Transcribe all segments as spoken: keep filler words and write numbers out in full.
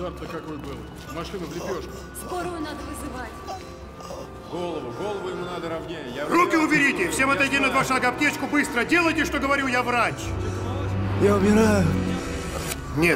Пожар-то какой был. Машину в лепешку. Скорую надо вызывать. Голову, голову ему надо ровнее. Я Руки уберите! Всем отойди на два шага, аптечку быстро! Делайте, что говорю, я врач! Я умираю. Нет.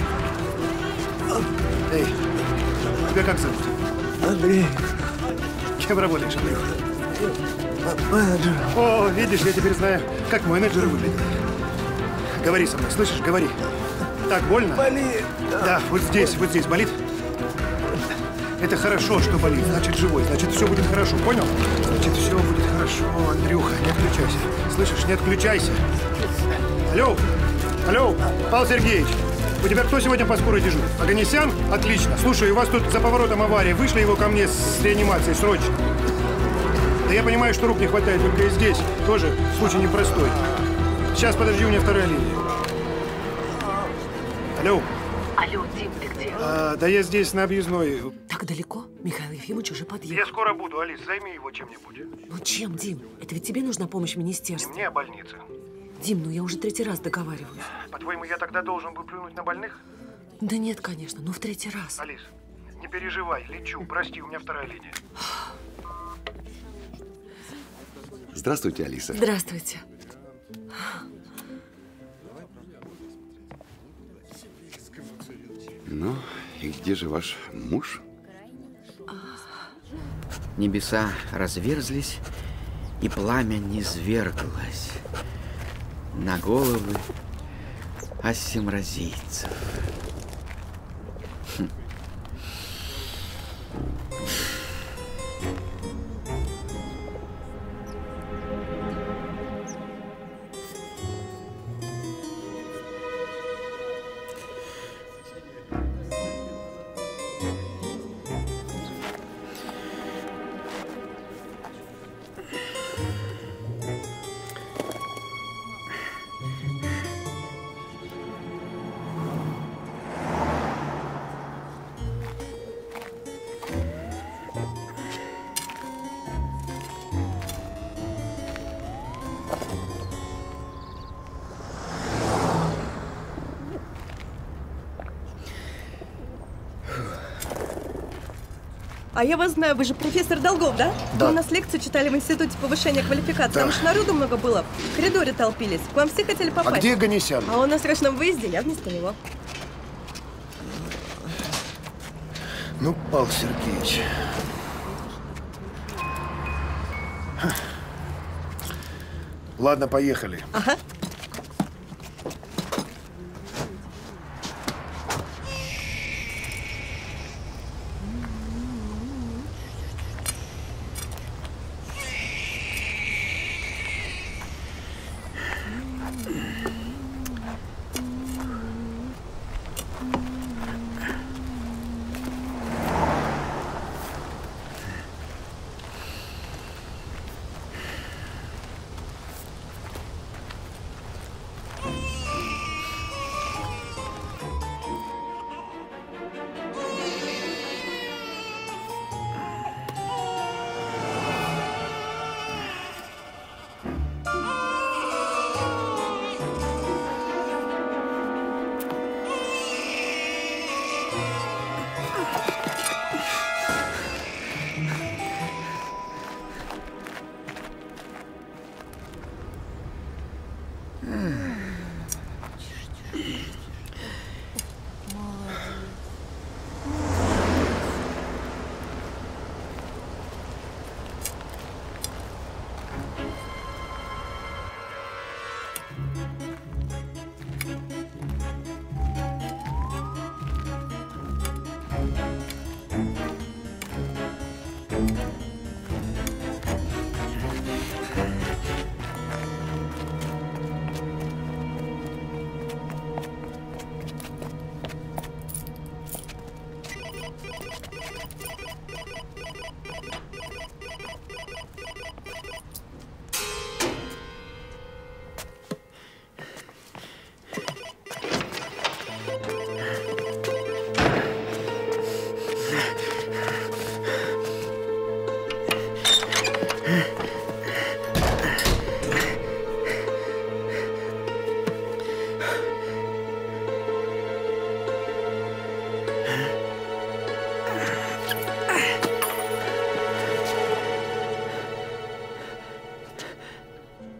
Эй, тебя как зовут? Андрей. Кем работаешь, Андрей? Менеджер. О, видишь, я теперь знаю, как менеджер выглядит. Говори со мной, слышишь? Говори. Так, больно? Болит. Да, вот здесь, вот здесь болит. Это хорошо, что болит, значит живой, значит все будет хорошо, понял? Значит все будет хорошо, Андрюха, не отключайся. Слышишь, не отключайся. Алло, алло, Павел Сергеевич, у тебя кто сегодня по скорой дежурит? Оганесян? Отлично. Слушай, у вас тут за поворотом авария, вышли его ко мне с реанимацией срочно. Да я понимаю, что рук не хватает, только и здесь тоже случай непростой. Сейчас, подожди, у меня вторая линия. Алло. Алло, Дим, ты где? А, да я здесь на объездной. Так далеко? Михаил Ефимович уже подъехал. Я скоро буду, Алис, займи его чем-нибудь. Ну чем, Дим? Это ведь тебе нужна помощь министерства. Не мне, а больнице. Дим, ну я уже третий раз договариваюсь. По-твоему, я тогда должен был плюнуть на больных? Да нет, конечно, но в третий раз. Алис, не переживай, лечу. Прости, у меня вторая линия. Здравствуйте, Алиса. Здравствуйте. Ну, и где же ваш муж? Небеса разверзлись, и пламя низверглось на головы ассимразийцев. Хм. А я вас знаю, вы же профессор Долгов, да? Да. Вы у нас лекцию читали в Институте повышения квалификации. Да. Там же народу много было. В коридоре толпились. К вам все хотели попасть. А где Оганесян? А он на срочном выезде, я вместо него. Ну, Павел Сергеевич. Ладно, поехали. Ага.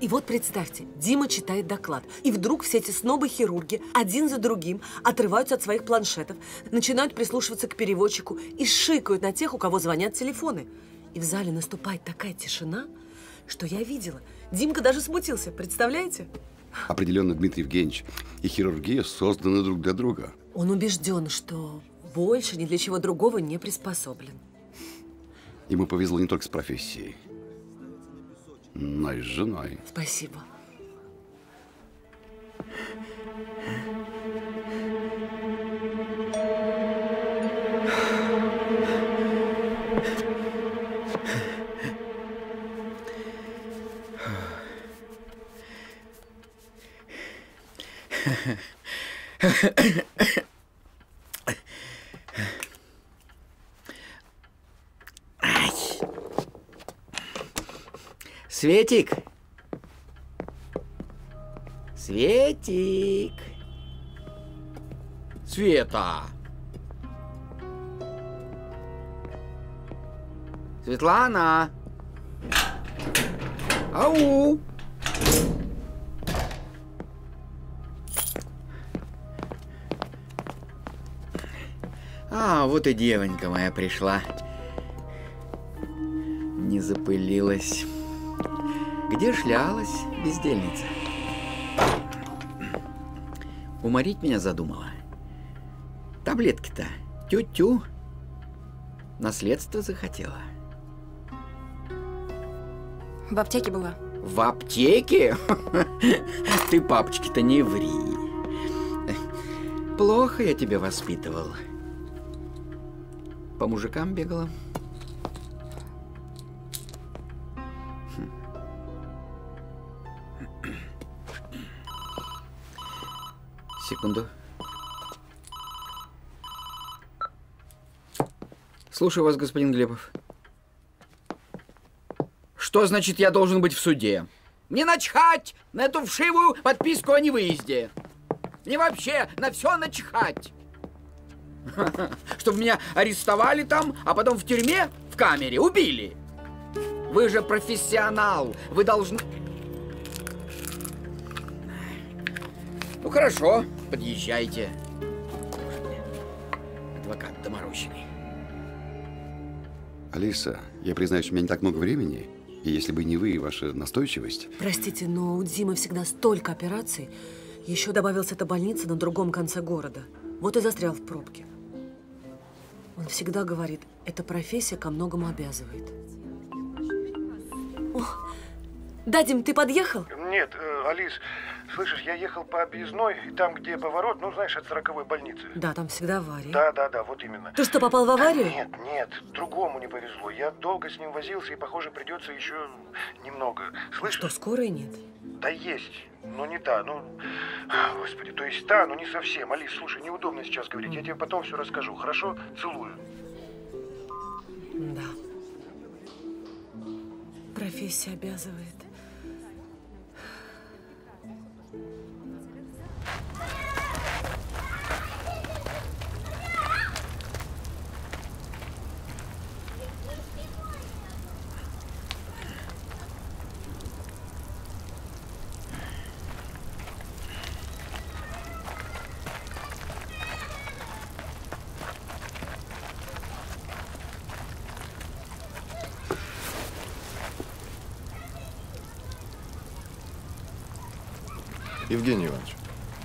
И вот представьте, Дима читает доклад, и вдруг все эти снобы-хирурги один за другим отрываются от своих планшетов, начинают прислушиваться к переводчику и шикают на тех, у кого звонят телефоны. И в зале наступает такая тишина, что я видела. Димка даже смутился, представляете? Определенно, Дмитрий Евгеньевич, и хирургия созданы друг для друга. Он убежден, что больше ни для чего другого не приспособлен. Ему повезло не только с профессией, но и с женой. Спасибо. Светик! Светик! Света! Светлана! Ау! А, вот и девонька моя пришла. Не запылилась. Где шлялась, бездельница? Уморить меня задумала. Таблетки-то тю-тю. Наследство захотела. В аптеке была. В аптеке? Ты, папочки-то, не ври. Плохо я тебя воспитывал. По мужикам бегала. Секунду. Слушаю вас, господин Глебов. Что значит, я должен быть в суде? Мне начхать на эту вшивую подписку о невыезде. Мне вообще на все начхать. Чтобы меня арестовали там, а потом в тюрьме, в камере, убили. Вы же профессионал. Вы должны... Ну, хорошо, подъезжайте. Адвокат доморощенный. Алиса, я признаюсь, у меня не так много времени. И если бы не вы и ваша настойчивость... Простите, но у Димы всегда столько операций. Еще добавилась эта больница на другом конце города. Вот и застрял в пробке. Он всегда говорит, эта профессия ко многому обязывает. О, да, Дим, ты подъехал? Нет, э, Алис, слышишь, я ехал по объездной, и там, где поворот, ну, знаешь, от сороковой больницы. Да, там всегда авария. Да, да, да, вот именно. Ты что, попал в аварию? Нет, нет, другому не повезло. Я долго с ним возился, и, похоже, придется еще немного. Слышишь? Что, скорой нет? Да есть, но не та, ну... Господи, то есть та, но не совсем. Алис, слушай, неудобно сейчас говорить, я тебе потом все расскажу, хорошо? Целую. Да. Профессия обязывает. Евгений Иванович.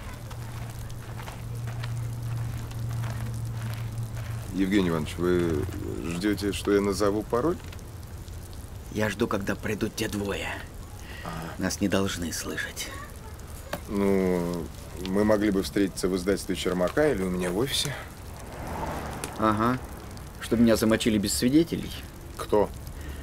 Евгений Иванович, вы ждете, что я назову пароль? Я жду, когда придут те двое. А. Нас не должны слышать. Ну, мы могли бы встретиться в издательстве Чермака или у меня в офисе. Ага. Чтобы меня замочили без свидетелей. Кто?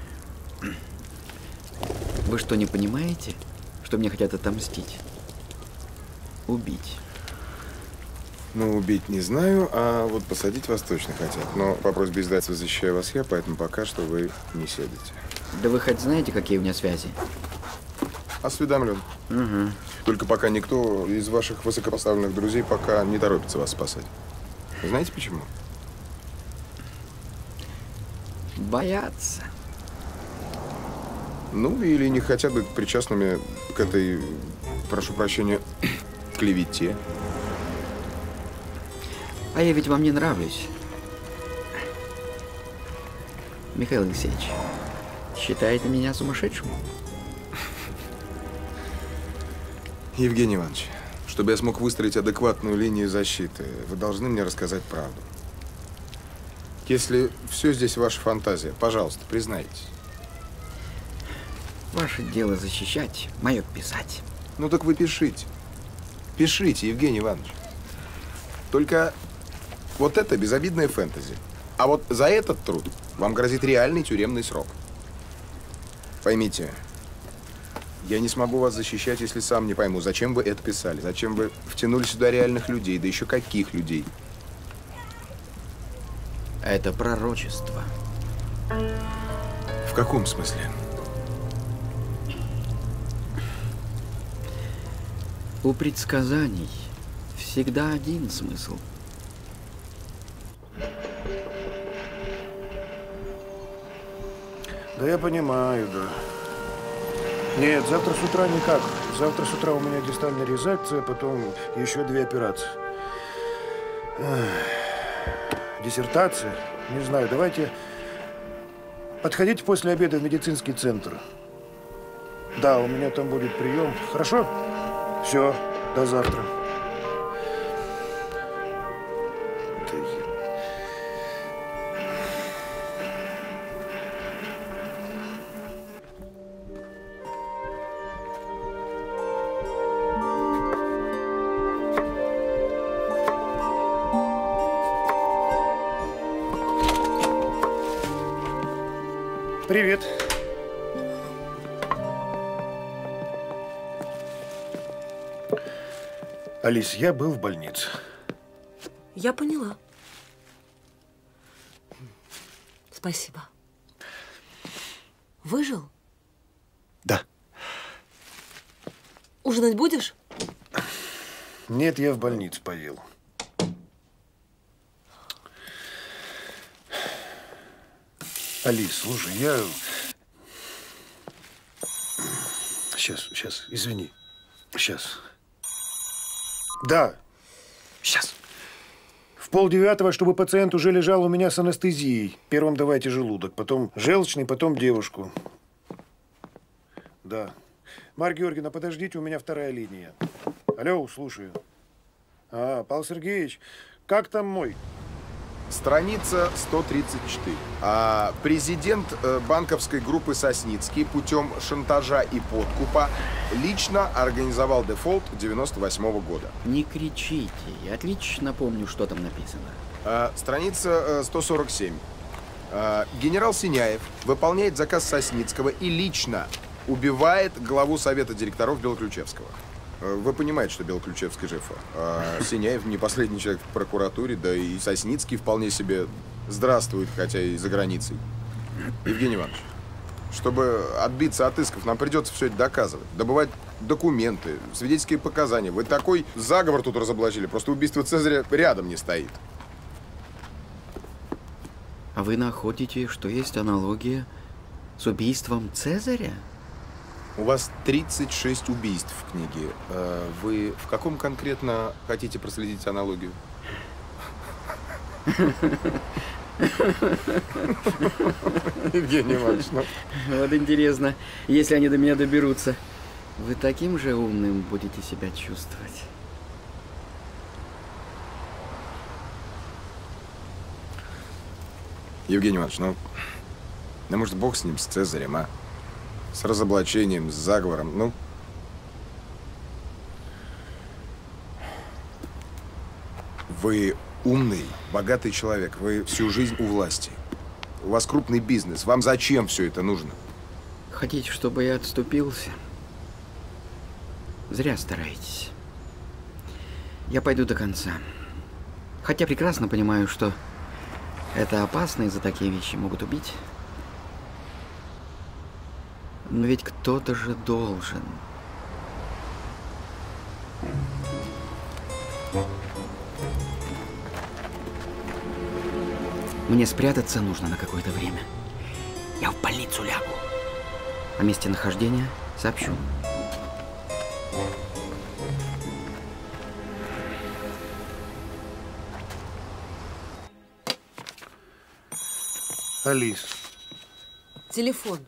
Вы что, не понимаете, что мне хотят отомстить? Убить. Ну, убить не знаю, а вот посадить вас точно хотят. Но по просьбе издательства защищаю вас я, поэтому пока что вы не седите. Да вы хоть знаете, какие у меня связи? Осведомлен. Угу. Только пока никто из ваших высокопоставленных друзей пока не торопится вас спасать. Знаете почему? Боятся. Ну, или не хотят быть причастными к этой, прошу прощения, клевете. А я ведь вам не нравлюсь. Михаил Алексеевич, считаете меня сумасшедшим? Евгений Иванович, чтобы я смог выстроить адекватную линию защиты, вы должны мне рассказать правду. Если все здесь ваша фантазия, пожалуйста, признайтесь. Ваше дело защищать, мое писать. Ну так вы пишите. Пишите, Евгений Иванович. Только вот это безобидная фэнтези. А вот за этот труд вам грозит реальный тюремный срок. Поймите, я не смогу вас защищать, если сам не пойму, зачем вы это писали, зачем вы втянули сюда реальных людей, да еще каких людей. Это пророчество. В каком смысле? У предсказаний всегда один смысл. Да я понимаю, да. Нет, завтра с утра никак. Завтра с утра у меня дистальная резекция, потом еще две операции. Ах, диссертация? Не знаю, давайте подходите после обеда в медицинский центр. Да, у меня там будет прием. Хорошо? Все, до завтра. Привет. Алис, я был в больнице. Я поняла. Спасибо. Выжил? Да. Ужинать будешь? Нет, я в больнице поел. Алис, слушай, я… Сейчас, сейчас, извини. Сейчас. Да. Сейчас. В полдевятого, чтобы пациент уже лежал у меня с анестезией. Первым давайте желудок, потом желчный, потом девушку. Да. Марья Георгиевна, подождите, у меня вторая линия. Алло, слушаю. А, Павел Сергеевич, как там мой? Страница сто тридцать четыре. А, президент э, банковской группы Сосницкий путем шантажа и подкупа лично организовал дефолт девяносто восьмого года. Не кричите, я отлично помню, что там написано. А, страница э, сто сорок семь. А, генерал Синяев выполняет заказ Сосницкого и лично убивает главу совета директоров Белоключевского. Вы понимаете, что Белоключевский жив. А Синяев не последний человек в прокуратуре, да и Сосницкий вполне себе здравствует, хотя и за границей. Евгений Иванович, чтобы отбиться от исков, нам придется все это доказывать. Добывать документы, свидетельские показания. Вы такой заговор тут разоблачили, просто убийство Цезаря рядом не стоит. А вы находите, что есть аналогия с убийством Цезаря? У вас тридцать шесть убийств в книге. Вы в каком конкретно хотите проследить аналогию? Евгений Иванович, ну… Вот интересно, если они до меня доберутся, вы таким же умным будете себя чувствовать? Евгений Иванович, ну… Ну, может, бог с ним, с Цезарем, а? С разоблачением, с заговором, ну… Вы умный, богатый человек, вы всю жизнь у власти. У вас крупный бизнес, вам зачем все это нужно? Хотите, чтобы я отступился? Зря стараетесь. Я пойду до конца. Хотя прекрасно понимаю, что это опасно, и за такие вещи могут убить. Но ведь кто-то же должен. Мне спрятаться нужно на какое-то время. Я в больницу лягу. О месте нахождения сообщу. Алис. Телефон.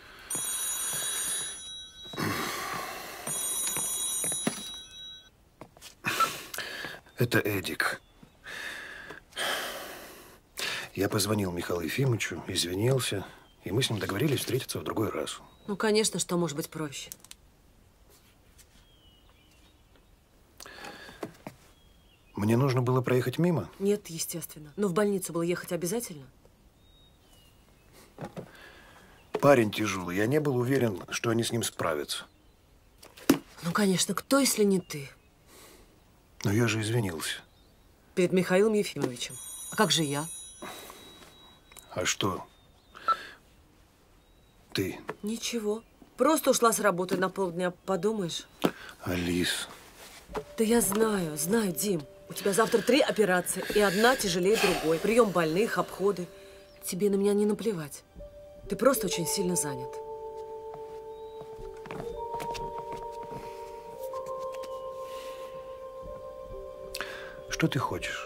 Это Эдик. Я позвонил Михаилу Ефимовичу, извинился, и мы с ним договорились встретиться в другой раз. Ну, конечно, что может быть проще. Мне нужно было проехать мимо? Нет, естественно. Но в больницу было ехать обязательно? Парень тяжелый. Я не был уверен, что они с ним справятся. Ну, конечно, кто, если не ты? Но я же извинился. Перед Михаилом Ефимовичем. А как же я? А что? Ты? Ничего. Просто ушла с работы на полдня, подумаешь. Алис. Да я знаю, знаю, Дим. У тебя завтра три операции, и одна тяжелее другой. Прием больных, обходы. Тебе на меня не наплевать. Ты просто очень сильно занят. Что ты хочешь?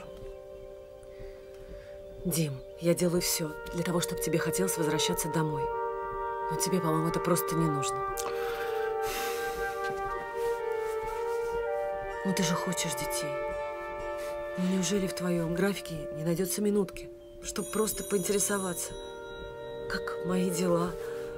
Дим, я делаю все для того, чтобы тебе хотелось возвращаться домой. Но тебе, по-моему, это просто не нужно. Ну ты же хочешь детей. Ну неужели в твоем графике не найдется минутки, чтобы просто поинтересоваться, как мои дела?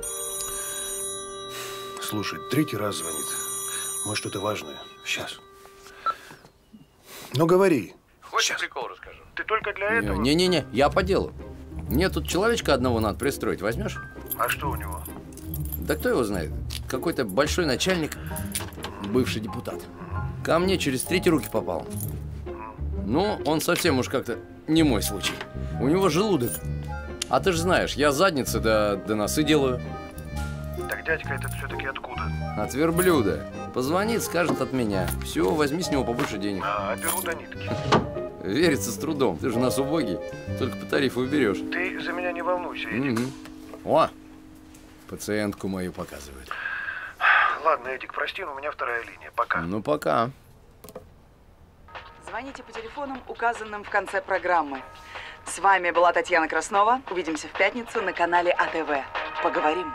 Слушай, третий раз звонит. Может, что-то важное. Сейчас. Ну, говори. Хочешь, Сейчас. прикол расскажу? Ты только для этого? Не-не-не, я по делу. Мне тут человечка одного надо пристроить. Возьмешь? А что у него? Да кто его знает? Какой-то большой начальник, бывший депутат. Ко мне через третьи руки попал. Ну, он совсем уж как-то не мой случай. У него желудок. А ты же знаешь, я задницы до, до носы делаю. Так дядька этот все-таки откуда? От верблюда. Позвонит, скажет от меня. Все, возьми с него побольше денег. А, беру до нитки. Верится с трудом. Ты же у нас убогий. Только по тарифу уберешь. Ты за меня не волнуйся, Эдик. Угу. О, пациентку мою показывают. Ладно, Эдик, прости, но у меня вторая линия. Пока. Ну, пока. Звоните по телефонам, указанным в конце программы. С вами была Татьяна Краснова. Увидимся в пятницу на канале А Тэ Вэ. Поговорим.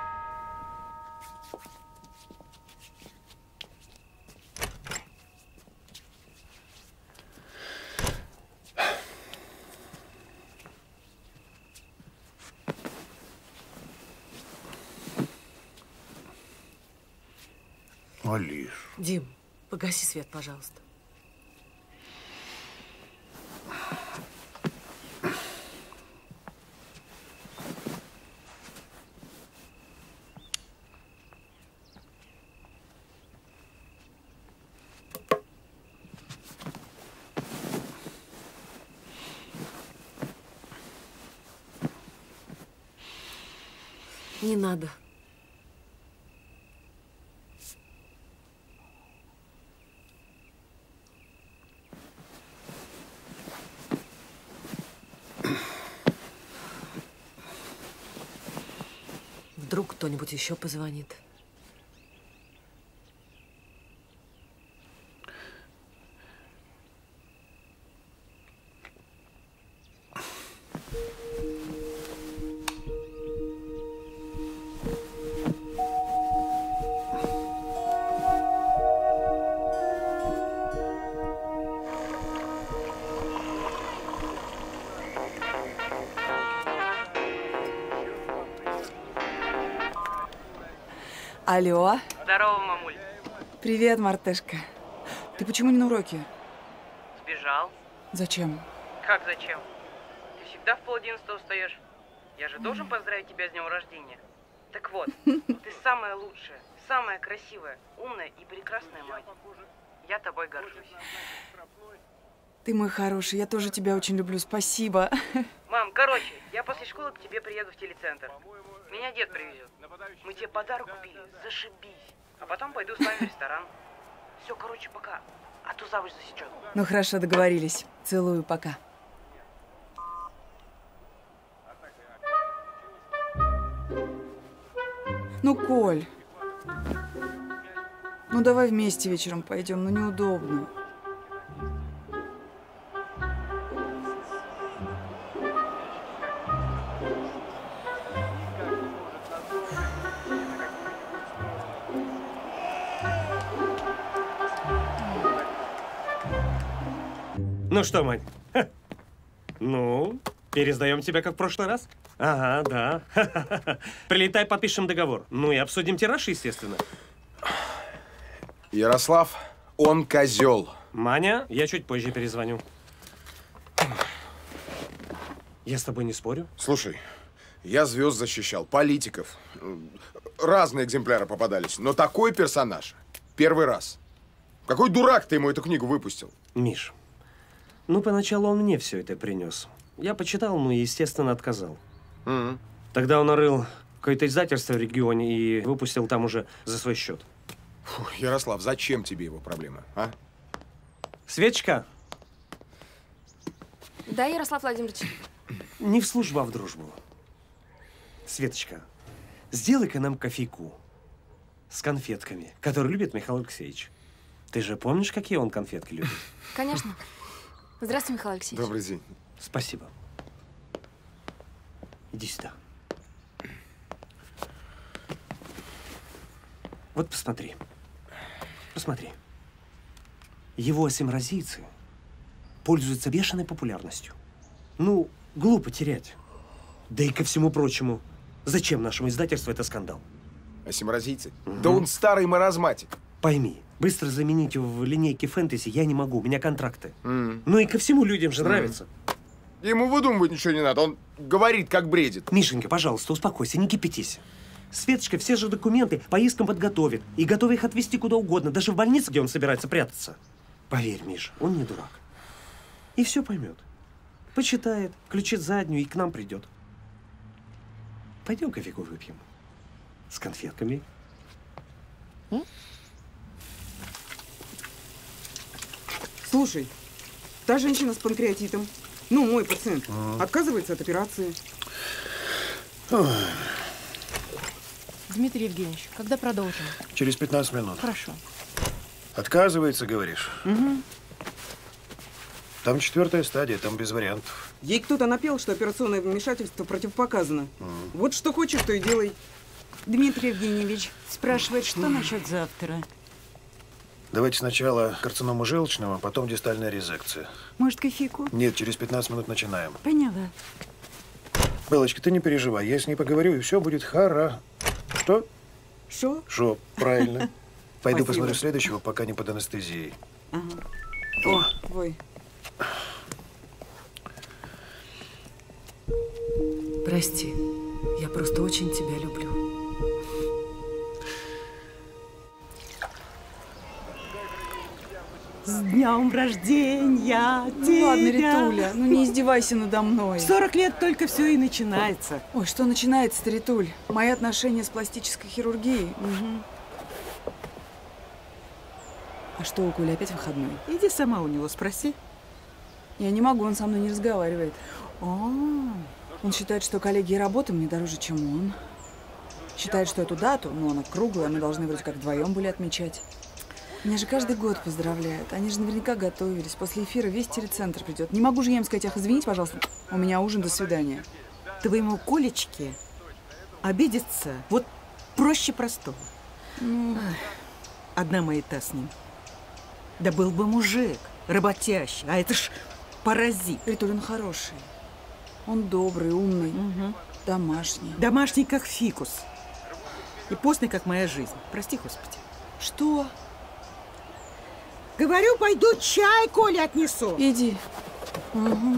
Алис. Дим, погаси свет, пожалуйста. Не надо. Вдруг кто-нибудь еще позвонит. Алло. Здорово, мамуль. Привет, мартышка. Ты почему не на уроке? Сбежал. Зачем? Как зачем? Ты всегда в полодиннадцатого встаешь. Я же должен поздравить тебя с днем рождения. Так вот, ты самая лучшая, самая красивая, умная и прекрасная мать. Я тобой горжусь. Ты мой хороший, я тоже тебя очень люблю, спасибо. Мам, короче, я после школы к тебе приеду в телецентр. Меня дед привезет. Мы тебе подарок купили, зашибись. А потом пойду с вами в ресторан. Все, короче, пока. А то завуч засечет. Ну хорошо, договорились. Целую, пока. Ну, Коль, ну давай вместе вечером пойдем, ну неудобно. Ну что, Мань? Ха. Ну, пересдаем тебя, как в прошлый раз? Ага, да. Ха-ха-ха. Прилетай, подпишем договор. Ну и обсудим тираж, естественно. Ярослав, он козел. Маня, я чуть позже перезвоню. Я с тобой не спорю. Слушай, я звезд защищал, политиков. Разные экземпляры попадались, но такой персонаж первый раз. Какой дурак ты ему эту книгу выпустил? Миш, ну поначалу он мне все это принес. Я почитал, ну и, естественно, отказал. Mm-hmm. Тогда он нарыл какое-то издательство в регионе и выпустил там уже за свой счет. Фу, Ярослав, зачем тебе его проблемы, а? Светочка. Да, Ярослав Владимирович. Не в службу, а в дружбу. Светочка, сделай-ка нам кофейку с конфетками, которые любит Михаил Алексеевич. Ты же помнишь, какие он конфетки любит? Конечно. Здравствуй, Михаил Алексеевич. Добрый день. Спасибо. Иди сюда. Вот посмотри. Посмотри. Его асимразийцы пользуются бешеной популярностью. Ну, глупо терять. Да и ко всему прочему, зачем нашему издательству это скандал? Асимразийцы? Угу. Да он старый маразматик. Пойми, быстро заменить его в линейке фэнтези я не могу, у меня контракты. Mm. Ну и ко всему людям же mm. нравится. Ему выдумывать ничего не надо, он говорит, как бредит. Мишенька, пожалуйста, успокойся, не кипятись. Светочка все же документы по искам подготовит и готова их отвезти куда угодно, даже в больницу, где он собирается прятаться. Поверь, Миш, он не дурак. И все поймет. Почитает, включит заднюю и к нам придет. Пойдем кофейку выпьем. С конфетками. М? Слушай, та женщина с панкреатитом, ну, мой пациент, а. отказывается от операции. Ой. Дмитрий Евгеньевич, когда продолжим? Через пятнадцать минут. Хорошо. Отказывается, говоришь? Угу. Там четвертая стадия, там без вариантов. Ей кто-то напел, что операционное вмешательство противопоказано. Mm. Вот что хочешь, то и делай. Дмитрий Евгеньевич спрашивает, что насчет завтра? Давайте сначала карциному желчного, потом дистальная резекция. Может, кофейку? Нет, через пятнадцать минут начинаем. Поняла. Белочка, ты не переживай, я с ней поговорю, и все будет хара. Что? Шо? Шо, правильно. Пойду Спасибо. посмотрю следующего, пока не под анестезией. Ага. О, ой. Прости, я просто очень тебя люблю. С днем рождения Ну тебя! ладно, Ритуля, ну не издевайся надо мной. сорок лет только все и начинается. Ой, что начинается-то, Ритуль? Мои отношения с пластической хирургией. Угу. А что, у Коли опять выходной? Иди сама у него спроси. Я не могу, он со мной не разговаривает. О, он считает, что коллеги и работа мне дороже, чем он. Считает, что эту дату, ну она круглая, мы должны вроде как вдвоем были отмечать. Меня же каждый год поздравляют. Они же наверняка готовились. После эфира весь телецентр придет. Не могу же я им сказать, ах, извините, пожалуйста, у меня ужин, до свидания. твоему Колечке обидеться вот проще простого. Ну... Одна маята с ним. Да был бы мужик, работящий, а это ж паразит. Ритуль, он хороший. Он добрый, умный, угу. домашний. Домашний, как фикус. И постный, как моя жизнь. Прости, Господи. Что? Говорю, пойду чай Коле отнесу. Иди. Угу.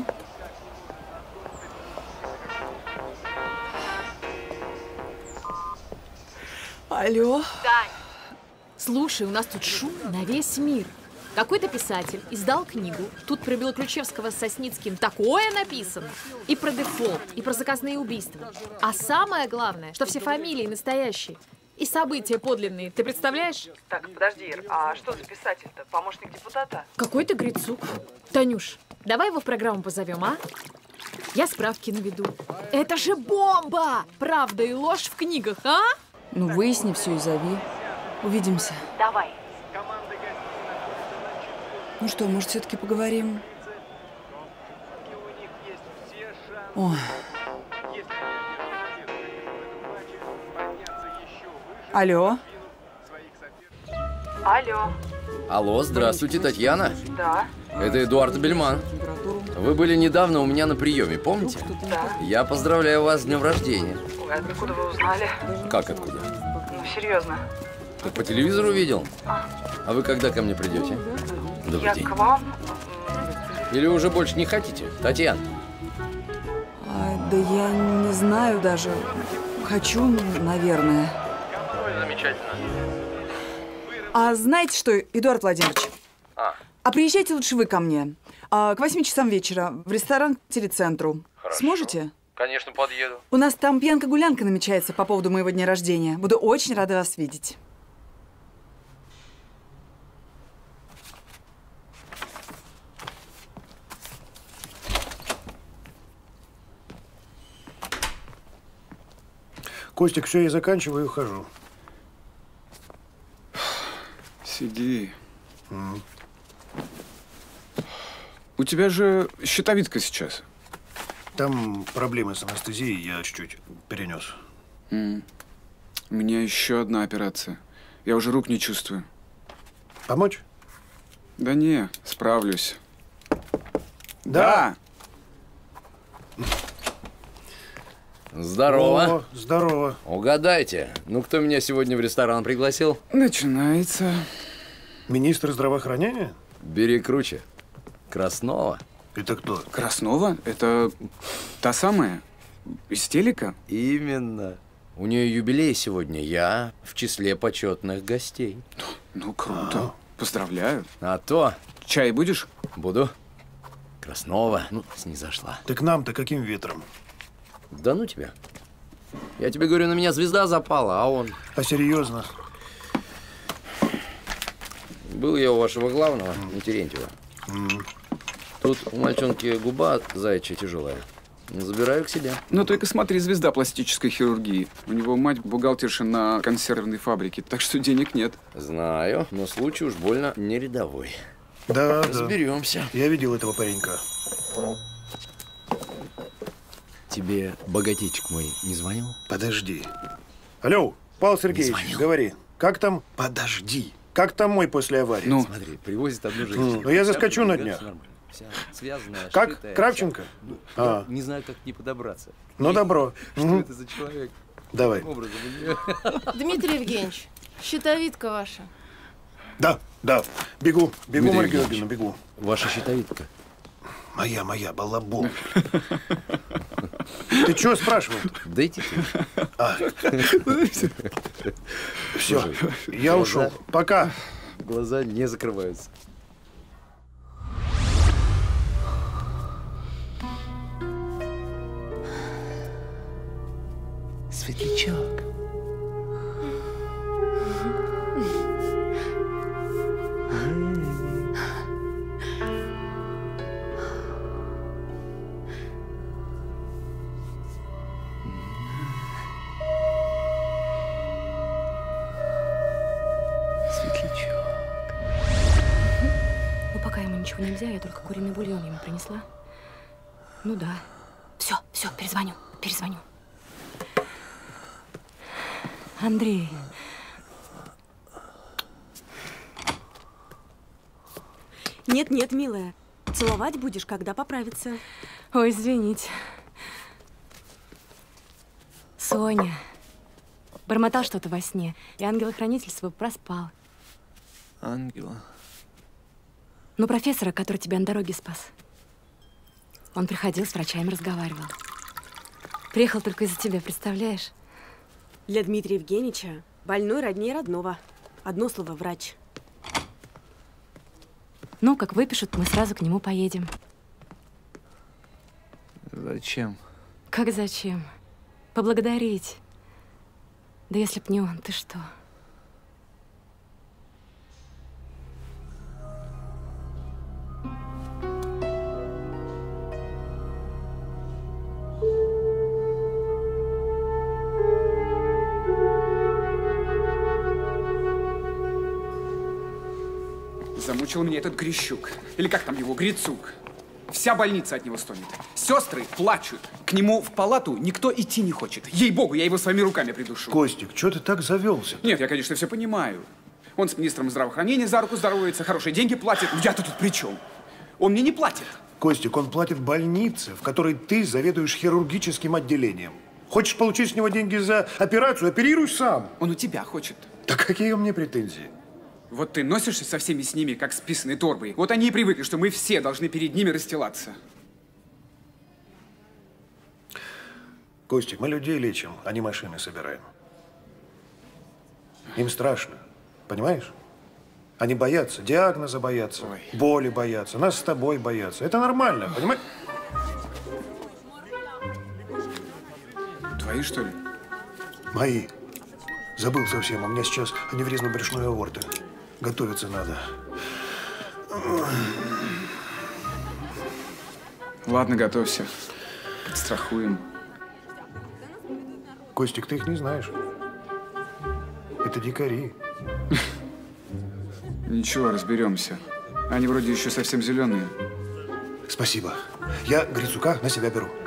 Алло. Тань, слушай, у нас тут шум на весь мир. Какой-то писатель издал книгу. Тут про Белоключевского с Сосницким такое написано. И про дефолт, и про заказные убийства. А самое главное, что все фамилии настоящие. И события подлинные. Ты представляешь? Так, подожди, Ир, а что за писатель-то? Помощник депутата? Какой-то Грицук. Танюш, давай его в программу позовем, а? Я справки наведу. Это же бомба! Правда и ложь в книгах, а? Ну, выясни все и зови. Увидимся. Давай. Ну что, может, все-таки поговорим? О. Алло. Алло. Алло, здравствуйте, Татьяна. Да. Это Эдуард Бельман. Вы были недавно у меня на приеме, помните? Да. Я поздравляю вас с днем рождения. Ой, откуда вы узнали? Как откуда? Ну, серьезно. Так по телевизору видел. А вы когда ко мне придете? Добрый Я день. к вам. Или уже больше не хотите? Татьяна. А, да я не знаю даже. Хочу, наверное. Ой, замечательно. А знаете что, Эдуард Владимирович? А. А приезжайте лучше вы ко мне. А, к восьми часам вечера в ресторан к телецентру. Хорошо. Сможете? Конечно, подъеду. У нас там пьянка-гулянка намечается по поводу моего дня рождения. Буду очень рада вас видеть. Костик, все, я заканчиваю и ухожу. Сиди. Mm. У тебя же щитовидка сейчас. Там проблемы с анестезией, я чуть-чуть перенес. Mm. У меня еще одна операция. Я уже рук не чувствую. Помочь? Да не, справлюсь. Да. Здорово. О, здорово. Угадайте, ну кто меня сегодня в ресторан пригласил? Начинается. Министр здравоохранения? Бери круче. Краснова. Это кто? Краснова? Это та самая? Из телека? Именно. У нее юбилей сегодня. Я в числе почетных гостей. Ну, круто. А-а-а. Поздравляю. А то. Чай будешь? Буду. Краснова, ну, снизошла. Так нам-то каким ветром? Да ну тебя. Я тебе говорю, на меня звезда запала, а он… А серьезно? Был я у вашего главного, у Терентьева. Mm. Тут у мальчонки губа заячья тяжелая. Забираю к себе. Ну, только смотри, звезда пластической хирургии. У него мать бухгалтерша на консервной фабрике, так что денег нет. Знаю, но случай уж больно не рядовой. Да, разберемся. Да. Я видел этого паренька. Тебе богатейчик мой не звонил? Подожди. Алло, Павел Сергеевич, говори. Как там? Подожди. Как там мой после аварии? Ну, смотри, привозит одну женщину. Ну, я заскочу на днях. Вся связанная, как? шитая, Кравченко? Вся... Ну, а. Не знаю, как к ней подобраться. Ну, добро. Что угу. это за человек? Давай. Образом, Дмитрий Евгеньевич, щитовидка ваша. Да, да. Бегу, бегу, Марья Георгиевна, бегу. Ваша щитовидка? Моя, моя, балабол. Ты чего спрашивал? Дайте ты. А. Все, я ушел. Пока. Глаза не закрываются. Светлячок. Ну, пока ему ничего нельзя, я только куриный бульон ему принесла. Ну да. Все, все, перезвоню, перезвоню. Андрей. Нет, нет, милая. Целовать будешь, когда поправится. Ой, извините. Соня. Бормотал что-то во сне, и ангел-хранитель свой проспал. Ангела. Ну, профессора, который тебя на дороге спас. Он приходил, с врачами разговаривал. Приехал только из-за тебя, представляешь? Для Дмитрия Евгеньевича больной роднее родного. Одно слово – врач. Ну, как выпишут, мы сразу к нему поедем. Зачем? Как зачем? Поблагодарить. Да если б не он, ты что? Замучил меня этот Грищук. Или как там его, Грицук. Вся больница от него стонет. Сестры плачут. К нему в палату никто идти не хочет. Ей-богу, я его своими руками придушу. Костик, что ты так завелся? Нет, я, конечно, все понимаю. Он с министром здравоохранения за руку здоровается, хорошие деньги платит. Я-то тут при чем? Он мне не платит. Костик, он платит больнице, в которой ты заведуешь хирургическим отделением. Хочешь получить с него деньги за операцию, оперируй сам. Он у тебя хочет. Да какие у меня претензии? Вот ты носишься со всеми с ними, как с писаной торбой. Вот они и привыкли, что мы все должны перед ними расстилаться. Костик, мы людей лечим, а не машины собираем. Им страшно, понимаешь? Они боятся, диагноза боятся, Ой. боли боятся, нас с тобой боятся. Это нормально, понимаешь? Твои, что ли? Мои. Забыл совсем, у меня сейчас аневризма-брюшной аорты. Готовиться надо. Ладно, готовься. Подстрахуем. Костик, ты их не знаешь. Это дикари. Ничего, разберемся. Они вроде еще совсем зеленые. Спасибо. Я Грицука на себя беру.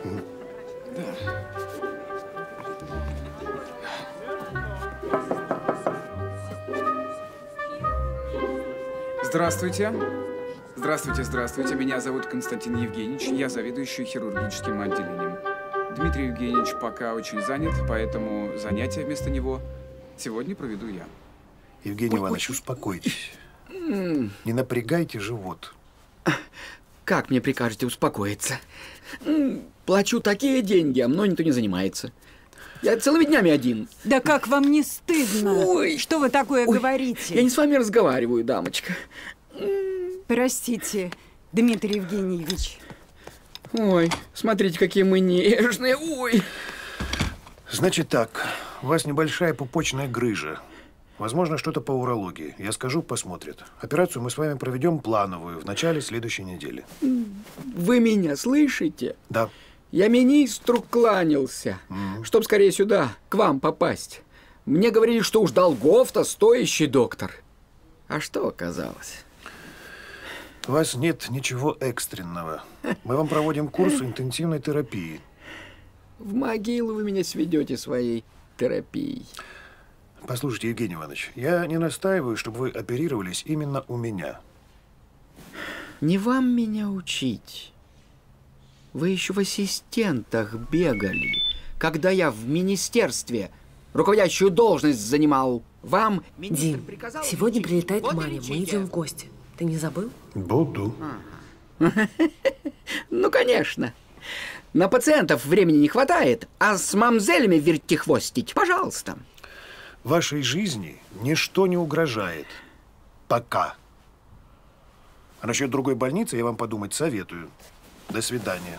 Здравствуйте. Здравствуйте, здравствуйте. Меня зовут Константин Евгеньевич. Я заведующий хирургическим отделением. Дмитрий Евгеньевич пока очень занят, поэтому занятия вместо него сегодня проведу я. Евгений Иванович, успокойтесь. Не напрягайте живот. Как мне прикажете успокоиться? Плачу такие деньги, а мной никто не занимается. Я целыми днями один. Да как вам не стыдно? Ой. Что вы такое Ой. говорите? Я не с вами разговариваю, дамочка. Простите, Дмитрий Евгеньевич. Ой, смотрите, какие мы нежные. Ой. Значит так, у вас небольшая пупочная грыжа. Возможно, что-то по урологии. Я скажу, посмотрят. Операцию мы с вами проведем плановую в начале следующей недели. Вы меня слышите? Да. Я министру кланялся, mm-hmm. чтоб скорее сюда, к вам попасть. Мне говорили, что уж Долгов-то стоящий доктор. А что оказалось? У вас нет ничего экстренного. Мы вам проводим курс интенсивной терапии. В могилу вы меня сведете своей терапией. Послушайте, Евгений Иванович, я не настаиваю, чтобы вы оперировались именно у меня. Не вам меня учить. Вы еще в ассистентах бегали, когда я в министерстве руководящую должность занимал. Вам Дим, сегодня прилетает Маня, мы идем в гости. Ты не забыл? Буду. Ага. Ну, конечно. На пациентов времени не хватает, а с мамзелями вертихвостить, пожалуйста. Вашей жизни ничто не угрожает. Пока. А насчет другой больницы я вам подумать советую. До свидания.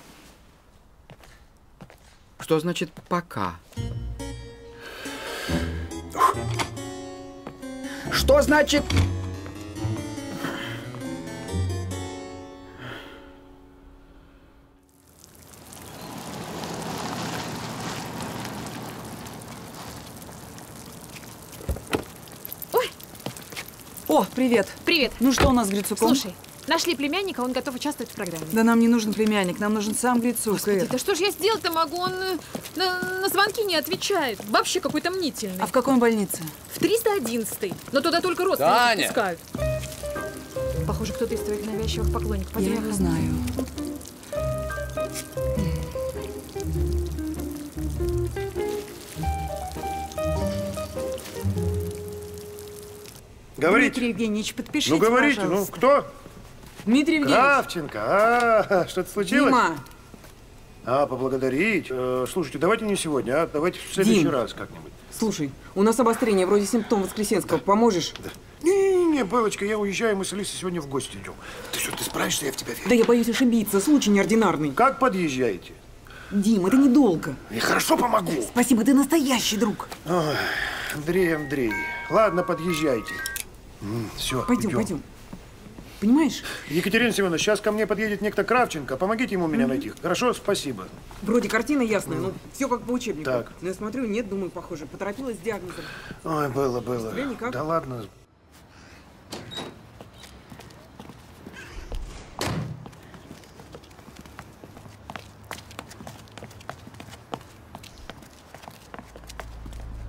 Что значит «пока»? Что значит... Ой! О, привет. Привет. Ну что у нас с Грицуком? Слушай, нашли племянника, он готов участвовать в программе. Да нам не нужен племянник, нам нужен сам Грицук. Господи, да что ж я сделать-то могу? Он э, на, на звонки не отвечает. Вообще какой-то мнительный. А в какой больнице? В триста одиннадцатой. Но туда только родственников Таня! пускают. Похоже, кто-то из твоих навязчивых поклонников. Я его знаю. Говорите. Дмитрий Евгеньевич, подпишите, Ну, говорите, пожалуйста. ну, кто? Дмитрий Евгеньевич. Кравченко. А, что-то случилось? Дима. А, поблагодарить. Э, слушайте, давайте не сегодня, а давайте в следующий Дим. раз как-нибудь. Слушай, у нас обострение, вроде симптом Воскресенского. Поможешь? Да. Не-не-не, Белочка, я уезжаю, мы с Алисой сегодня в гости идем. Ты что, ты справишься, я в тебя верю. Да я боюсь ошибиться, случай неординарный. Как подъезжаете? Дим, это недолго. Я хорошо помогу. Спасибо, ты настоящий друг. Ой, Андрей, Андрей. Ладно, подъезжайте. Все, Пойдем, идем. пойдем. Понимаешь? Екатерина Семеновна, сейчас ко мне подъедет некто Кравченко. Помогите ему меня найти. Хорошо, спасибо. Вроде картина ясная, но все как по учебнику. Так. Но я смотрю, нет, думаю, похоже. Поторопилась с диагнозом. Ой, было, было. Тебя никак? Да ладно.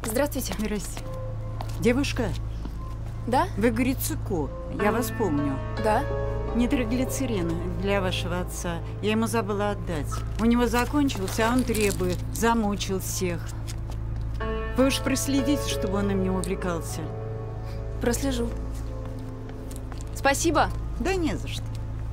Здравствуйте. Здрасте. Девушка. Да? Вы Грицуку, я вас помню. Да? Нитроглицерин для вашего отца. Я ему забыла отдать. У него закончился, а он требует. Замучил всех. Вы уж проследите, чтобы он им не увлекался. Прослежу. Спасибо. Да не за что.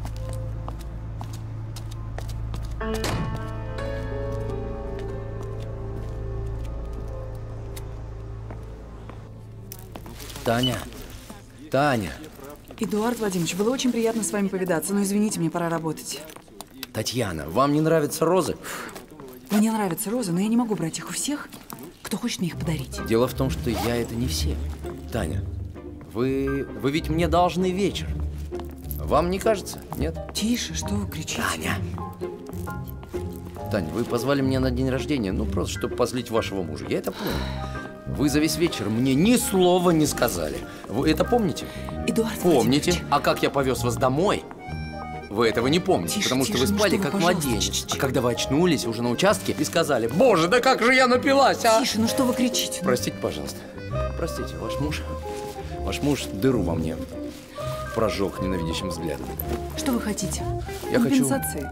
Таня. Таня. Эдуард Владимирович, было очень приятно с вами повидаться, но извините, мне пора работать. Татьяна, вам не нравятся розы? Мне нравятся розы, но я не могу брать их у всех, кто хочет мне их подарить. Дело в том, что я это не все. Таня, вы, вы ведь мне должны вечер. Вам не кажется? Нет? Тише, что вы кричите? Таня! Таня, вы позвали меня на день рождения, ну просто, чтобы позлить вашего мужа. Я это понял. Вы за весь вечер мне ни слова не сказали. Вы это помните? Эдуард Помните? А как я повез вас домой? Вы этого не помните, Тише, потому тише, что вы ну спали что вы, как пожалуйста, младенец. ч-ч-ч. А когда вы очнулись уже на участке и сказали: «Боже, да как же я напилась, а?» Тише, ну что вы кричите? Простите, пожалуйста. Простите, ваш муж, ваш муж дыру во мне прожег ненавидящим взглядом. Что вы хотите? Я хочу- Компенсации?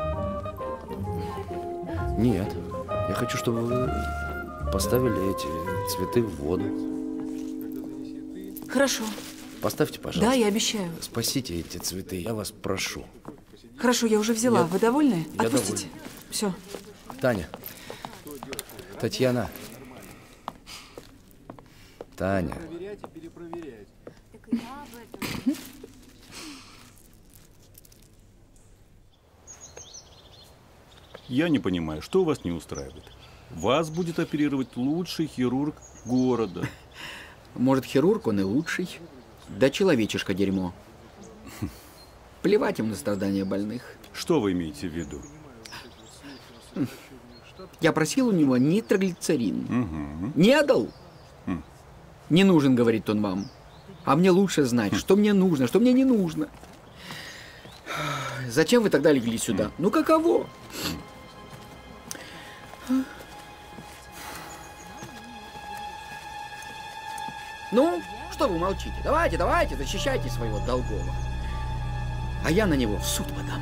Нет, я хочу, чтобы вы поставили эти цветы в воду. Хорошо. Поставьте, пожалуйста. Да, я обещаю. Спасите эти цветы, я вас прошу. Хорошо, я уже взяла. Я- Вы довольны? я Отпустите. Все. Таня. Татьяна. Таня. Я не понимаю, что вас не устраивает? Вас будет оперировать лучший хирург города. Может, хирург он и лучший? Да человечишка дерьмо. Плевать им на страдания больных. Что вы имеете в виду? Я просил у него нитроглицерин. Угу. Не дал? Хм. Не нужен, говорит он вам. А мне лучше знать, что мне нужно, что мне не нужно. Зачем вы тогда легли сюда? Ну каково? Ну, что вы молчите? Давайте, давайте, защищайте своего Долгова. А я на него в суд подам.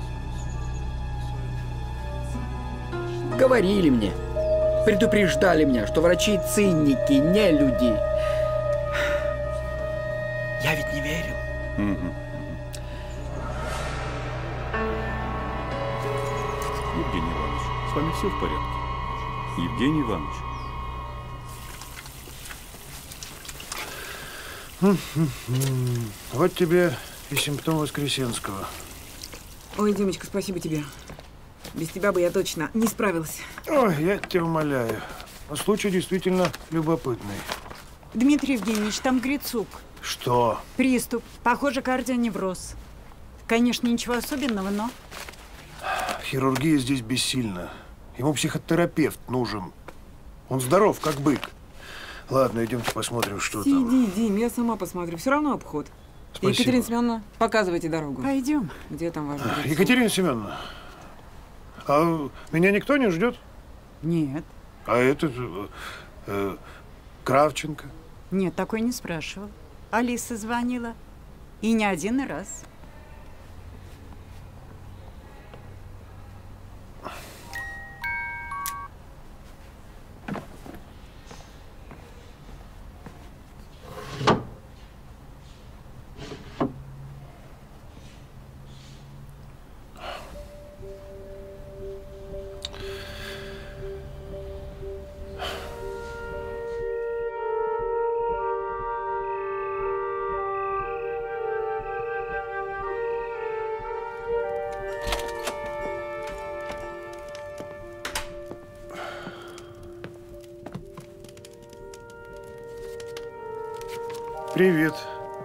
Говорили мне, предупреждали меня, что врачи циники, не люди. Я ведь не верил. Угу. Евгений Иванович, с вами все в порядке? Евгений Иванович. Вот тебе и симптом Воскресенского. Ой, Димочка, спасибо тебе. Без тебя бы я точно не справилась. Ой, я тебя умоляю. Но случай действительно любопытный. Дмитрий Евгеньевич, там Грицук. Что? Приступ. Похоже, кардионевроз. Конечно, ничего особенного, но... Хирургия здесь бессильна. Ему психотерапевт нужен. Он здоров, как бык. Ладно, идемте посмотрим, что там. Иди, Дим, я сама посмотрю. Все равно обход. Спасибо. Екатерина Семеновна, показывайте дорогу. Пойдем. Где там ваш Грицук? Екатерина Семеновна, а меня никто не ждет? Нет. А этот э, э, Кравченко? Нет, такой не спрашивал. Алиса звонила. И не один раз. Привет.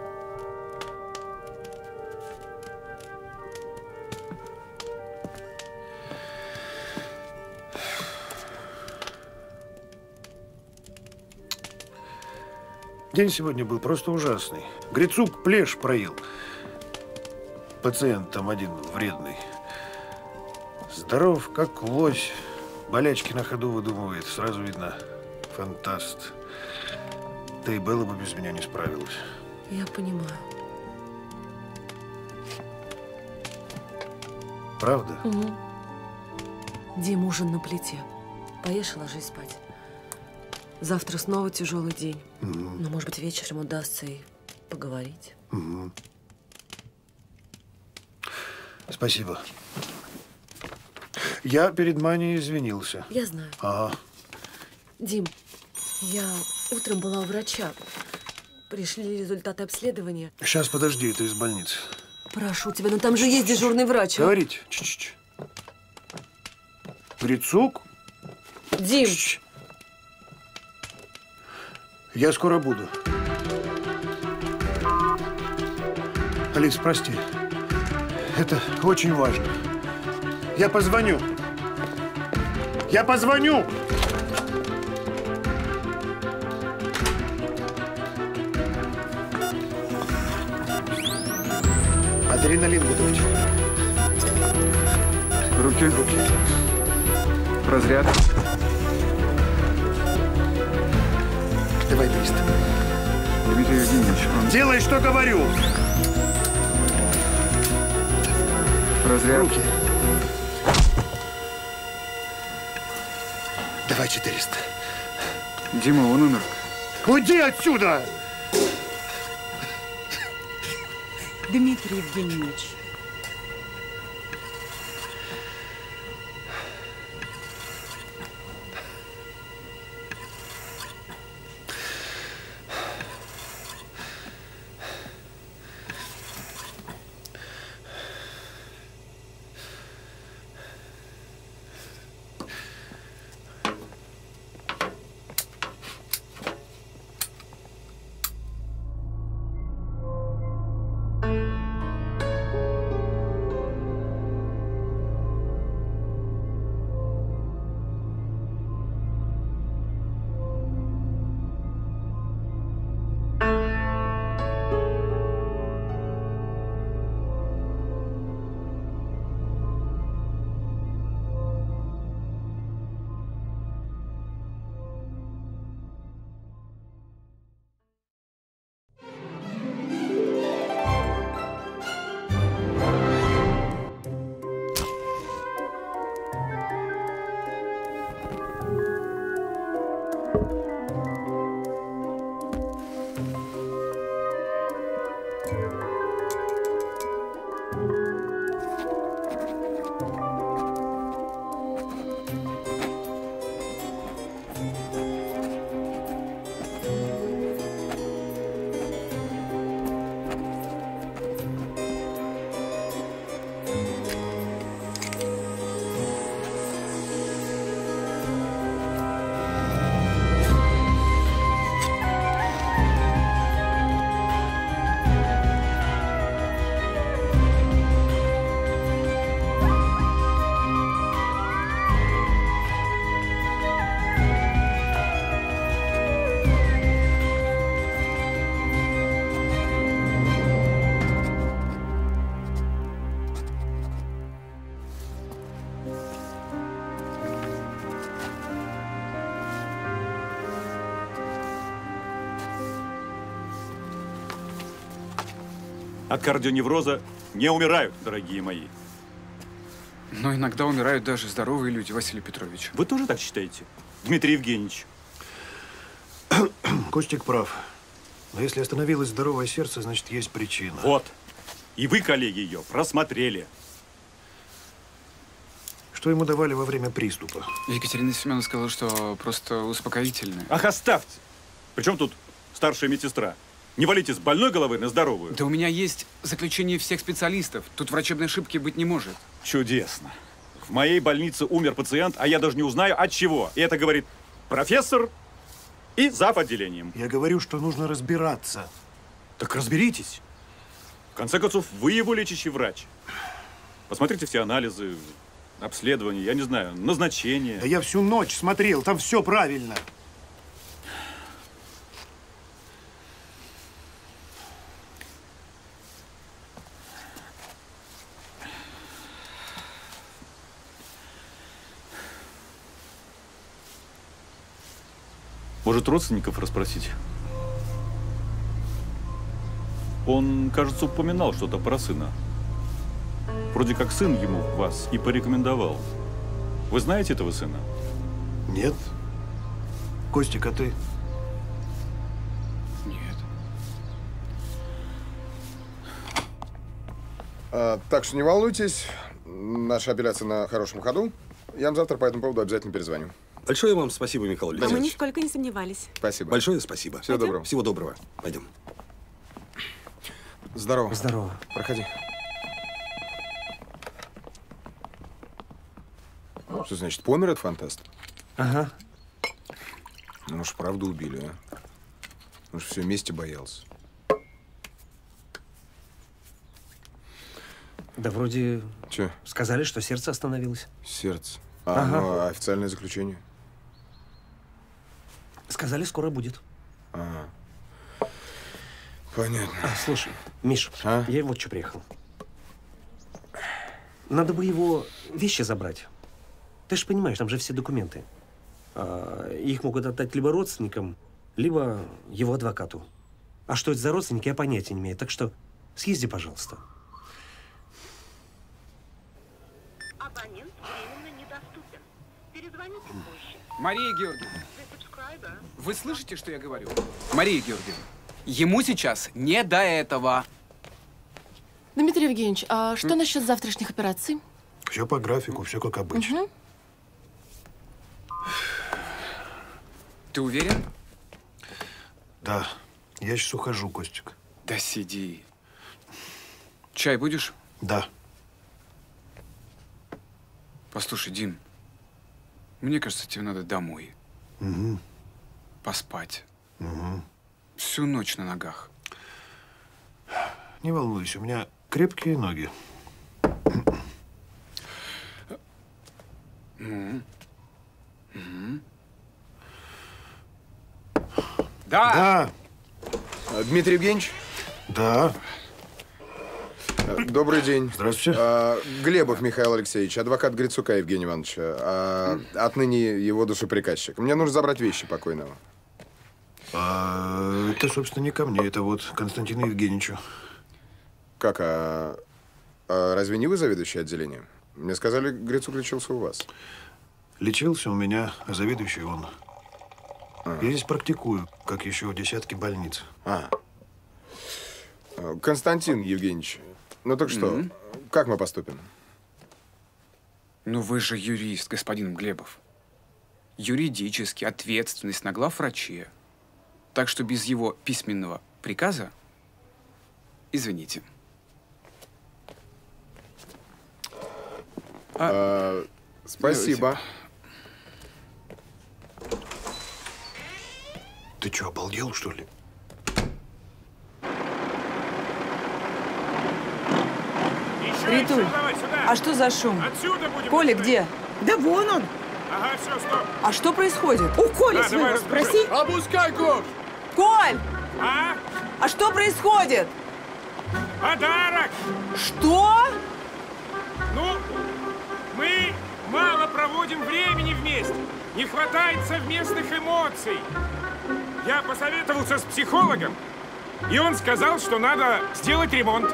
День сегодня был просто ужасный. Грицук плешь проел. Пациент там один вредный. Здоров, как лось. Болячки на ходу выдумывает. Сразу видно, фантаст. Ты было бы без меня не справилась. Я понимаю. Правда? Угу. Дим, ужин на плите. Поешь и ложись спать. Завтра снова тяжелый день. Угу. Но, может быть, вечером удастся и поговорить. Угу. Спасибо. Я перед Маней извинился. Я знаю. Ага. Дим, я утром была у врача. Пришли результаты обследования. Сейчас, подожди, ты из больницы. Прошу тебя, но там же есть дежурный врач. а? Говорите. Ч-ч-ч. Прицук? Дим! Ч-ч. Я скоро буду. Алис, прости. Это очень важно. Я позвоню. Я позвоню! Адреналин выдавать. Руки. Руки. Разряд. Давай триста. Дмитрий Евгеньевич, он... Делай, что говорю. Разряд. Руки. Давай четыреста. Дима, он умер. Уйди отсюда! Дмитрий Евгеньевич. От кардионевроза не умирают, дорогие мои. Но иногда умирают даже здоровые люди, Василий Петрович. Вы тоже так считаете, Дмитрий Евгеньевич? Костик прав. Но если остановилось здоровое сердце, значит, есть причина. Вот. И вы, коллеги, ее просмотрели. Что ему давали во время приступа? Екатерина Семеновна сказала, что просто успокоительное. Ах, оставьте! Причем тут старшая медсестра? Не валите с больной головы на здоровую. Да у меня есть заключение всех специалистов. Тут врачебной ошибки быть не может. Чудесно. В моей больнице умер пациент, а я даже не узнаю от чего. И это говорит профессор и зав. Отделением. Я говорю, что нужно разбираться. Так разберитесь. В конце концов, вы его лечащий врач. Посмотрите все анализы, обследования, я не знаю, назначения. Да я всю ночь смотрел, там все правильно. Может, родственников расспросить? Он, кажется, упоминал что-то про сына. Вроде как сын ему вас и порекомендовал. Вы знаете этого сына? Нет. Костик, а ты? Нет. А, так что не волнуйтесь. Наша апелляция на хорошем ходу. Я вам завтра по этому поводу обязательно перезвоню. Большое вам спасибо, Михаил А мы Алексеевич. нисколько не сомневались. Спасибо. Большое спасибо. Всего доброго. Всего доброго. Пойдем. Здорово. Здорово. Проходи. Что значит, помер этот фантаст? Ага. Ну уж правда убили, а? Он же все вместе боялся. Да вроде... Че? Сказали, что сердце остановилось. Сердце. А, Ага. ну, а официальное заключение? Сказали, скоро будет. А. Понятно. А, слушай, Миш, А? я вот что приехал. Надо бы его вещи забрать. Ты же понимаешь, там же все документы. А, их могут отдать либо родственникам, либо его адвокату. А что это за родственники, я понятия не имею. Так что съезди, пожалуйста. Абонент временно недоступен. Перезвоните позже. Мария Георгиевна, вы слышите, что я говорю? Мария Георгиевна, ему сейчас не до этого. Дмитрий Евгеньевич, а что М? насчет завтрашних операций? Все по графику, все как обычно. Угу. Ты уверен? Да. Я сейчас ухожу, Костик. Да сиди. Чай будешь? Да. Послушай, Дим, мне кажется, тебе надо домой. Угу. Поспать. Угу. Всю ночь на ногах. Не волнуйся, у меня крепкие ноги. Ну. Мгм. Да. Да. А, Дмитрий Евгеньевич? Да. А, Добрый день. Здравствуйте. А, Глебов Михаил Алексеевич, адвокат Грицука Евгения Ивановича. А, отныне его душеприказчик. Мне нужно забрать вещи покойного. А, это, собственно, не ко мне, это вот Константину Евгеньевичу. Как, а, а разве не вы заведующий отделением? Мне сказали, Грицук лечился у вас. Лечился у меня, а заведующий он. А. Я здесь практикую, как еще в десятке больниц. А. Константин Евгеньевич, ну так что, Мгм. как мы поступим? Ну вы же юрист, господин Глебов. Юридически ответственность на главвраче. Так что без его письменного приказа, извините. А, спасибо. Ты что, обалдел, что ли? Ритуль, а что за шум? Коля где? Да вон он. Ага, все, стоп. А что происходит? У Коли Да, своего давай спроси. Опускай ковш! Коль! А? А что происходит? Подарок! Что? Ну, мы мало проводим времени вместе. Не хватает совместных эмоций. Я посоветовался с психологом, и он сказал, что надо сделать ремонт.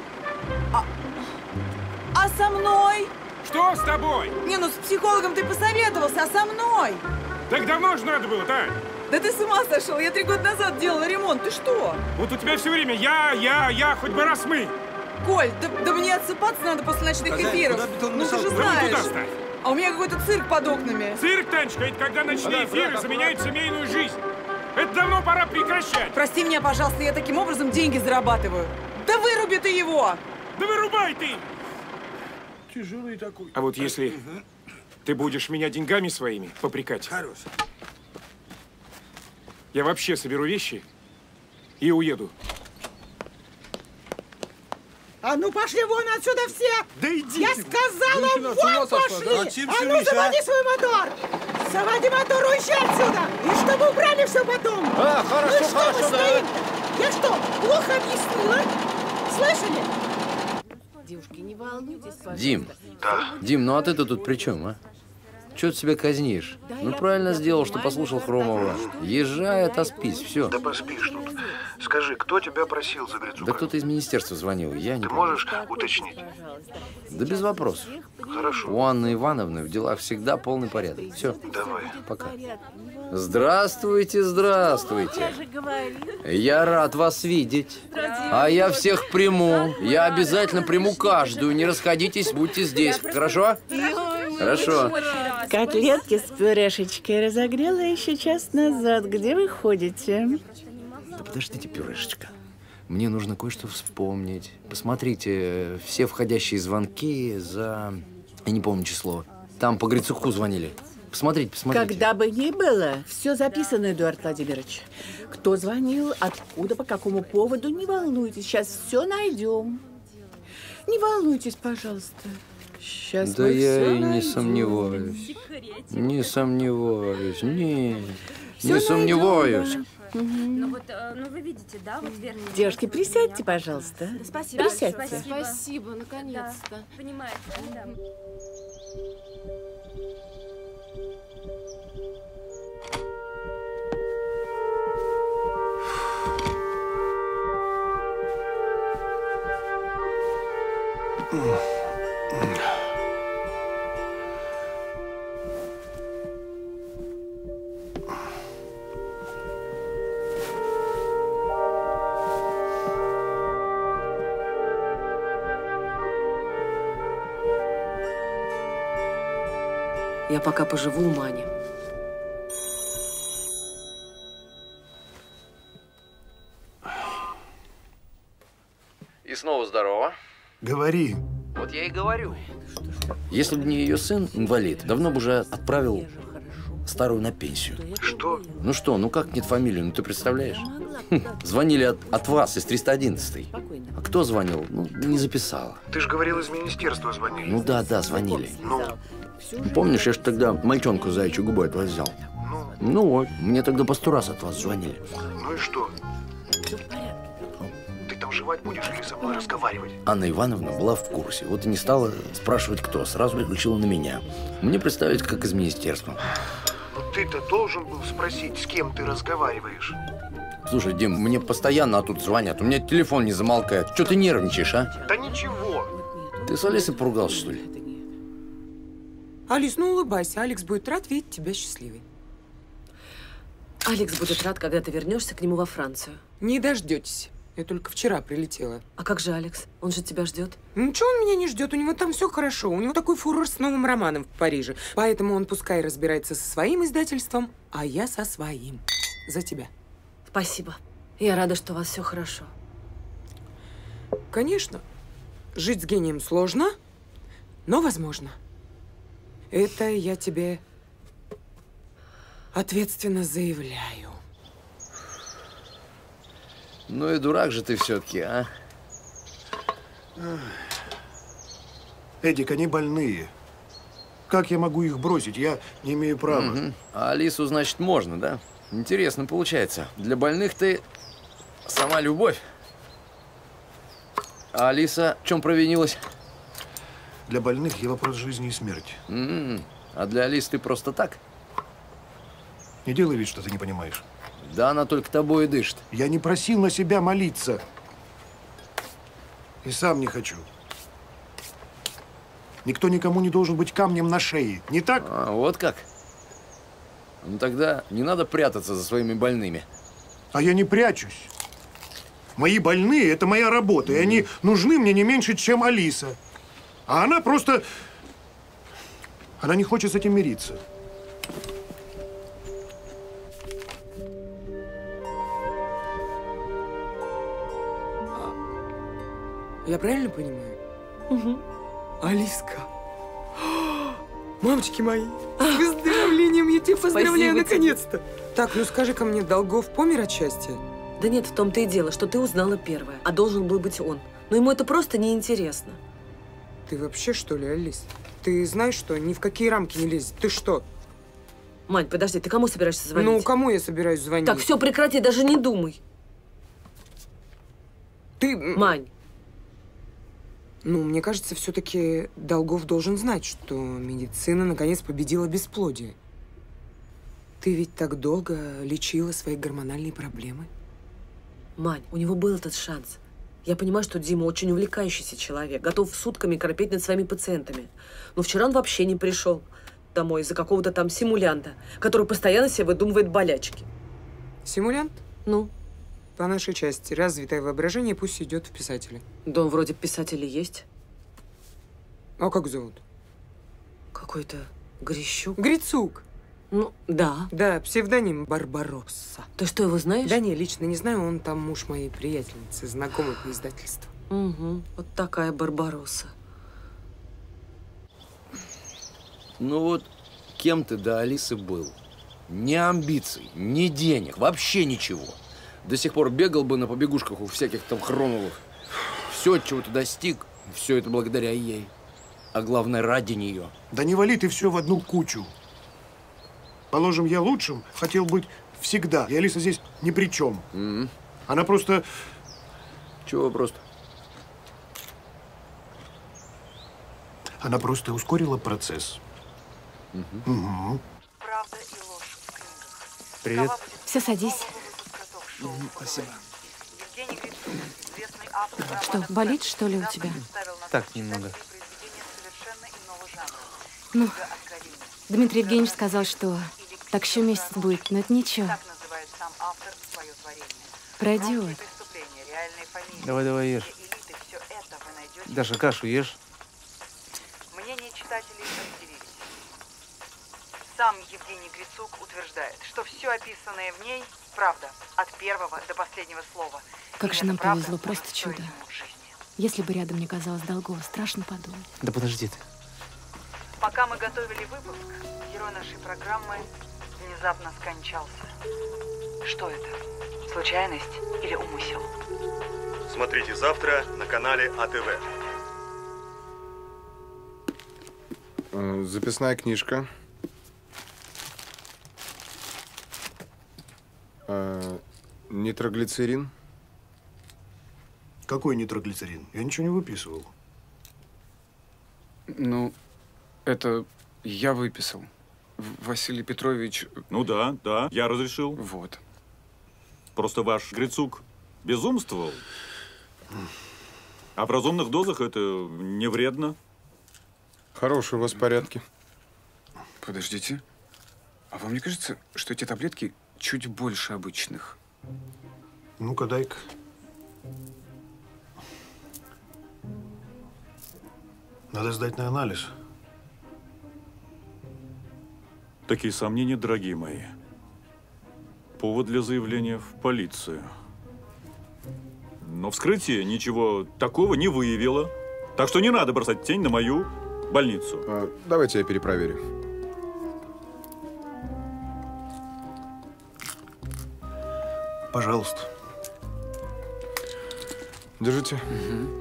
А со мной? Что с тобой? Не, ну с психологом ты посоветовался, а со мной? Так давно же надо было, Тань. Да ты с ума сошел, я три года назад делала ремонт, ты что? Вот у тебя все время я, я, я, хоть бы раз мы. Коль, да, да мне отсыпаться надо после ночных Хозяин, эфиров. куда бетон Ну ты мешал? же Да вот знаешь. туда ставь. А у меня какой-то цирк под окнами. Цирк, Танечка, это когда ночные Куда, эфиры куда, заменяют семейную жизнь. Это давно пора прекращать. Прости меня, пожалуйста, я таким образом деньги зарабатываю. Да выруби ты его! Да вырубай ты! Тяжелый такой. А вот если ты будешь меня деньгами своими попрекать, я вообще соберу вещи и уеду. А ну пошли вон отсюда все! Да иди! Я сказала, Женщина, с ума вон сошла, пошли! да? А Зачем ну все вещи, заводи а? свой мотор! Заводи мотор, уезжай отсюда! И чтобы убрали все потом! А, хорошо, ну и что хорошо, мы да. стоим? Я что, плохо объяснила? Слышали? Девушки, не волнуйтесь, пожалуйста. Дим, Дим, ну а ты-то тут при чем, а? Чего ты себя казнишь? Ну, правильно сделал, что послушал Хромова. Езжай, отоспись, все. Да поспишь тут. Скажи, кто тебя просил за Грицука? Да кто-то из министерства звонил, я не Ты помню. можешь уточнить? Да без вопросов. Хорошо. У Анны Ивановны в делах всегда полный порядок. Все. Давай. Пока. Здравствуйте, здравствуйте. Я рад вас видеть. А я всех приму. Я обязательно приму каждую. Не расходитесь, будьте здесь. Хорошо? Хорошо. Котлетки с пюрешечкой разогрела еще час назад. Где вы ходите? Да подождите, пюрешечка. Мне нужно кое-что вспомнить. Посмотрите, все входящие звонки за... Я не помню число. Там по Грицуку звонили. Посмотрите, посмотрите. Когда бы ни было, все записано, Эдуард Владимирович. Кто звонил, откуда, по какому поводу, не волнуйтесь. Сейчас все найдем. Не волнуйтесь, пожалуйста. Сейчас Да мы я все и не найдем. сомневаюсь. Не сомневаюсь. Не, Всё не сомневаюсь. найдем, да. Мгм. Ну вот, э, ну вы видите, да, вот верно. Девушки, присядьте, пожалуйста. Спасибо. Присядьте. Спасибо, наконец-то. Да, понимаете, да. Я пока поживу у Мани. И снова здорово. Говори. Вот я и говорю. Если бы не ее сын, инвалид, давно бы уже отправил старую на пенсию. Что? Ну что, ну как нет фамилии, ну ты представляешь? Хм, звонили от, от вас из триста одиннадцатой. А кто звонил? Ну, не записала. Ты же говорил, из министерства звонили. Ну да, да, звонили. Ну? Помнишь, я же тогда мальчонку заячью губой от вас взял? Ну вот, мне тогда по сто раз от вас звонили. Ну и что? Ты там жевать будешь или со мной разговаривать? Анна Ивановна была в курсе. Вот и не стала спрашивать, кто. Сразу переключила на меня. Мне представить, как из министерства. Ну ты-то должен был спросить, с кем ты разговариваешь. Слушай, Дим, мне постоянно оттуда звонят. У меня телефон не замолкает. Чего ты нервничаешь, а? Да ничего. Ты с Алисой поругался, что ли? Алис, ну улыбайся. Алекс будет рад видеть тебя счастливой. Алекс будет рад, когда ты вернешься к нему во Францию. Не дождетесь. Я только вчера прилетела. А как же Алекс? Он же тебя ждет. Ничего он меня не ждет, у него там все хорошо. У него такой фурор с новым романом в Париже. Поэтому он пускай разбирается со своим издательством, а я со своим. За тебя. Спасибо. Я рада, что у вас все хорошо. Конечно. Жить с гением сложно, но возможно. Это я тебе ответственно заявляю. Ну и дурак же ты все-таки, а? Эдик, они больные. Как я могу их бросить? Я не имею права. Угу. А Алису, значит, можно, да? Интересно получается. Для больных ты сама любовь. А Алиса в чем провинилась? Для больных я вопрос жизни и смерти. М-м. А для Алисы ты просто так? Не делай вид, что ты не понимаешь. Да она только тобой и дышит. Я не просил на себя молиться. И сам не хочу. Никто никому не должен быть камнем на шее. Не так? А, вот как? Ну тогда не надо прятаться за своими больными. А я не прячусь. Мои больные – это моя работа, и они нужны мне не меньше, чем Алиса. А она просто… Она не хочет с этим мириться. Я правильно понимаю? Угу. Алиска. Мамочки мои, с выздоровлением я тебя поздравляю наконец-то. Так, ну скажи-ка мне, Долгов помер от счастья? Да нет, в том-то и дело, что ты узнала первое, а должен был быть он. Но ему это просто неинтересно. Ты вообще, что ли, Алис? Ты знаешь, что ни в какие рамки не лезет. Ты что? Мань, подожди, ты кому собираешься звонить? Ну, кому я собираюсь звонить? Так, все, прекрати, даже не думай. Ты… Мань. Ну, мне кажется, все-таки Долгов должен знать, что медицина наконец победила бесплодие. Ты ведь так долго лечила свои гормональные проблемы. Мань, у него был этот шанс. Я понимаю, что Дима очень увлекающийся человек, готов сутками корпеть над своими пациентами. Но вчера он вообще не пришел домой из-за какого-то там симулянта, который постоянно себе выдумывает болячки. Симулянт? Ну? По нашей части. Развитое воображение пусть идет в писателя. Да он вроде писатель и есть. А как зовут? Какой-то Грищук. Грицук. Ну, да. Да, псевдоним Барбаросса. Ты что, его знаешь? Да не, лично не знаю, он там муж моей приятельницы, знакомый по издательству. Угу, вот такая Барбаросса. Ну вот, кем ты до Алисы был? Ни амбиций, ни денег, вообще ничего. До сих пор бегал бы на побегушках у всяких там Хроновых. Все, чего ты достиг, все это благодаря ей. А главное, ради нее. Да не вали ты все в одну кучу. Положим, я лучшим хотел быть всегда. И Алиса здесь ни при чем. Mm-hmm. Она просто… Чего просто? Она просто ускорила процесс. Mm-hmm. Угу. Привет. Все, садись. Mm-hmm, спасибо. Что, болит, что ли, у тебя? Так, немного. Ну, Дмитрий Евгеньевич сказал, что так еще месяц будет, но это ничего. Пройдет. Давай, давай, ешь. Даша, кашу ешь. Мнения читателей разделились. Сам Евгений Грицук утверждает, что все описанное в ней – правда, от первого до последнего слова. Как же нам повезло, просто чудо. Если бы рядом не оказалось Долгова, страшно подумать. Да подожди ты. Пока мы готовили выпуск, герой нашей программы внезапно скончался. Что это? Случайность или умысел? Смотрите завтра на канале А Тэ Вэ. Записная книжка. А, нитроглицерин. Какой нитроглицерин? Я ничего не выписывал. Ну, это я выписал. Василий Петрович… Ну да, да, я разрешил. Вот. Просто ваш Грицук безумствовал. А в разумных дозах это не вредно. Хорошие у вас порядки. Подождите. А вам не кажется, что эти таблетки чуть больше обычных? Ну-ка, дай-ка. Надо сдать на анализ. Такие сомнения, дорогие мои. Повод для заявления в полицию. Но вскрытие ничего такого не выявило. Так что не надо бросать тень на мою больницу. А, давайте я перепроверю. Пожалуйста. Держите. Угу.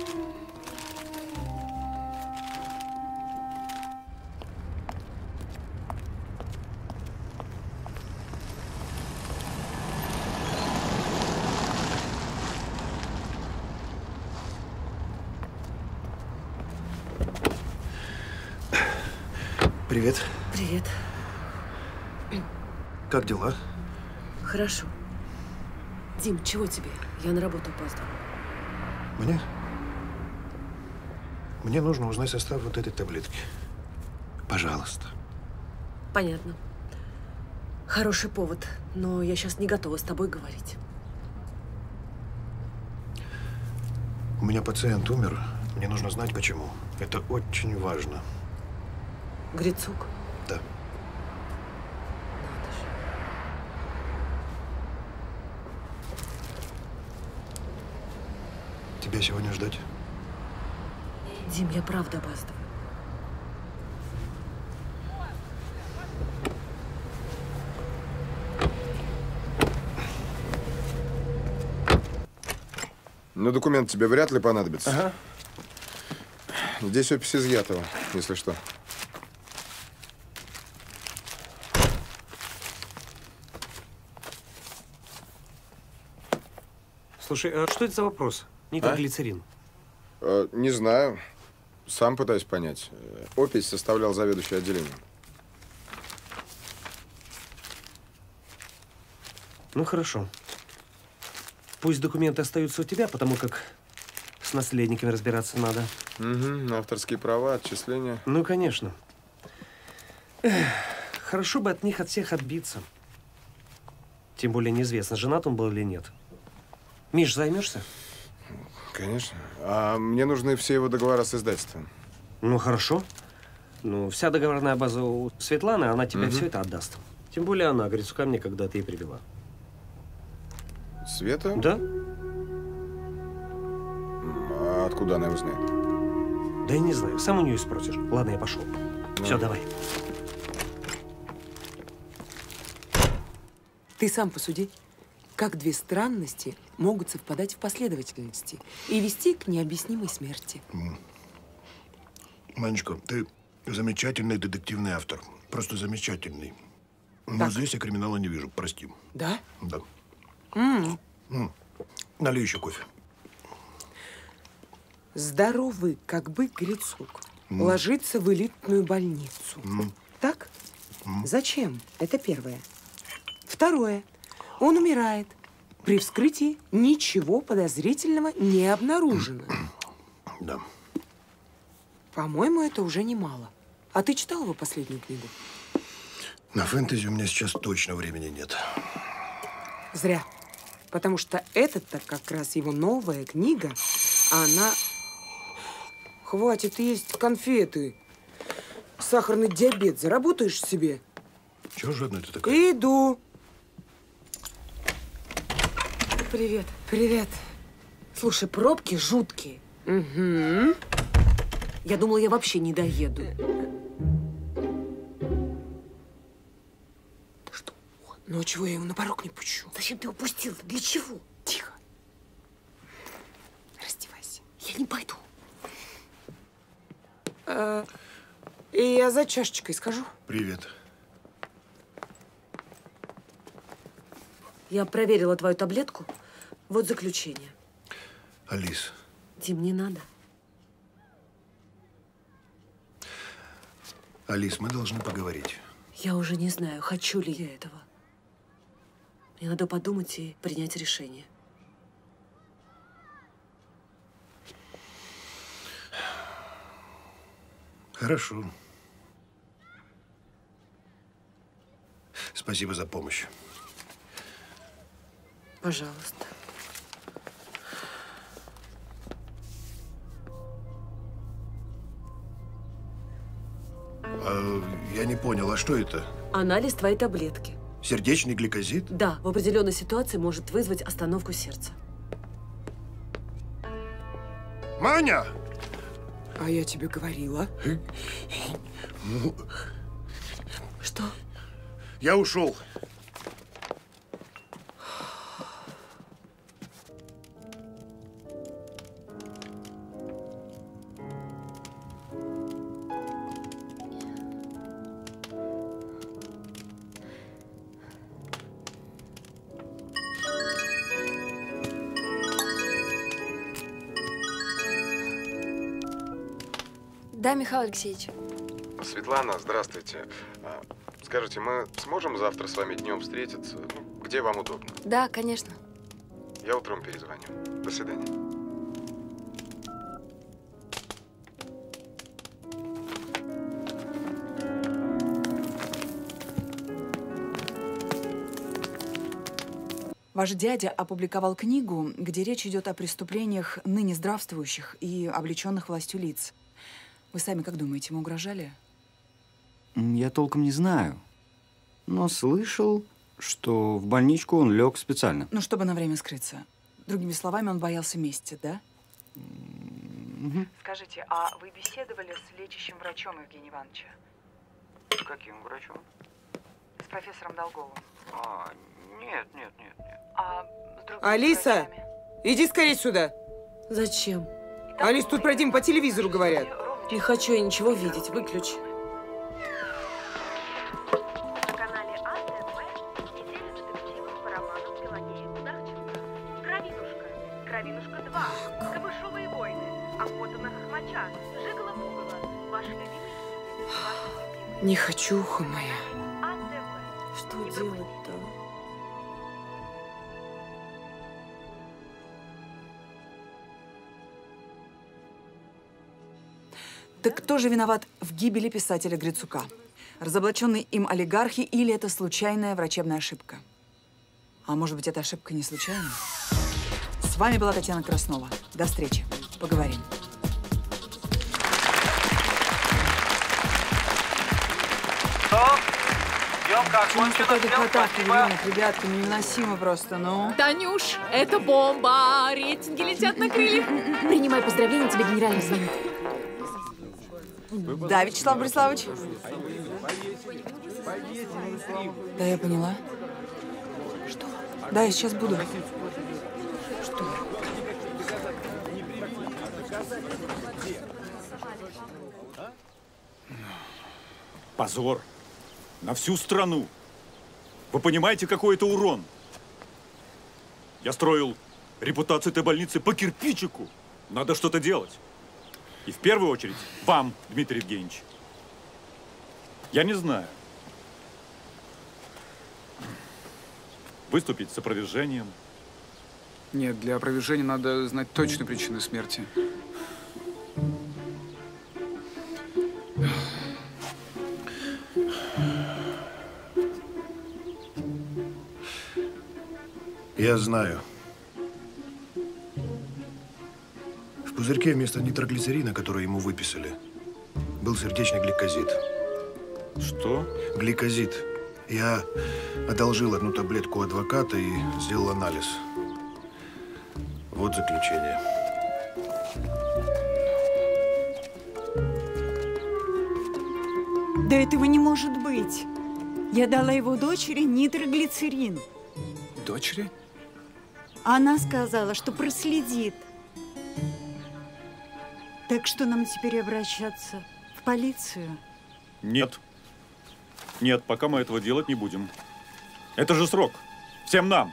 Привет. Привет. Как дела? Хорошо. Дим, чего тебе? Я на работу опаздываю. Мне? Мне нужно узнать состав вот этой таблетки. Пожалуйста. Понятно. Хороший повод, но я сейчас не готова с тобой говорить. У меня пациент умер. Мне нужно знать, почему. Это очень важно. Грицук? Да. Надо же. Тебя сегодня ждать? Дим, я правда опаздываю. Ну, документ тебе вряд ли понадобится. Ага. Здесь опись изъятого, если что. Слушай, а что это за вопрос? Нитроглицерин. Э, не знаю. Сам пытаюсь понять. Опись составлял заведующий отделением. Ну, хорошо. Пусть документы остаются у тебя, потому как с наследниками разбираться надо. Угу, авторские права, отчисления. Ну, конечно. Эх, хорошо бы от них от всех отбиться. Тем более неизвестно, женат он был или нет. Миш, займешься? Конечно. А мне нужны все его договора с издательством. Ну, хорошо. Ну, вся договорная база у Светланы, она тебе Угу. все это отдаст. Тем более она Грицука мне когда-то и привела. Света? Да. А откуда она его знает? Да я не знаю, сам у нее спросишь. Ладно, я пошел. Ну. Все, давай. Ты сам посуди, как две странности могут совпадать в последовательности и вести к необъяснимой смерти. Манечка, ты замечательный детективный автор. Просто замечательный. Но Так. здесь я криминала не вижу, прости. Да? Да. М. М. Налей еще кофе. Здоровый, как бык Грицук, М. ложится в элитную больницу. М. Так? Зачем? Это первое. Второе. Он умирает. При вскрытии ничего подозрительного не обнаружено. Да. По-моему, это уже немало. А ты читал его последнюю книгу? На фэнтези у меня сейчас точно времени нет. Зря. Потому что это-то как раз его новая книга, а она... Хватит есть конфеты. Сахарный диабет заработаешь себе? Чего жадная ты такая? Иду. Привет. Привет. Слушай, пробки жуткие. Угу. Я думала, я вообще не доеду. Ну, а чего я его на порог не пущу? Зачем ты его пустила? Для чего? Тихо. Раздевайся. Я не пойду. А, и я за чашечкой схожу. Привет. Я проверила твою таблетку. Вот заключение. Алис, Дим, не надо. Алис, мы должны поговорить. Я уже не знаю, хочу ли я этого. Мне надо подумать и принять решение. Хорошо. Спасибо за помощь. Пожалуйста. А, я не понял, а что это? Анализ твоей таблетки. Сердечный гликозит? Да, в определенной ситуации может вызвать остановку сердца. Маня! А я тебе говорила. Ну, Что? я ушел. Да, Михаил Алексеевич. Светлана, здравствуйте. А, Скажите, мы сможем завтра с вами днем встретиться? Ну, где вам удобно? Да, конечно. Я утром перезвоню. До свидания. Ваш дядя опубликовал книгу, где речь идет о преступлениях ныне здравствующих и облеченных властью лиц. Вы сами как думаете, ему угрожали? Я толком не знаю, но слышал, что в больничку он лег специально. Ну, чтобы на время скрыться. Другими словами, он боялся мести, да? Скажите, а вы беседовали с лечащим врачом Евгения Ивановича? С каким врачом? С профессором Долговым? А, нет, нет, нет, нет. А с другими Алиса, врачами? иди скорее сюда. Зачем? Алис, тут про Диму по телевизору говорят. Не хочу я ничего видеть. Выключи. На канале АТВ неделя детективов по роману Пелагеи Кударченко. Кровинушка, Кровинушка два, Камышовые войны, Охота на хохмача. Жигала-пугала. Ваши любимые книги. Ваши любимые. Не хочуха моя. Что делать-то? Так кто же виноват в гибели писателя Грицука? Разоблаченные им олигархи или это случайная врачебная ошибка? А может быть, эта ошибка не случайная? С вами была Татьяна Краснова. До встречи. Поговорим. Почему такая духота в павильонах, ребятки? Невыносимо просто, ну. Танюш, это бомба! Рейтинги летят на крыльях. Принимай поздравления, тебе генеральный звонит. Да, Вячеслав Бориславович? Да, я поняла. Что? Да, я сейчас буду. Что? Позор на всю страну. Вы понимаете, какой это урон? Я строил репутацию этой больницы по кирпичику. Надо что-то делать. И в первую очередь вам, Дмитрий Евгеньевич. Я не знаю. Выступить с опровержением. Нет, для опровержения надо знать точную причину смерти. Я знаю. В пузырьке вместо нитроглицерина, который ему выписали, был сердечный гликозид. Что? Гликозид. Я одолжил одну таблетку у адвоката и сделал анализ. Вот заключение. Да этого не может быть. Я дала его дочери нитроглицерин. Дочери? Она сказала, что проследит. Так что нам теперь обращаться в полицию? Нет. Нет, пока мы этого делать не будем. Это же срок. Всем нам.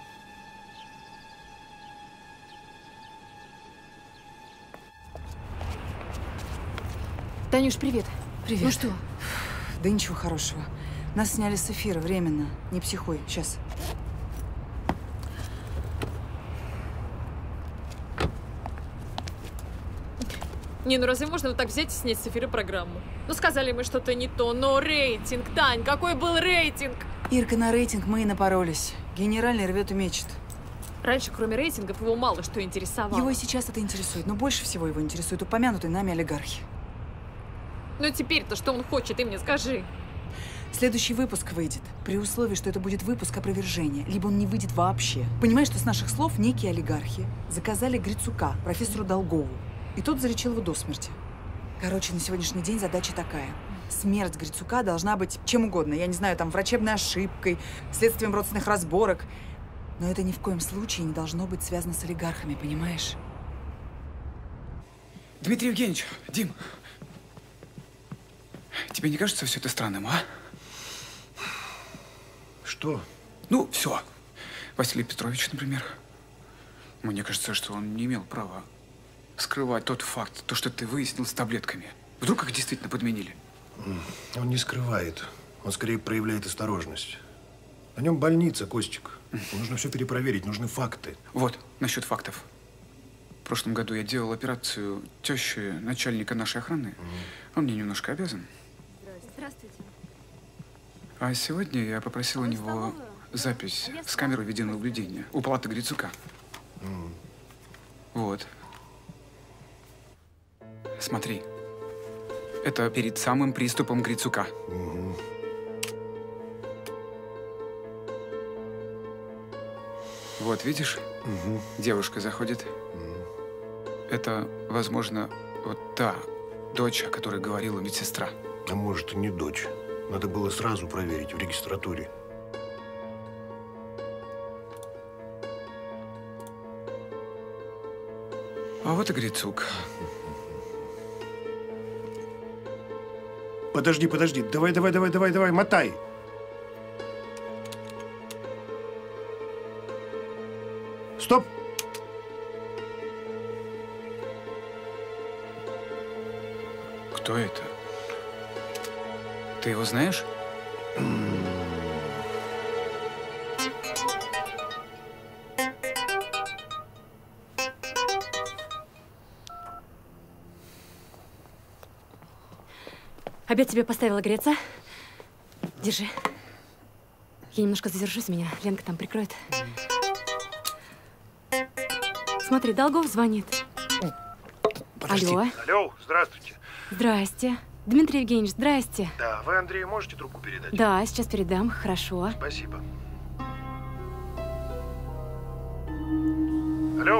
Танюш, привет. Привет. Ну что? Да ничего хорошего. Нас сняли с эфира временно. Не психуй. Сейчас. Не, ну разве можно вот так взять и снять с эфира программу? Ну сказали мы что-то не то, но рейтинг, Тань, какой был рейтинг? Ирка, на рейтинг мы и напоролись. Генеральный рвет и мечет. Раньше, кроме рейтингов, его мало что интересовало. Его и сейчас это интересует, но больше всего его интересуют упомянутые нами олигархи. Ну теперь-то что он хочет, ты мне скажи. Следующий выпуск выйдет при условии, что это будет выпуск опровержения, либо он не выйдет вообще. Понимаешь, что с наших слов некие олигархи заказали Грицука, профессору Долгову, и тот залечил его до смерти. Короче, на сегодняшний день задача такая. Смерть Грицука должна быть чем угодно. Я не знаю, там, врачебной ошибкой, следствием родственных разборок. Но это ни в коем случае не должно быть связано с олигархами, понимаешь? Дмитрий Евгеньевич, Дим, тебе не кажется все это странным, а? Что? Ну, все. Василий Петрович, например. Мне кажется, что он не имел права скрывать тот факт, то, что ты выяснил с таблетками. Вдруг их действительно подменили? Он не скрывает. Он скорее проявляет осторожность. На нем больница, Костик. Нужно все перепроверить, нужны факты. Вот, насчет фактов. В прошлом году я делал операцию тещи начальника нашей охраны. Он мне немножко обязан. Здравствуйте. А сегодня я попросил у него запись с камеры видеонаблюдения наблюдения у палаты Грицука. Mm. Вот. Смотри. Это перед самым приступом Грицука. Mm-hmm. Вот, видишь? Mm-hmm. Девушка заходит. Mm-hmm. Это, возможно, вот та дочь, о которой говорила медсестра. А может, и не дочь. Надо было сразу проверить в регистратуре. А вот и Грицук. Подожди, подожди. Давай, давай, давай, давай, давай, мотай. Стоп! Кто это? Ты его знаешь? Обед тебе поставила греться. Держи. Я немножко задержусь, меня Ленка там прикроет. Смотри, Долгов звонит. Подожди. Алло. Алло, здравствуйте. Здрасте. Дмитрий Евгеньевич, здрасте. Да, вы Андрею можете трубку передать? Да, сейчас передам. Хорошо. Спасибо. Алло.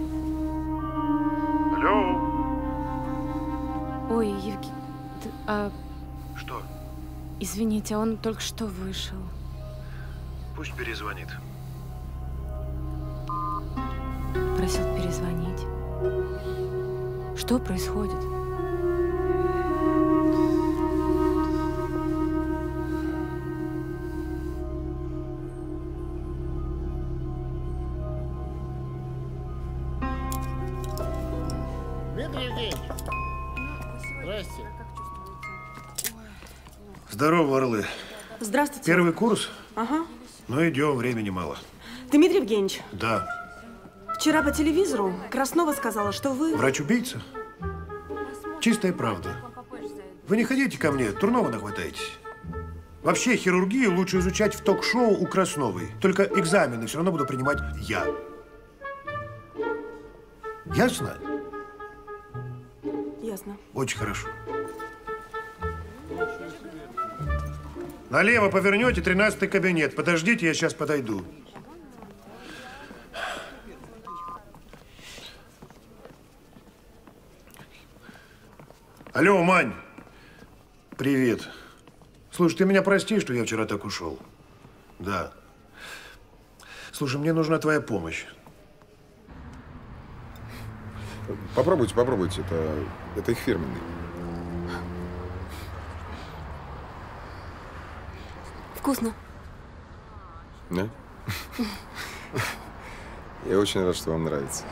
Алло. Ой, Евгений, а... Что? Извините, он только что вышел. Пусть перезвонит. Просил перезвонить. Что происходит? Дмитрий Евгеньевич. Здрасте. Здорово, орлы. Здравствуйте. Первый курс? Ага. Ну, идем, времени мало. Дмитрий Евгеньевич, Да. вчера по телевизору Краснова сказала, что вы… Врач-убийца? Чистая правда. Вы не ходите ко мне, Турнова нахватаетесь. Вообще, хирургию лучше изучать в ток-шоу у Красновой. Только экзамены все равно буду принимать я. Ясно? Ясно. Очень хорошо. Налево повернете, тринадцатый кабинет. Подождите, я сейчас подойду. Алло, Мань. Привет. Слушай, ты меня прости, что я вчера так ушел. Да. Слушай, мне нужна твоя помощь. Попробуйте, попробуйте. Это, это их фирменный. Вкусно. Да? Я очень рад, что вам нравится.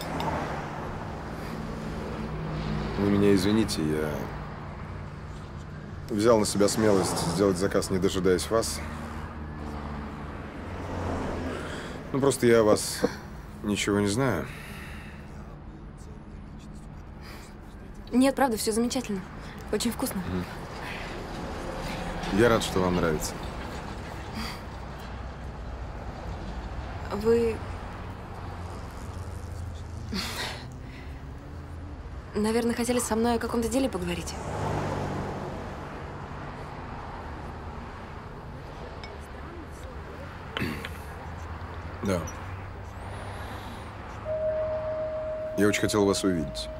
Вы меня извините, я взял на себя смелость сделать заказ, не дожидаясь вас. Ну, просто я о вас ничего не знаю. Нет, правда, все замечательно. Очень вкусно. Я рад, что вам нравится. Вы… Наверное, хотели со мной о каком-то деле поговорить? Да. Я очень хотел вас увидеть.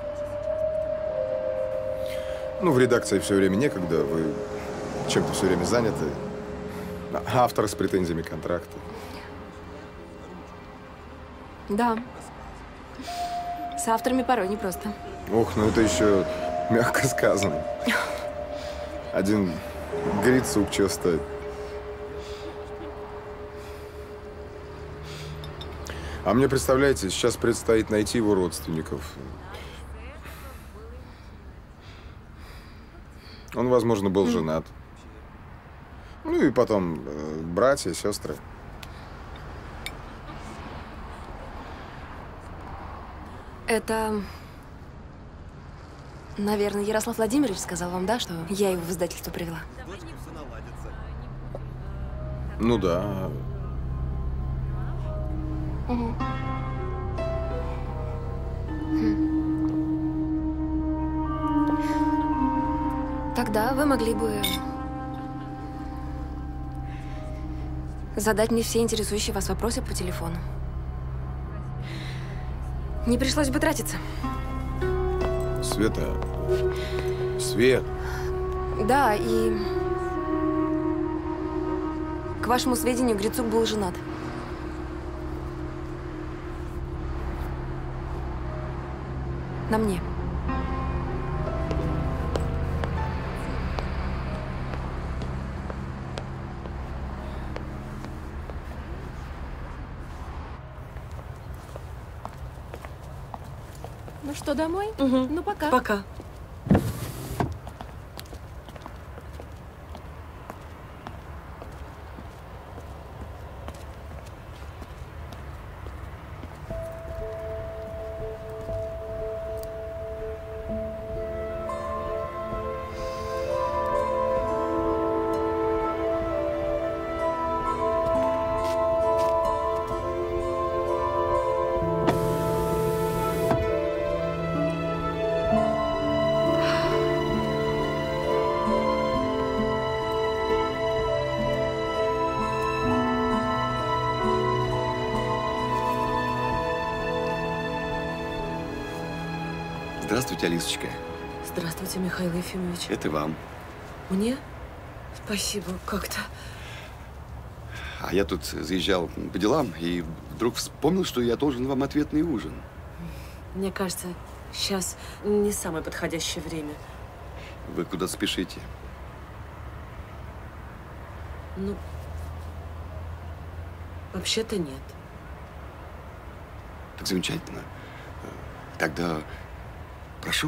Ну, в редакции все время некогда, вы чем-то все время заняты. Автор с претензиями контракта. Да. С авторами порой непросто. Ох, ну это еще мягко сказано. Один Грицук чего стоит. А мне, представляете, сейчас предстоит найти его родственников. Он, возможно, был женат. Ну и потом э, братья, сестры. Это… Наверное, Ярослав Владимирович сказал вам, да, что я его в издательство привела? Ну да. Угу. Хм. Тогда вы могли бы задать мне все интересующие вас вопросы по телефону. Не пришлось бы тратиться. Света. Свет. Да, и… К вашему сведению, Грицук был женат. На мне. Ну что, домой? Угу. Ну, пока. Пока. Здравствуйте, Алисочка. Здравствуйте, Михаил Ефимович. Это вам. Мне? Спасибо, как-то. А я тут заезжал по делам и вдруг вспомнил, что я должен вам ответный ужин. Мне кажется, сейчас не самое подходящее время. Вы куда-то спешите? Ну, вообще-то нет. Так замечательно. Тогда прошу.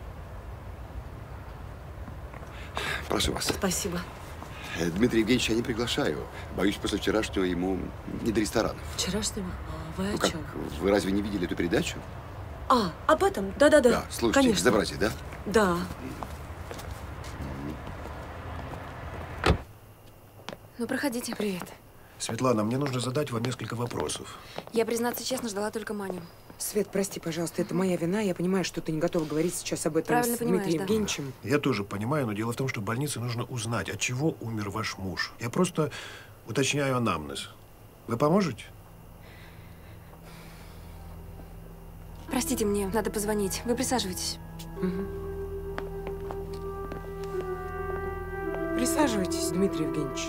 Прошу вас. Спасибо. Дмитрия Евгеньевича я не приглашаю. Боюсь, после вчерашнего ему не до ресторанов. Вчерашнего? А вы Ну о как, чем? вы разве не видели эту передачу? А, об этом? Да-да-да. Да, слушайте, конечно. безобразие, да? Да. Ну, проходите. Привет. Светлана, мне нужно задать вам несколько вопросов. Я, признаться честно, ждала только Маню. Свет, прости, пожалуйста, это моя вина. Я понимаю, что ты не готова говорить сейчас об этом Правильно с понимаешь, Дмитрием да. Евгеньевичем. Я тоже понимаю, но дело в том, что в больнице нужно узнать, от чего умер ваш муж. Я просто уточняю анамнез. Вы поможете? Простите, мне надо позвонить. Вы присаживайтесь. Присаживайтесь, Дмитрий Евгеньевич.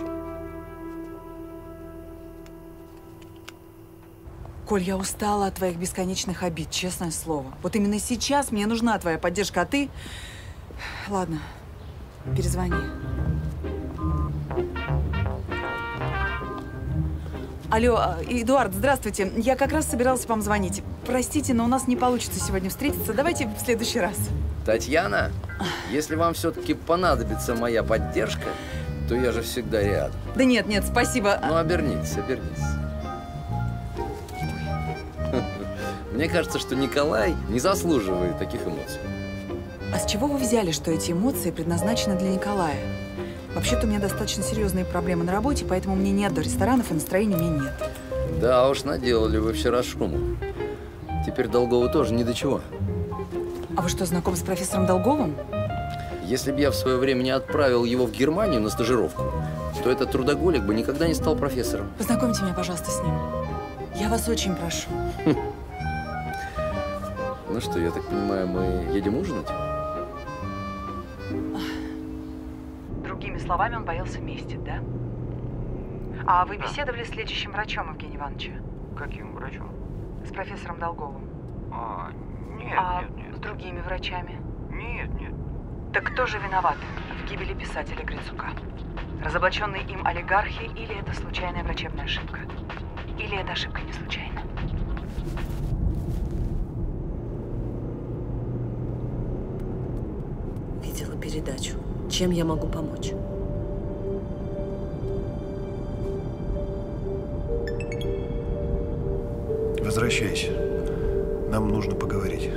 Коль, я устала от твоих бесконечных обид, честное слово. Вот именно сейчас мне нужна твоя поддержка, а ты… Ладно, перезвони. Алло, Эдуард, здравствуйте. Я как раз собиралась вам звонить. Простите, но у нас не получится сегодня встретиться. Давайте в следующий раз. Татьяна, если вам все-таки понадобится моя поддержка, то я же всегда рядом. Да нет, нет, спасибо. Ну, обернитесь, обернитесь. Мне кажется, что Николай не заслуживает таких эмоций. А с чего вы взяли, что эти эмоции предназначены для Николая? Вообще-то у меня достаточно серьезные проблемы на работе, поэтому мне нет до ресторанов, и настроения у меня нет. Да уж, наделали вы вчера шуму. Теперь Долгову тоже ни до чего. А вы что, знакомы с профессором Долговым? Если бы я в свое время не отправил его в Германию на стажировку, то этот трудоголик бы никогда не стал профессором. Познакомьте меня, пожалуйста, с ним. Я вас очень прошу. Ну что, я так понимаю, мы едем ужинать? Другими словами, он боялся мести, да? А вы беседовали с лечащим врачом Евгения Ивановича? Каким врачом? С профессором Долговым? А, нет, а нет, нет. с другими врачами? Нет, нет. Так кто же виноват в гибели писателя Грицука? Разоблаченные им олигархи или это случайная врачебная ошибка? Или эта ошибка не случайна? Видела передачу. Чем я могу помочь? Возвращайся. Нам нужно поговорить.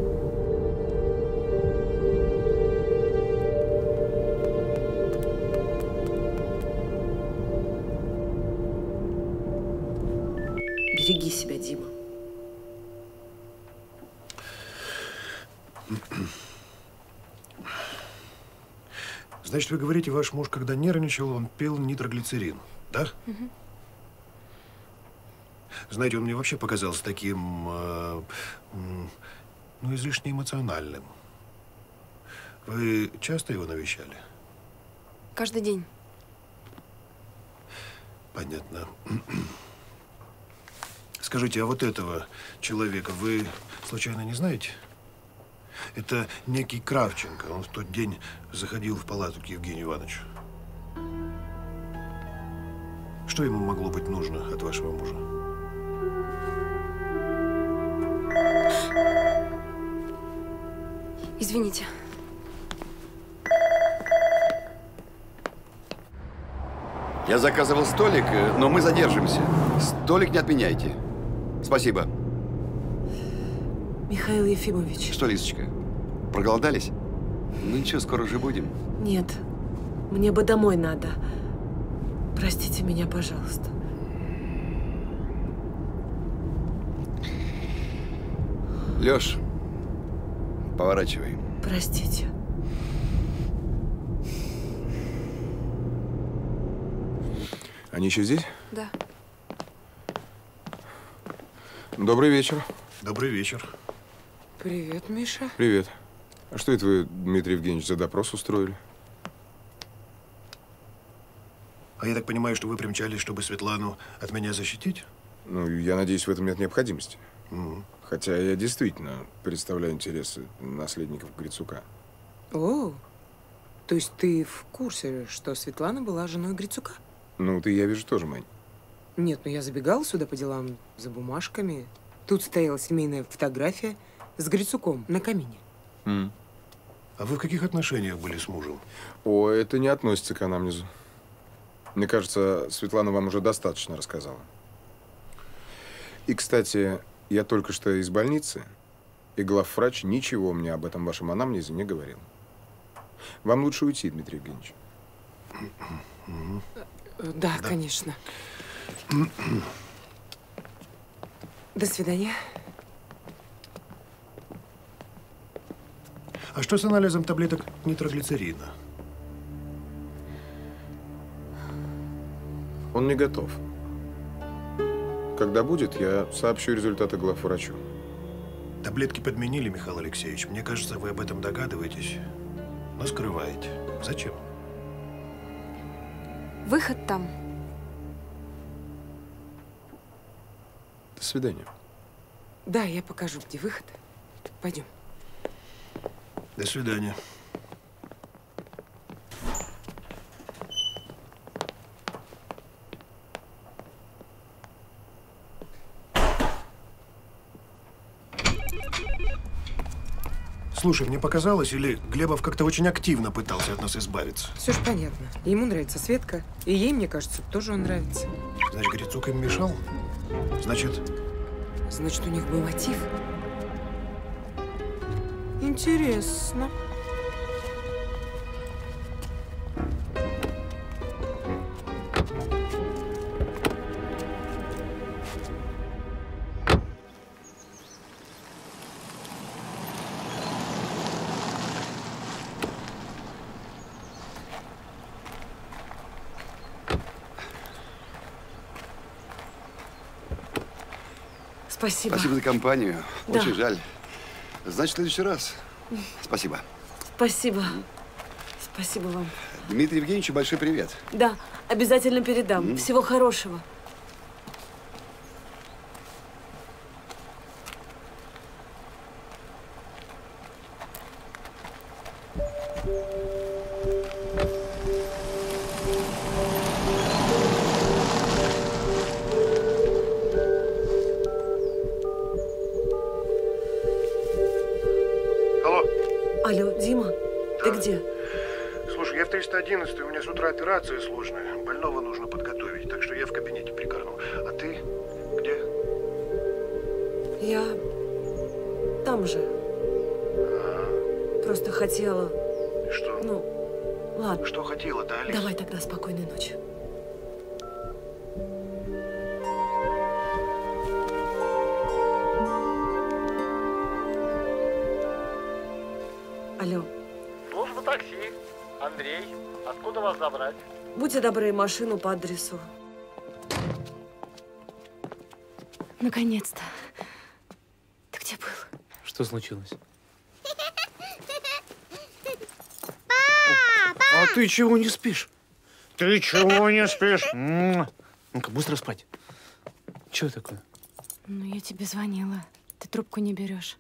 Береги себя, Дима. Значит, вы говорите, ваш муж, когда нервничал, он пил нитроглицерин, да? Угу. Знаете, он мне вообще показался таким, э, ну, излишне эмоциональным. Вы часто его навещали? Каждый день. Понятно. Скажите, а вот этого человека вы случайно не знаете? Это некий Кравченко. Он в тот день заходил в палату к Евгению Ивановичу. Что ему могло быть нужно от вашего мужа? Извините. Я заказывал столик, но мы задержимся. Столик не отменяйте. Спасибо. Михаил Ефимович. Что, Лисочка, проголодались? Ну ничего, скоро уже будем. Нет, мне бы домой надо. Простите меня, пожалуйста. Лёш, поворачивай. Простите. Они еще здесь? Да. Добрый вечер. Добрый вечер. Привет, Миша. Привет. А что это вы, Дмитрий Евгеньевич, за допрос устроили? А я так понимаю, что вы примчались, чтобы Светлану от меня защитить? Ну, я надеюсь, в этом нет необходимости. Угу. Хотя я действительно представляю интересы наследников Грицука. О, то есть ты в курсе, что Светлана была женой Грицука? Ну, ты, я вижу, тоже, Мань. Нет, ну я забегала сюда по делам за бумажками. Тут стояла семейная фотография с Грицуком на камине. Mm. А вы в каких отношениях были с мужем? О, это не относится к анамнезу. Мне кажется, Светлана вам уже достаточно рассказала. И, кстати, я только что из больницы, и главврач ничего мне об этом вашем анамнезе не говорил. Вам лучше уйти, Дмитрий Евгеньевич. Да, да, конечно. До свидания. А что с анализом таблеток нитроглицерина? Он не готов. Когда будет, я сообщу результаты главврачу. Таблетки подменили, Михаил Алексеевич. Мне кажется, вы об этом догадываетесь, но скрываете. Зачем? Выход там. До свидания. Да, я покажу, где выход. Пойдем. До свидания. Слушай, мне показалось, или Глебов как-то очень активно пытался от нас избавиться? Все ж понятно. Ему нравится Светка, и ей, мне кажется, тоже он нравится. Значит, Грицук им мешал? Значит… Значит, у них был мотив? Интересно. Спасибо. Спасибо за компанию. Да. Очень жаль. Значит, в следующий раз. Спасибо. Спасибо. Спасибо вам. Дмитрию Евгеньевичу большой привет. Да, обязательно передам. Mm. Всего хорошего. Алло, Дима, да. Ты где? Слушай, я в триста одиннадцать, у меня с утра операция сложная. Больного нужно подготовить, так что я в кабинете прикорну. А ты где? Я там же. А... Просто хотела… И что? Ну, ладно. Что хотела-то, Алис? Давай тогда спокойной ночи. Алло. Служба такси. Андрей, откуда вас забрать? Будьте добры, машину по адресу. Наконец-то. Ты где был? Что случилось? Папа! А ты чего не спишь? Ты чего не спишь? Ну-ка, быстро спать. Чего такое? Ну, я тебе звонила. Ты трубку не берешь.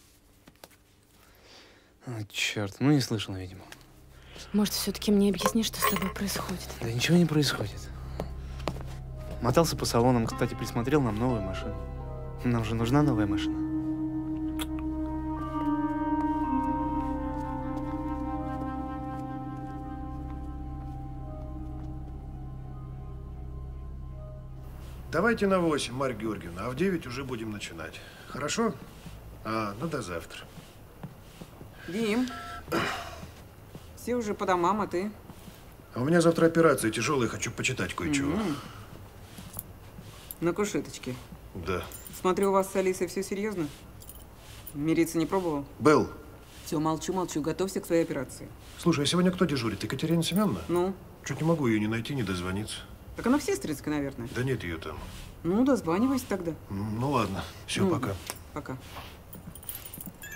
А, черт, ну не слышала, видимо. Может, все-таки мне объяснишь, что с тобой происходит? Да ничего не происходит. Мотался по салонам, кстати, присмотрел нам новую машину. Нам же нужна новая машина. Давайте на восемь, Марья Георгиевна, а в девять уже будем начинать. Хорошо? А, ну до завтра. Дим, все уже по домам, а ты? А у меня завтра операция тяжелая, хочу почитать кое-чего. Mm-hmm. На кушеточке. Да. Смотрю, у вас с Алисой все серьезно? Мириться не пробовал? Был. Все, молчу, молчу. Готовься к своей операции. Слушай, а сегодня кто дежурит? Екатерина Семеновна? Ну? Чуть не могу ее не найти, не дозвониться. Так она в Сестринской, наверное. Да нет ее там. Ну, дозванивайся тогда. Ну ладно. Все, ну, пока. Пока.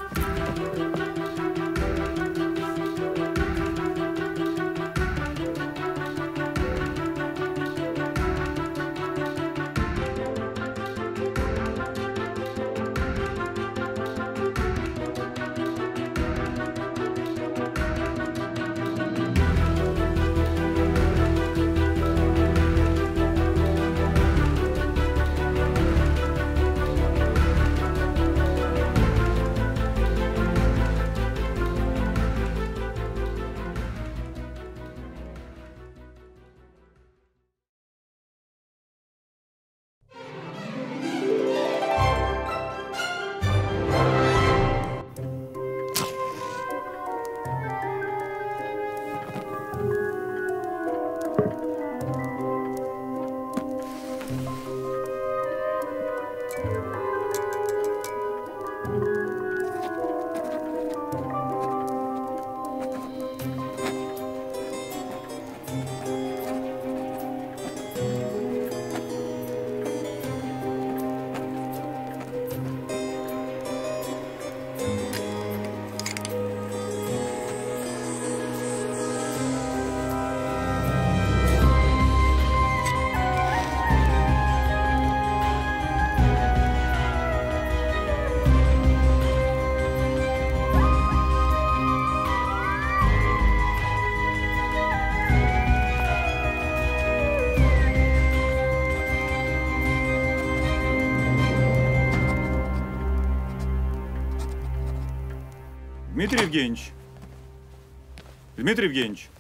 Дмитрий Евгеньевич. Дмитрий Евгеньевич.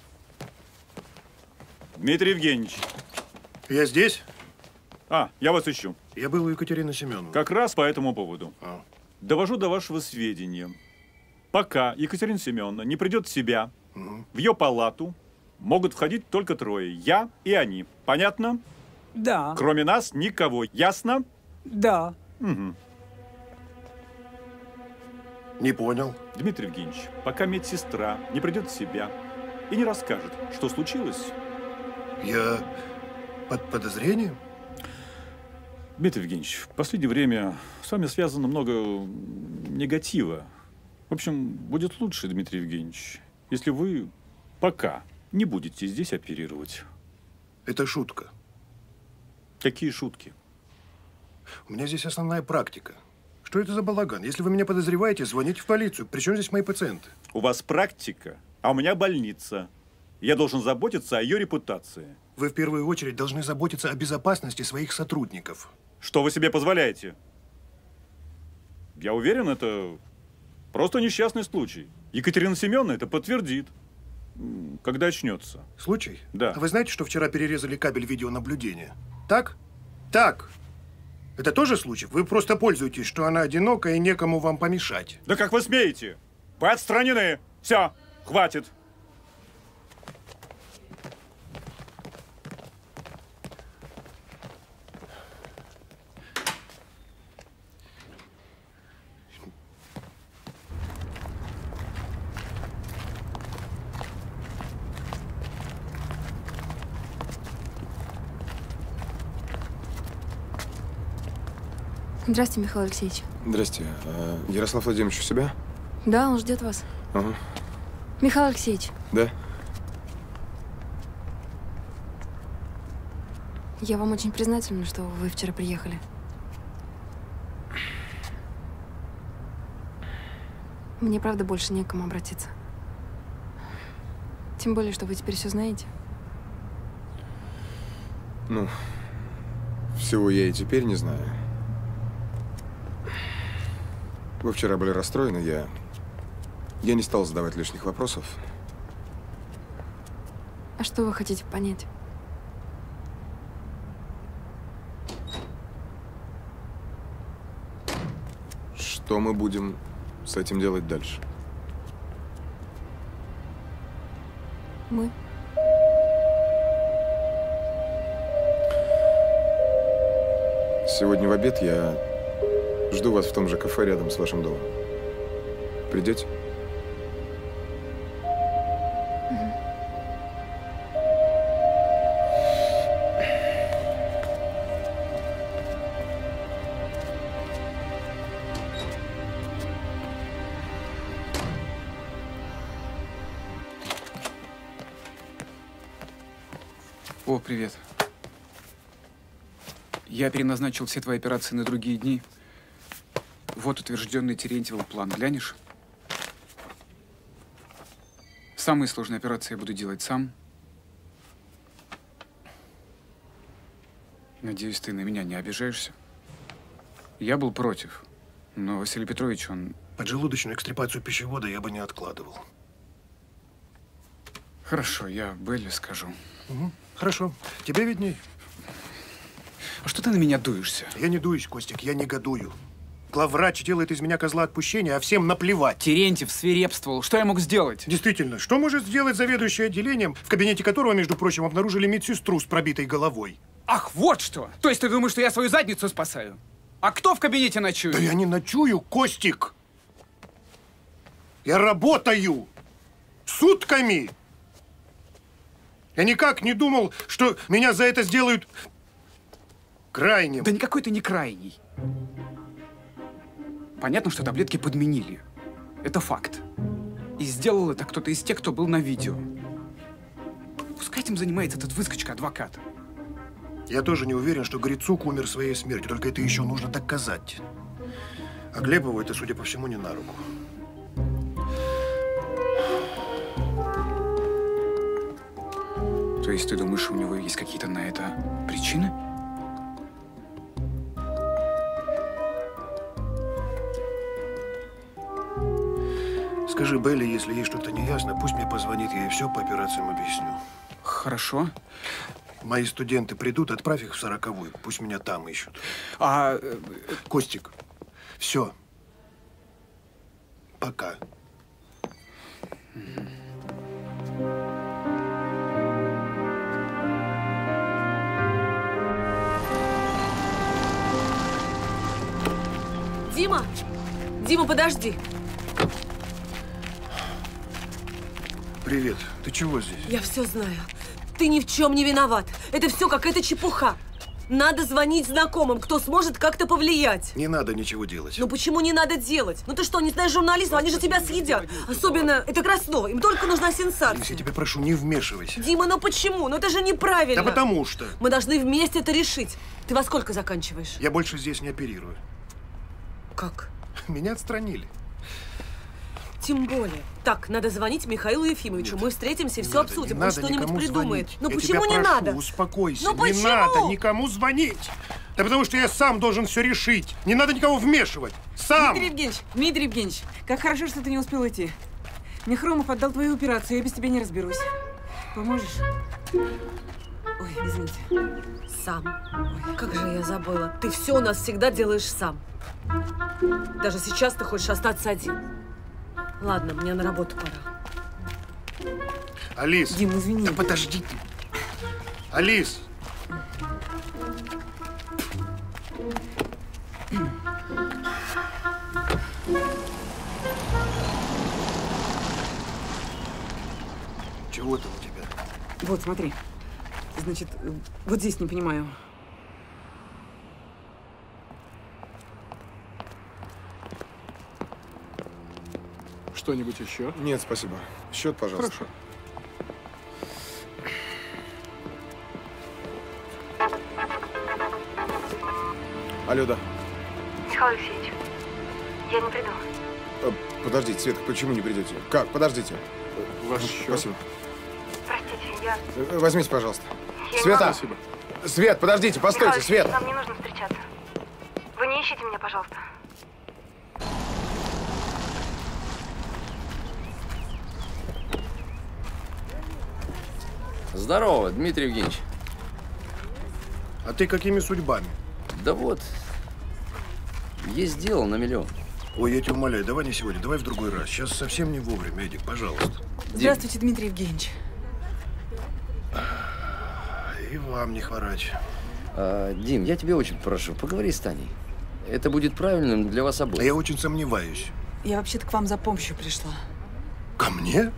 Дмитрий Евгеньевич. Я здесь? А, я вас ищу. Я был у Екатерины Семеновны. Как раз по этому поводу. А. Довожу до вашего сведения. Пока Екатерина Семеновна не придет в себя, угу. в ее палату могут входить только трое. Я и они. Понятно? Да. Кроме нас никого. Ясно? Да. Угу. Не понял. Дмитрий Евгеньевич, пока медсестра не придет в себя и не расскажет, что случилось... Я под подозрением? Дмитрий Евгеньевич, в последнее время с вами связано много негатива. В общем, будет лучше, Дмитрий Евгеньевич, если вы пока не будете здесь оперировать. Это шутка. Какие шутки? У меня здесь основная практика. Что это за балаган? Если вы меня подозреваете, звоните в полицию. Причем здесь мои пациенты? У вас практика, а у меня больница. Я должен заботиться о ее репутации. Вы в первую очередь должны заботиться о безопасности своих сотрудников. Что вы себе позволяете? Я уверен, это просто несчастный случай. Екатерина Семеновна это подтвердит, когда очнется. Случай? Да. А вы знаете, что вчера перерезали кабель видеонаблюдения? Так? Так. Это тоже случай? Вы просто пользуетесь, что она одинока и некому вам помешать. Да как вы смеете? Вы отстранены. Все, хватит. Здравствуйте, Михаил Алексеевич. Здрасте. А Ярослав Владимирович у себя? Да, он ждет вас. Ага. Михаил Алексеевич. Да? Я вам очень признательна, что вы вчера приехали. Мне, правда, больше не к кому обратиться. Тем более, что вы теперь все знаете. Ну, всего я и теперь не знаю. Вы вчера были расстроены, я... Я не стал задавать лишних вопросов. А что вы хотите понять? Что мы будем с этим делать дальше? Мы? Сегодня в обед я жду вас в том же кафе рядом с вашим домом. Придете? О, привет. Я переназначил все твои операции на другие дни. Вот утвержденный Терентьевым план. Глянешь? Самые сложные операции я буду делать сам. Надеюсь, ты на меня не обижаешься. Я был против, но Василий Петрович, он… Поджелудочную экстрипацию пищевода я бы не откладывал. Хорошо, я Белле скажу. Угу. Хорошо. Тебе видней. А что ты на меня дуешься? Я не дуюсь, Костик, я негодую. Главврач делает из меня козла отпущения, а всем наплевать. Терентьев свирепствовал. Что я мог сделать? Действительно, что может сделать заведующий отделением, в кабинете которого, между прочим, обнаружили медсестру с пробитой головой? Ах, вот что! То есть ты думаешь, что я свою задницу спасаю? А кто в кабинете ночует? Да я не ночую, Костик! Я работаю! Сутками! Я никак не думал, что меня за это сделают крайним. Да никакой ты не крайний. Понятно, что таблетки подменили. Это факт. И сделал это кто-то из тех, кто был на видео. Пускай этим занимается этот выскочка-адвокат. Я тоже не уверен, что Грицук умер своей смертью, только это еще нужно доказать. А Глебову это, судя по всему, не на руку. То есть ты думаешь, у него есть какие-то на это причины? Скажи Белле, если ей что-то не ясно, пусть мне позвонит, я ей все по операциям объясню. Хорошо. Мои студенты придут, отправь их в сороковую, пусть меня там ищут. А… Костик, все. Пока. Дима! Дима, подожди! Привет. Ты чего здесь? Я все знаю. Ты ни в чем не виноват. Это все какая-то чепуха. Надо звонить знакомым, кто сможет как-то повлиять. Не надо ничего делать. Ну почему не надо делать? Ну ты что, не знаешь журналистов? Они же тебя съедят. Особенно это Краснова. Им только нужна сенсация. Лиз, я тебя прошу, не вмешивайся. Дима, ну почему? Ну это же неправильно. Да потому что. Мы должны вместе это решить. Ты во сколько заканчиваешь? Я больше здесь не оперирую. Как? Меня отстранили. Тем более. Так, надо звонить Михаилу Ефимовичу. Нет, Мы встретимся и все надо, обсудим. Не Он что-нибудь придумает. Звонить. Ну я почему тебя не прошу, надо? Успокойся. Ну не почему? надо никому звонить. Да потому что я сам должен все решить. Не надо никого вмешивать. Сам. Дмитрий Евгеньевич, Дмитрий Евгеньевич, как хорошо, что ты не успел идти. Мне Хромов отдал твою операцию, я без тебя не разберусь. Поможешь? Ой, извините. Сам. Ой, как же я забыла. Ты все у нас всегда делаешь сам. Даже сейчас ты хочешь остаться один. Ладно, мне на работу пора. Алис. Дим, извини. Да подожди ты. Алис. Чего там у тебя? Вот, смотри. Значит, вот здесь не понимаю. Что-нибудь еще? Нет, спасибо. Счет, пожалуйста. Хорошо. Алло, да. Михаил Алексеевич, я не приду. Э, Подождите, Светка, почему не придете? Как? Подождите. Ваш Э, счет. Спасибо. Простите, я… Э, Возьмите, пожалуйста. Я не Света! могу. Спасибо. Свет, подождите, постойте, Михаил Свет! Алексеевич, нам не нужно встречаться. Вы не ищите меня, пожалуйста. Здорово, Дмитрий Евгеньевич. А ты какими судьбами? Да вот, есть дело на миллион. Ой, я тебя умоляю, давай не сегодня, давай в другой раз. Сейчас совсем не вовремя, Эдик, пожалуйста. Здравствуйте, Дмитрий Евгеньевич. И вам не хворать. А, Дим, я тебя очень прошу, поговори с Таней. Это будет правильным для вас обоих. А я очень сомневаюсь. Я вообще-то к вам за помощью пришла. Ко мне?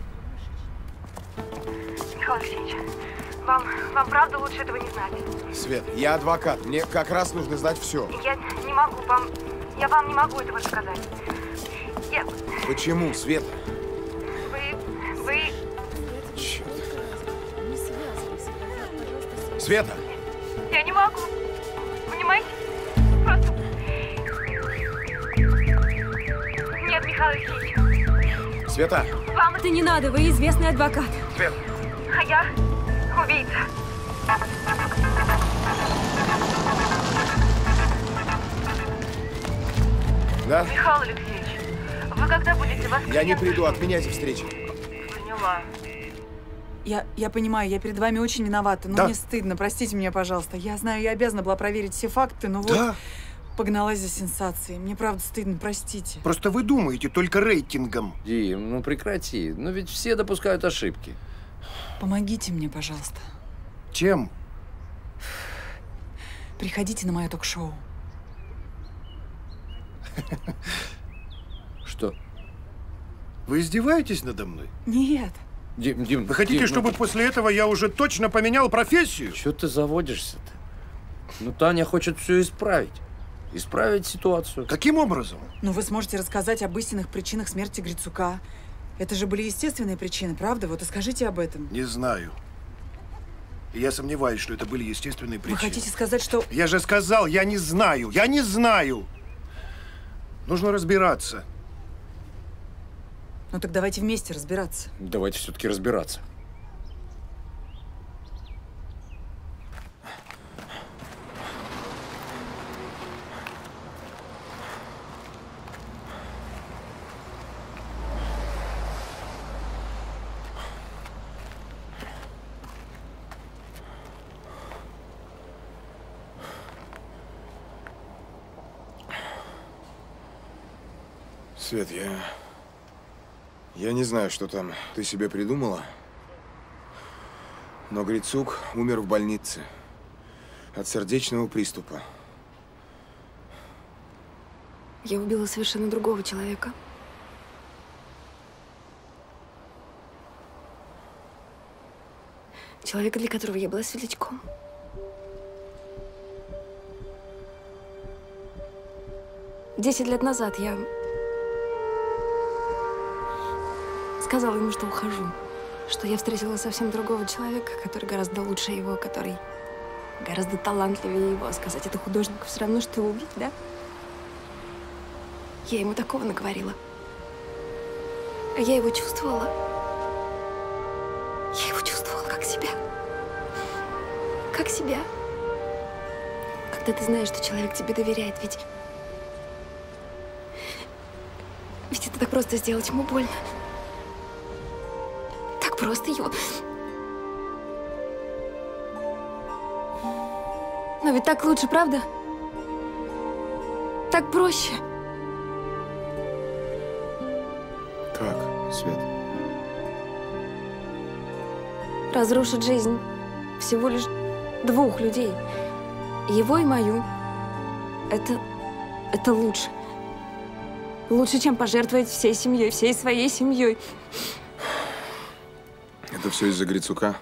Михаил Алексеевич, вам, вам правда лучше этого не знать. Свет, я адвокат. Мне как раз нужно знать все. Я не могу вам… Я вам не могу этого сказать. Я… Почему, Света? Вы… Вы… Черт. Света! Я не могу. Понимаете? Просто... Нет, Михаил Алексеевич. Света! Вам это не надо, вы известный адвокат. Свет! А я убийца. Да? Михаил Алексеевич, вы когда будете воскресенье? Я не приду, отменяйте встречу. Поняла. Я, я понимаю, я перед вами очень виновата, но Да. мне стыдно, простите меня, пожалуйста. Я знаю, я обязана была проверить все факты, но вот Да. погналась за сенсацией. Мне правда стыдно, простите. Просто вы думаете только рейтингом. Дим, ну прекрати. Ну ведь все допускают ошибки. Помогите мне, пожалуйста. Чем? Приходите на мое ток-шоу. Что? Вы издеваетесь надо мной? Нет. Дим, Дим, Вы хотите, Дим, чтобы ну... после этого я уже точно поменял профессию? Чего ты заводишься-то? Ну, Таня хочет все исправить. Исправить ситуацию. Каким образом? Ну, вы сможете рассказать об истинных причинах смерти Грицука. Это же были естественные причины, правда? Вот и скажите об этом. Не знаю. И я сомневаюсь, что это были естественные причины. Вы хотите сказать, что... Я же сказал, я не знаю. Я не знаю. Нужно разбираться. Ну, так давайте вместе разбираться. Давайте все-таки разбираться. Свет, я... Я не знаю, что там ты себе придумала, но Грицук умер в больнице от сердечного приступа. Я убила совершенно другого человека. Человека, для которого я была светлячком. Десять лет назад я сказала ему, что ухожу, что я встретила совсем другого человека, который гораздо лучше его, который гораздо талантливее его. А сказать это художнику все равно, что убить, да? Я ему такого наговорила. А я его чувствовала. Я его чувствовала как себя. Как себя. Когда ты знаешь, что человек тебе доверяет, ведь... Ведь это так просто сделать ему больно. Так просто его... Но ведь так лучше, правда? Так проще. Как, Свет? Разрушить жизнь всего лишь двух людей. Его и мою. Это... это лучше. Лучше, чем пожертвовать всей семьей, всей своей семьей. Это все из-за Грицука?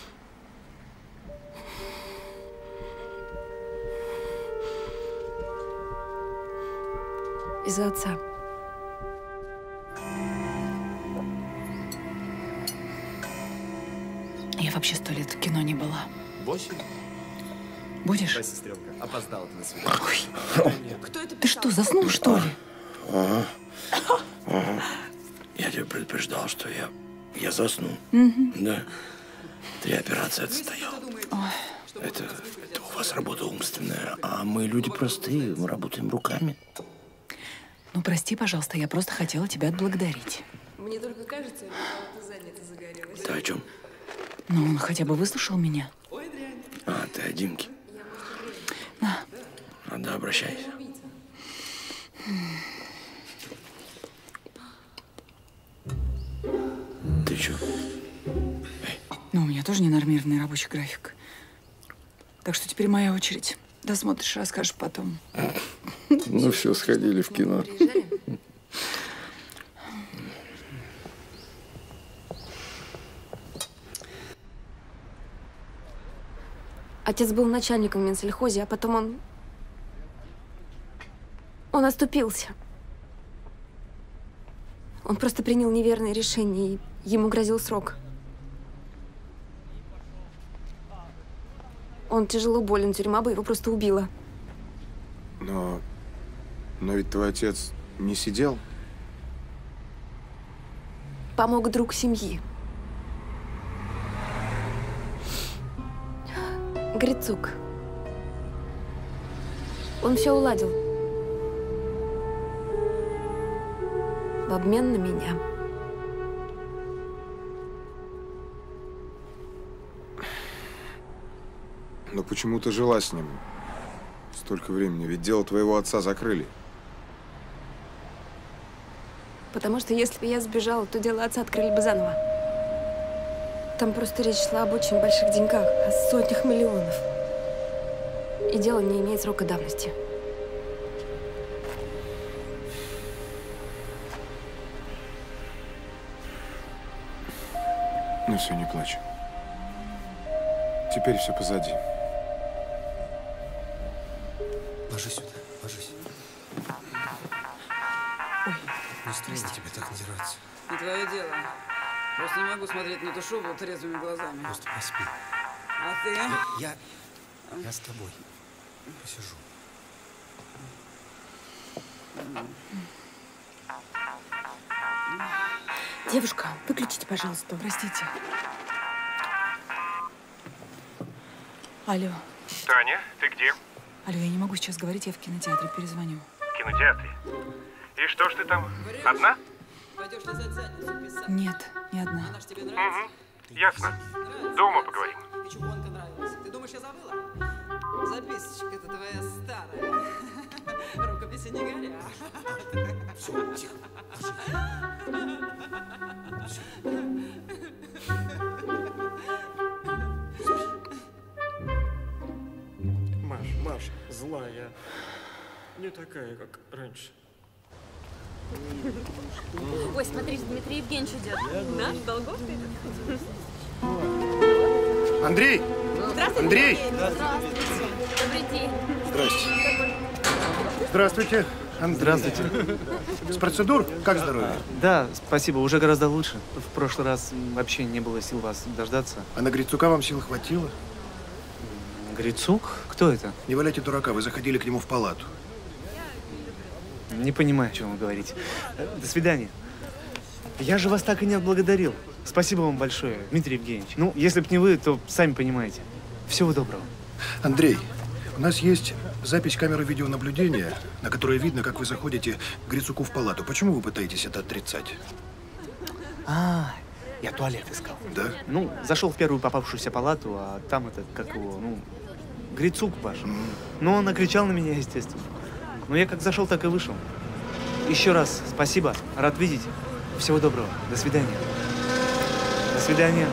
Из-за отца. Я вообще сто лет в кино не была. Восемь? Будешь? Да, сестренка, опоздала ты на свидание. Кто это? Ты что, заснул, что ли? Ага. Ага. Я тебя предупреждал, что я, я засну. Мгм. Да. Три операции отстоял. Это, это у вас работа умственная, а мы люди простые, мы работаем руками. Ну, прости, пожалуйста, я просто хотела тебя отблагодарить. Мне только кажется, или у кого-то задница загорелась. Ты о чем? Ну, он хотя бы выслушал меня. А, ты о Димке. На. А, да, обращайся. Ты чё? Ну, у меня тоже ненормированный рабочий график. Так что теперь моя очередь. Досмотришь, расскажешь потом. Ну все, сходили в кино. Отец был начальником в Минсельхозе, а потом он... Он оступился. Он просто принял неверное решение, и ему грозил срок. Он тяжело болен, тюрьма бы его просто убила. Но... Но ведь твой отец не сидел. Помог друг семьи. Грицук. Он все уладил. В обмен на меня. Но почему ты жила с ним столько времени? Ведь дело твоего отца закрыли. Потому что если бы я сбежала, то дело отца открыли бы заново. Там просто речь шла об очень больших деньгах, о сотнях миллионов. И дело не имеет срока давности. Ну все, не плачь. Теперь все позади. Ложись сюда, ложись. Ой, не стоило тебе так надираться. Не твое дело. Просто не могу смотреть на эту шубу трезвыми глазами. Просто поспи. А ты? Я, я с тобой посижу. Девушка, выключите, пожалуйста. Простите. Алло. Таня, ты где? Алло, я не могу сейчас говорить, я в кинотеатре, перезвоню. В кинотеатре. И что ж ты там, одна? Пойдешь лизать задницу, писать. Нет, не одна. Она ж тебе нравится? Угу. Ясно. Дома поговорим. И чубонка нравилась. Ты думаешь, я забыла? Записочка-то твоя старая. Рукописи не горят. Все, тихо. Маш, Маш, злая. Не такая, как раньше. Ой, смотри, Дмитрий Евгеньевич идет. Наш Долгов идет. Андрей! Здравствуйте, Андрей! Здравствуйте. Добрый день. Здрасте. Здравствуйте. Здравствуйте. С процедур? Как здоровье? Да, спасибо, уже гораздо лучше. В прошлый раз вообще не было сил вас дождаться. А на Грицука вам сил хватило? Грицук? Кто это? Не валяйте дурака, вы заходили к нему в палату. Не понимаю, о чем вы говорите. До свидания. Я же вас так и не отблагодарил. Спасибо вам большое, Дмитрий Евгеньевич. Ну, если б не вы, то сами понимаете. Всего доброго. Андрей, у нас есть запись камеры видеонаблюдения, на которой видно, как вы заходите к Грицуку в палату. Почему вы пытаетесь это отрицать? А, я туалет искал. Да? Ну, зашел в первую попавшуюся палату, а там это, как его, ну, Грицук ваш. Mm. Ну, он накричал на меня, естественно. Но я как зашел, так и вышел. Еще раз спасибо, рад видеть. Всего доброго, до свидания. До свидания.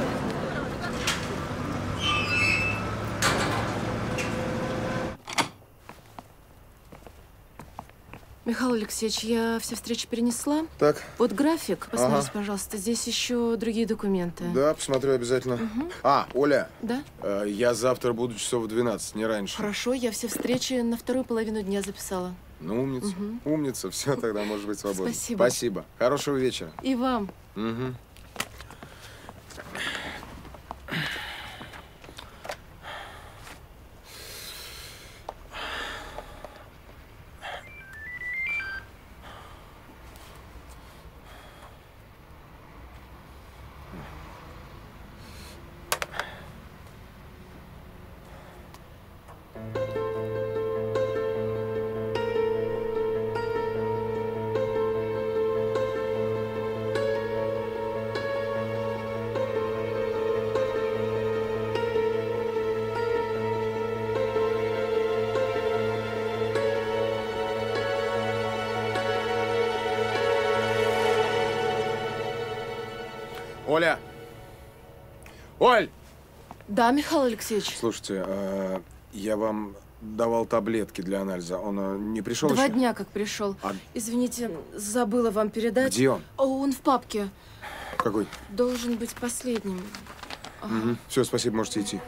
Михаил Алексеевич, я все встречи перенесла. Так. Вот график, посмотрите, Ага. пожалуйста. Здесь еще другие документы. Да, посмотрю обязательно. Угу. А, Оля. Да? Э, я завтра буду часов в двенадцать, не раньше. Хорошо, я все встречи на вторую половину дня записала. Ну, умница. Угу. Умница. Все, тогда может быть свободно. Спасибо. Спасибо. Хорошего вечера. И вам. Угу. Оля! Оль! Да, Михаил Алексеевич. Слушайте, э, я вам давал таблетки для анализа. Он э, не пришел Два еще? дня как пришел. А- Извините, забыла вам передать. Где он? О, он в папке. Какой? Должен быть последним. Ага. Угу. Все, спасибо, можете идти.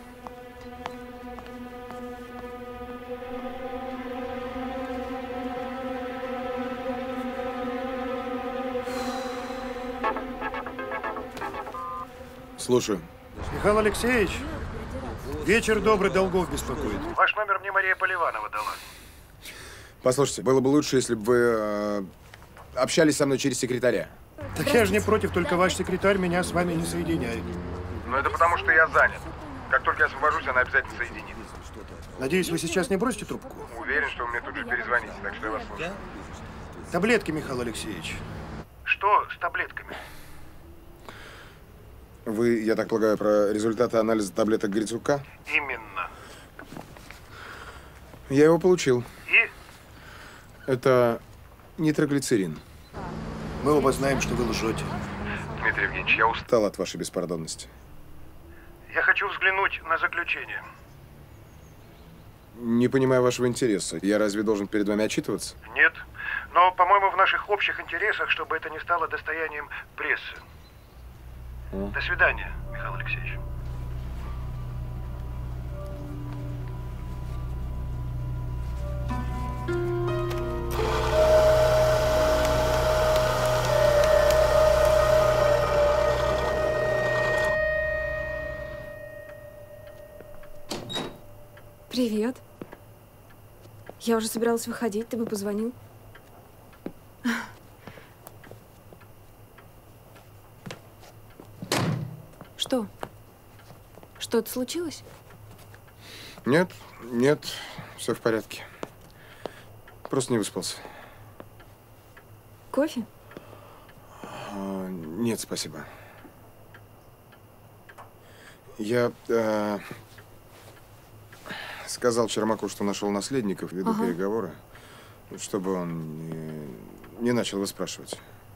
Слушаю. Михаил Алексеевич, Вечер добрый, Долгов беспокоит. Ваш номер мне Мария Поливанова дала. Послушайте, было бы лучше, если бы вы э, общались со мной через секретаря. Так я же не против, только ваш секретарь меня с вами не соединяет. Ну, это потому, что я занят. Как только я освобожусь, она обязательно соединит. Надеюсь, вы сейчас не бросите трубку? Уверен, что вы мне тут же перезвоните, так что я вас слушаю. Таблетки, Михаил Алексеевич. Что с таблетками? Вы, я так полагаю, про результаты анализа таблеток Грицука? Именно. Я его получил. И? Это нитроглицерин. Мы оба знаем, что вы лжете. Дмитрий Евгеньевич, я устал от вашей беспардонности. Я хочу взглянуть на заключение. Не понимаю вашего интереса. Я разве должен перед вами отчитываться? Нет. Но, по-моему, в наших общих интересах, чтобы это не стало достоянием прессы. А? До свидания, Михаил Алексеевич. Привет. Я уже собиралась выходить, ты бы позвонил. Что? Что-то случилось? Нет, нет, все в порядке. Просто не выспался. Кофе? А, нет, спасибо. Я э, сказал Чермаку, что нашел наследников, веду Ага. переговоры, чтобы он не, не начал выспрашивать.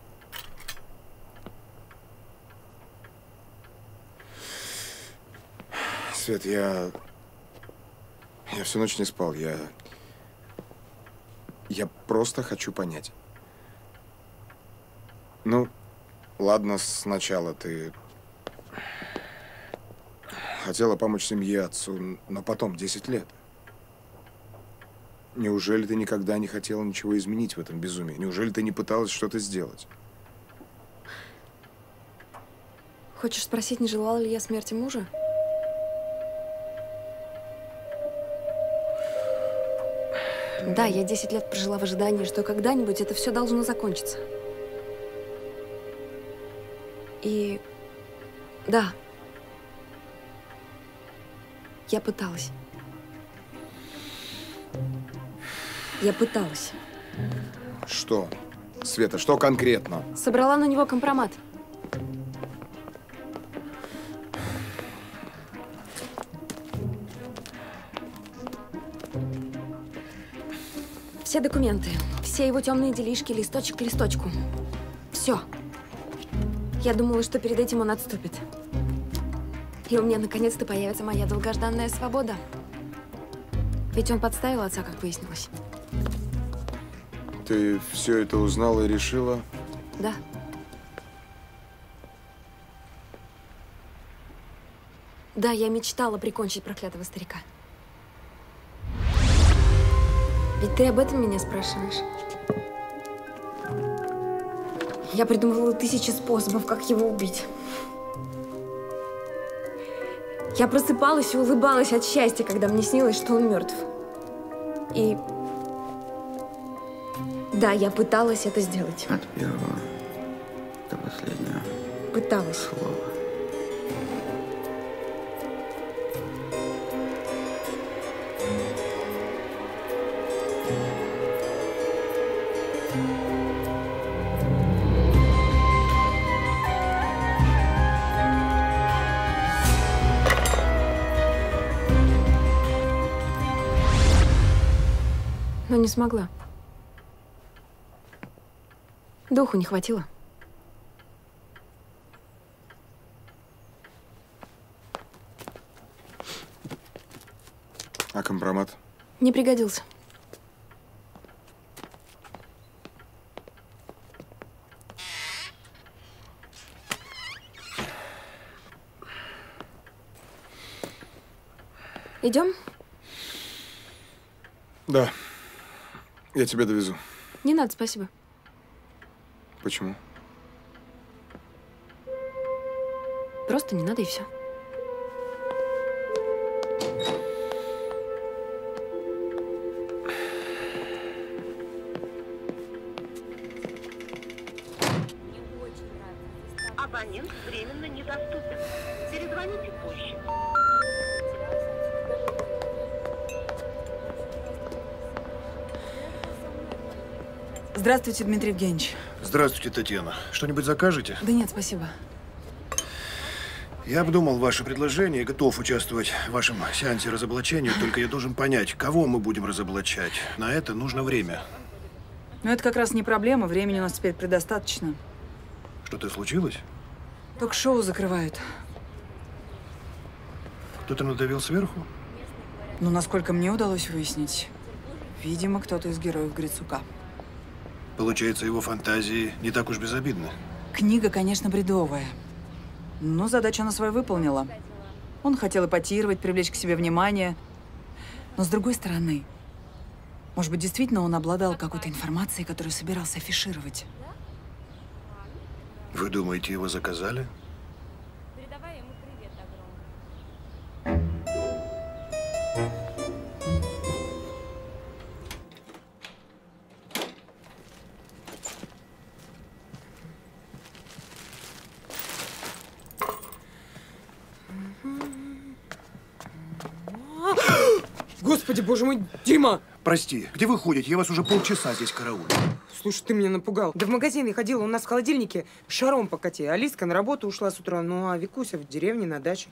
Свет, я... Я всю ночь не спал. Я... Я просто хочу понять. Ну, ладно, сначала ты хотела помочь семье, отцу, но потом десять лет. Неужели ты никогда не хотела ничего изменить в этом безумии? Неужели ты не пыталась что-то сделать? Хочешь спросить, не желала ли я смерти мужа? Да, я десять лет прожила в ожидании, что когда-нибудь это все должно закончиться. И да, я пыталась. Я пыталась. Что? Света, что конкретно? Собрала на него компромат. Все документы, все его темные делишки, листочек к листочку. Все. Я думала, что перед этим он отступит. И у меня наконец-то появится моя долгожданная свобода. Ведь он подставил отца, как выяснилось. Ты все это узнала и решила? Да. Да, я мечтала прикончить проклятого старика. Ведь ты об этом меня спрашиваешь. Я придумывала тысячи способов, как его убить. Я просыпалась и улыбалась от счастья, когда мне снилось, что он мертв. И да, я пыталась это сделать. От первого до последнего. Пыталась. Слова. Но не смогла. Духу не хватило. А компромат? Не пригодился. Идем? Да. Я тебя довезу. Не надо, спасибо. Почему? Просто не надо и все. Абонент временно недоступен. Перезвоните позже. Здравствуйте, Дмитрий Евгеньевич. Здравствуйте, Татьяна. Что-нибудь закажете? Да нет, спасибо. Я обдумал ваше предложение и готов участвовать в вашем сеансе разоблачения, только я должен понять, кого мы будем разоблачать. На это нужно время. Но это как раз не проблема, времени у нас теперь предостаточно. Что-то случилось? Только шоу закрывают. Кто-то надавил сверху? Ну, насколько мне удалось выяснить, видимо, кто-то из героев Грицука. Получается, его фантазии не так уж безобидны. Книга, конечно, бредовая. Но задачу она свою выполнила. Он хотел эпатировать, привлечь к себе внимание. Но с другой стороны, может быть, действительно он обладал какой-то информацией, которую собирался афишировать. Вы думаете, его заказали? Господи, боже мой, Дима! Прости, где вы ходите? Я вас уже полчаса здесь караулю. Слушай, ты меня напугал. Да в магазин я ходила, у нас в холодильнике шаром покати. Алиска на работу ушла с утра, ну а Викуся в деревне на даче.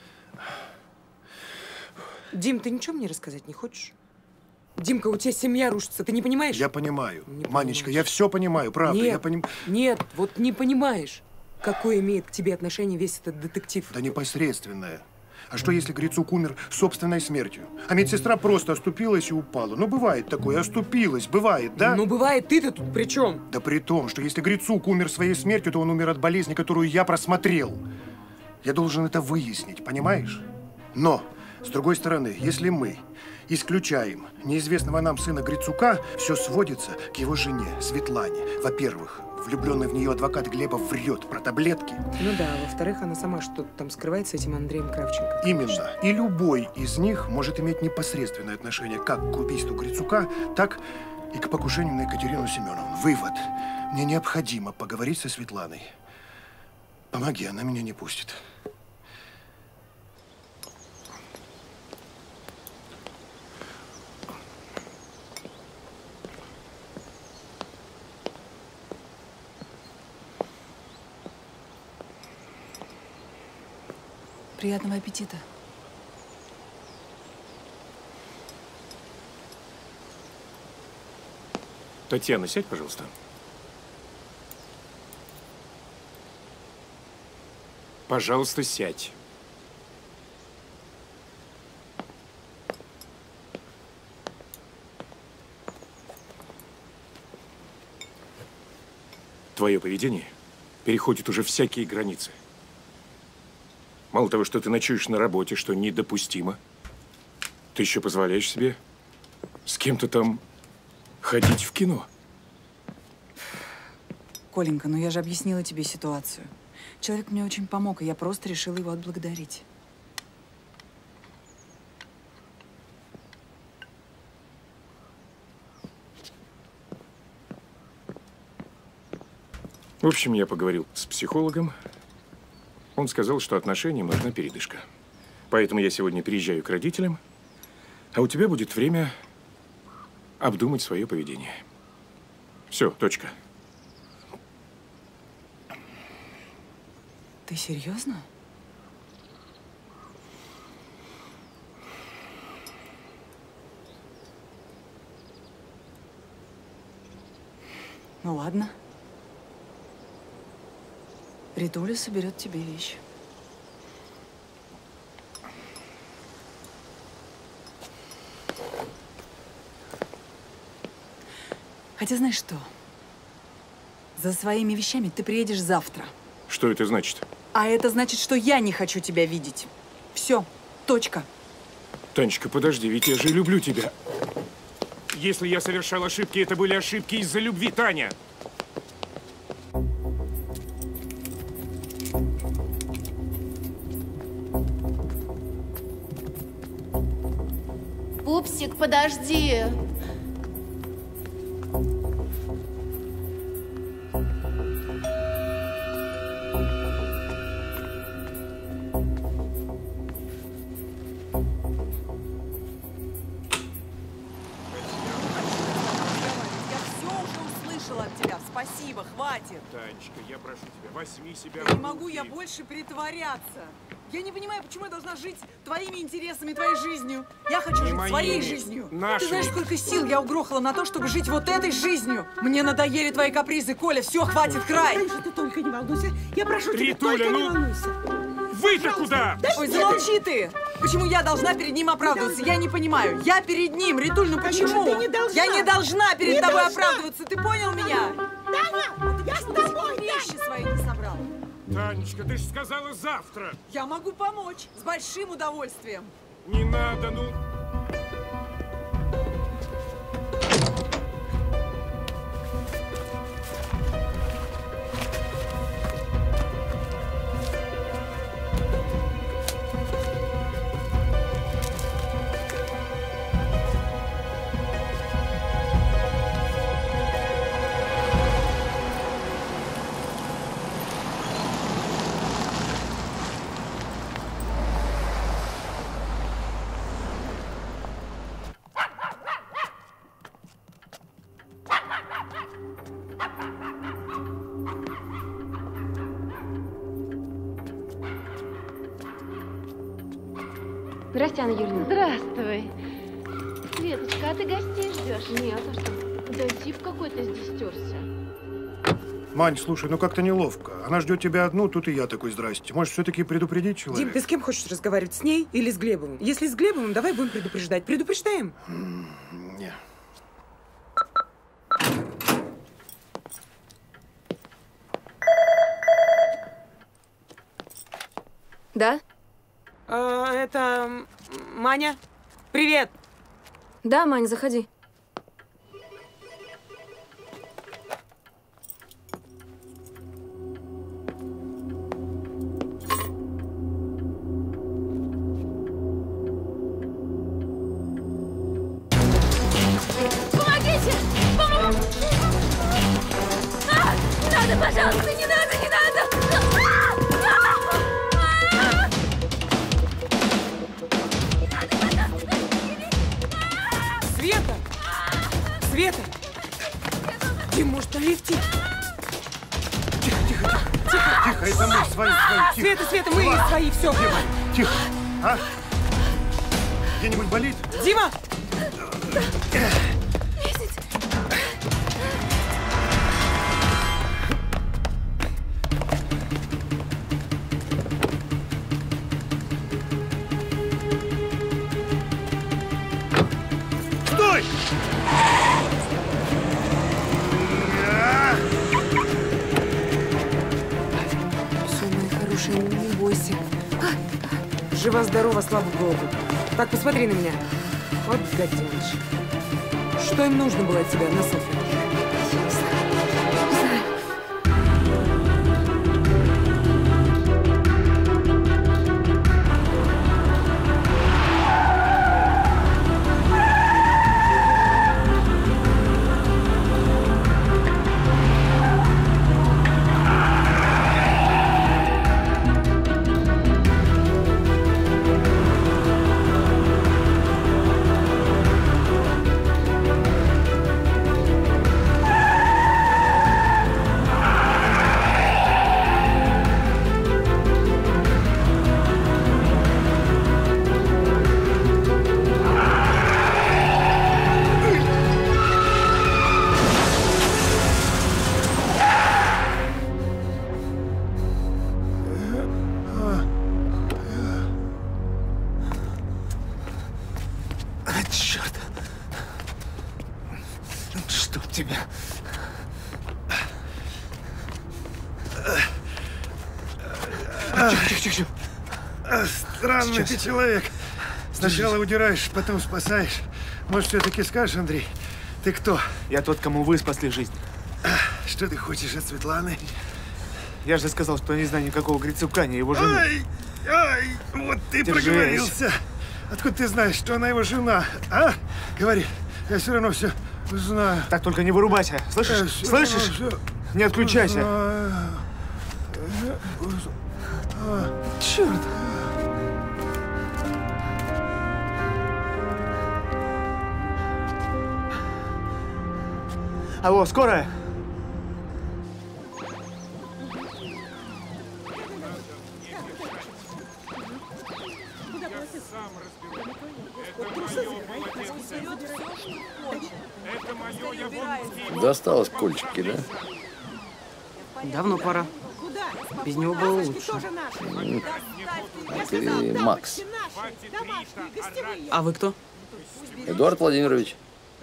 Дим, ты ничего мне рассказать не хочешь? Димка, у тебя семья рушится, ты не понимаешь? Я понимаю. Не Манечка, понимаешь. я все понимаю, правда. Нет, я поним... нет, вот не понимаешь, какое имеет к тебе отношение весь этот детектив. Да непосредственное. А что, если Грицук умер собственной смертью? А медсестра просто оступилась и упала. Ну, бывает такое, оступилась, бывает, да? Ну, бывает, ты-то тут при чем? Да при том, что если Грицук умер своей смертью, то он умер от болезни, которую я просмотрел. Я должен это выяснить, понимаешь? Но, с другой стороны, если мы исключаем неизвестного нам сына Грицука, все сводится к его жене, Светлане. Во-первых, влюбленный в нее адвокат Глебов врет про таблетки. Ну да, во-вторых, она сама что-то там скрывает с этим Андреем Кравченко. Именно. И любой из них может иметь непосредственное отношение как к убийству Грицука, так и к покушению на Екатерину Семеновну. Вывод. Мне необходимо поговорить со Светланой. Помоги, она меня не пустит. Приятного аппетита. Татьяна, сядь, пожалуйста. Пожалуйста, сядь. Твое поведение переходит уже всякие границы. Мало того, что ты ночуешь на работе, что недопустимо, ты еще позволяешь себе с кем-то там ходить в кино. Коленька, ну я же объяснила тебе ситуацию. Человек мне очень помог, и я просто решила его отблагодарить. В общем, я поговорил с психологом. Он сказал, что отношениям нужна передышка. Поэтому я сегодня приезжаю к родителям, а у тебя будет время обдумать свое поведение. Все, точка. Ты серьезно? Ну ладно. Ритуля соберет тебе вещи. Хотя знаешь что? За своими вещами ты приедешь завтра. Что это значит? А это значит, что я не хочу тебя видеть. Все, точка. Танечка, подожди, ведь я же люблю тебя. Если я совершал ошибки, это были ошибки из-за любви, Таня. Пупсик, подожди. хватит! Танечка, я прошу тебя, возьми себя Не в могу руки. я больше притворяться. Я не понимаю, почему я должна жить твоими интересами, твоей жизнью. Я хочу Не жить моими, своей жизнью. нашими. Ты знаешь, сколько сил я угрохала на то, чтобы жить вот этой жизнью? Мне надоели твои капризы, Коля, все, хватит, край. Танюша, ты только не волнуйся. Я прошу тебя, Ритуля, только не ну, волнуйся. Вы-то куда? Ой, замолчи ты! Почему я должна перед ним оправдываться? Я не понимаю. Я перед ним, Ритуль, ну почему? Танюша, ты не должна. Я не должна перед Не тобой должна. оправдываться, ты понял меня? Таня, я с тобой, Вещи свои не собрала. Танечка, ты же сказала завтра. Я могу помочь, с большим удовольствием. Не надо, ну... Здрасте, Анна Юрьевна. Здравствуй. Светочка, а ты гостей ждешь? Нет, а что? Да тип какой-то здесь стерся. Мань, слушай, ну как-то неловко. Она ждет тебя одну, тут и я такой, здрасте. Может, все-таки предупредить человека? Дим, ты с кем хочешь разговаривать? С ней или с Глебовым? Если с Глебовым, давай будем предупреждать. Предупреждаем? Не. Да? А, это м, Маня. Привет. Да, Мань, заходи. Помогите! Помогите! А! Не надо, пожалуйста, не надо, не надо! Света! Света! Дим, может, на лифте? Тихо, тихо, тихо, тихо, это мы, свои, свои, тихо. Света, Света, мы свои, все. Дима, тихо, а? Где-нибудь болит? Дима! Стой! Все, мои хорошие, не бойся. Жива-здорова, слава богу. Так, посмотри на меня. Вот гаденыш. Что им нужно было от тебя на Софи? Черт. Чтоб тебя. Тихо, тихо, тихо. Странный Сейчас. ты человек. Сначала удираешь, потом спасаешь. Может, все-таки скажешь, Андрей, ты кто? Я тот, кому вы спасли жизнь. Что ты хочешь от Светланы? Я же сказал, что не знаю никакого Грицука, ни его жены. Ай, ай, вот ты Держись. проговорился. Откуда ты знаешь, что она его жена? А? Говори, я все равно все знаю. Так, только не вырубайся. Слышишь? Я всё Слышишь? равно всё Не отключайся. знаю. Черт. Алло, скорая? Досталось кольчики, да? Давно пора. Без него было лучше. Ты Макс. А вы кто? Эдуард Владимирович.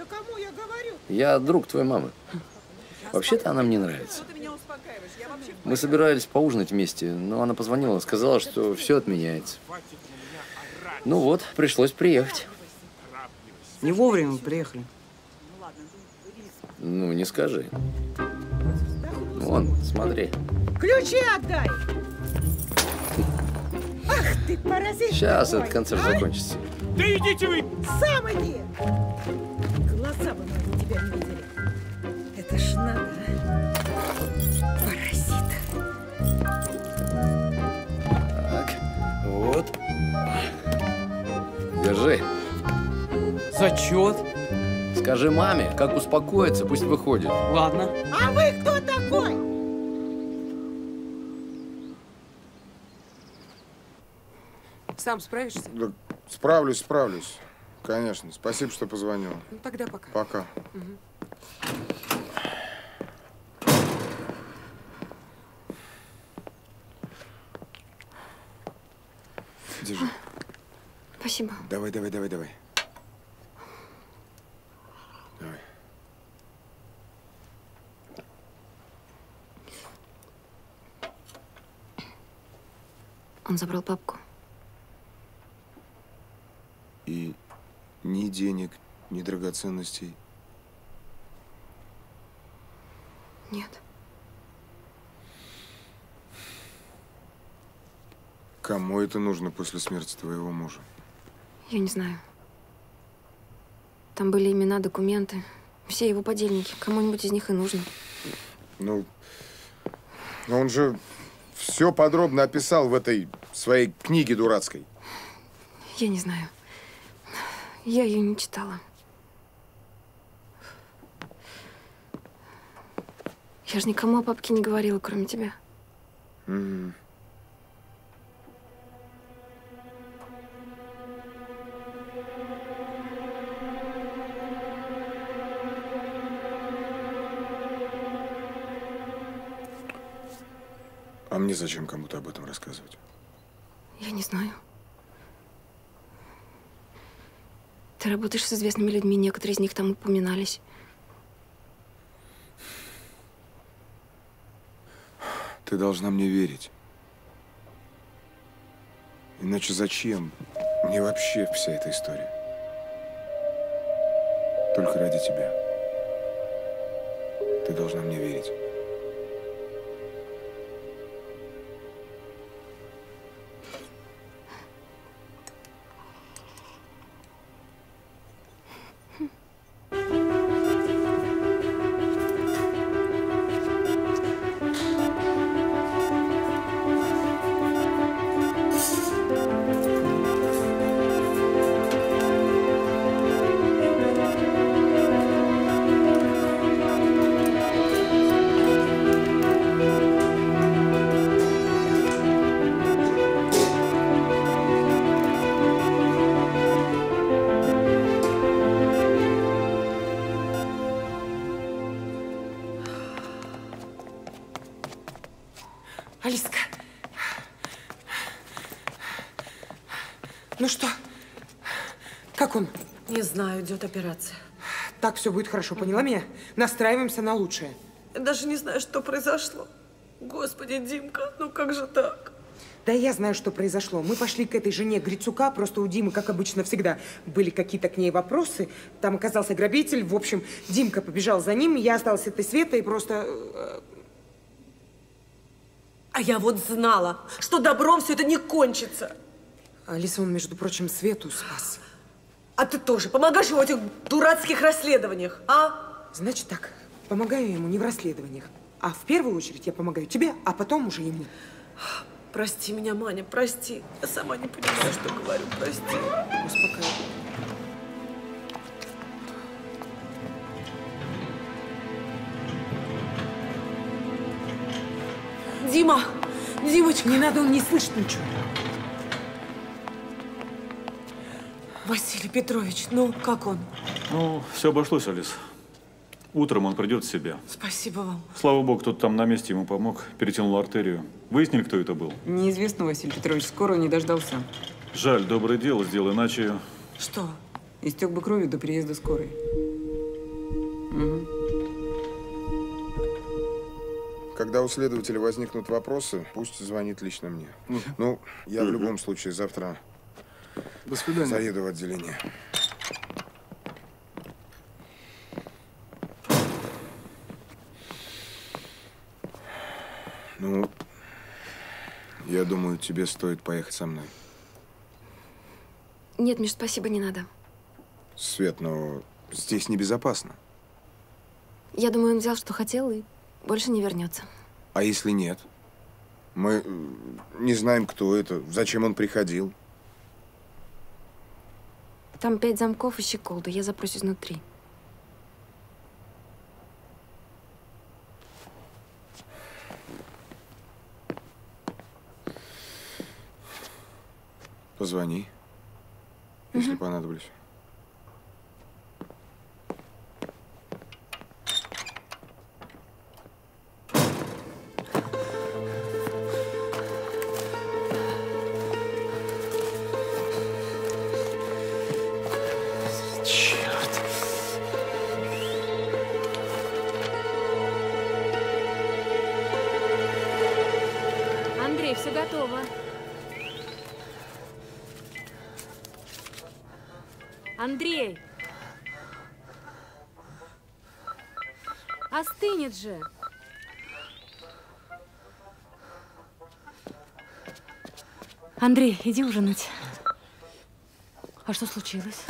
Я друг твоей мамы. Вообще-то она мне нравится. Мы собирались поужинать вместе, но она позвонила, сказала, что все отменяется. Ну вот, пришлось приехать. Не вовремя вы приехали. Ну, не скажи. Вон, смотри. Ключи отдай! Ах ты, паразит! Сейчас такой, этот концерт а? закончится. Да идите вы! Сам иди! Глаза бы мои тебя не видели. Это ж надо, а? Паразит. Так, вот. Держи. Зачет. Скажи маме, как успокоиться, пусть выходит. Ладно. А вы кто такой? Сам справишься? Да, справлюсь, справлюсь. Конечно. Спасибо, что позвонил. Ну тогда пока. Пока. Мгм. Держи. Спасибо. Давай, давай, давай, давай. Давай. Он забрал папку. И ни денег, ни драгоценностей. Нет. Кому это нужно после смерти твоего мужа? Я не знаю. Там были имена, документы. Все его подельники. Кому-нибудь из них и нужно. Ну, но он же все подробно описал в этой своей книге дурацкой. Я не знаю. Я ее не читала. Я же никому о папке не говорила, кроме тебя. Мгм. А мне зачем кому-то об этом рассказывать? Я не знаю. Ты работаешь с известными людьми, некоторые из них там упоминались. Ты должна мне верить. Иначе зачем мне вообще вся эта история? Только ради тебя. Ты должна мне верить. Алиска. Ну что? Как он? Не знаю, идет операция. Так все будет хорошо, поняла меня? Настраиваемся на лучшее. Я даже не знаю, что произошло. Господи, Димка, ну как же так? Да я знаю, что произошло. Мы пошли к этой жене Грицука, просто у Димы, как обычно, всегда были какие-то к ней вопросы. Там оказался грабитель. В общем, Димка побежал за ним, я осталась с этой Светой и просто... А я вот знала, что добром все это не кончится. Алиса, он, между прочим, Свету спас. А ты тоже помогаешь ему в этих дурацких расследованиях, а? Значит так, помогаю ему не в расследованиях, а в первую очередь я помогаю тебе, а потом уже ему. Прости меня, Маня, прости. Я сама не понимаю, что говорю, прости. Успокаивай. Дима! Димочка! Не надо, он не слышит ничего. Василий Петрович, ну, как он? Ну, все обошлось, Алис. Утром он придет в себя. Спасибо вам. Слава богу, кто-то там на месте ему помог, перетянул артерию. Выяснили, кто это был? Неизвестно, Василий Петрович, скоро не дождался. Жаль, доброе дело сделал, иначе… Что? Истек бы кровью до приезда скорой. Угу. Когда у следователя возникнут вопросы, пусть звонит лично мне. Угу. Ну, я угу. в любом случае завтра До свидания. заеду в отделение. Ну, я думаю, тебе стоит поехать со мной. Нет, Миш, спасибо, не надо. Свет, но здесь небезопасно. Я думаю, он взял, что хотел, и больше не вернется. А если нет? Мы не знаем, кто это, зачем он приходил. Там пять замков и щеколда. Я запрусь изнутри. Позвони, угу. если понадоблюсь. Черт. Андрей, все готово. Андрей! Остынет же! Андрей, иди ужинать. А что случилось?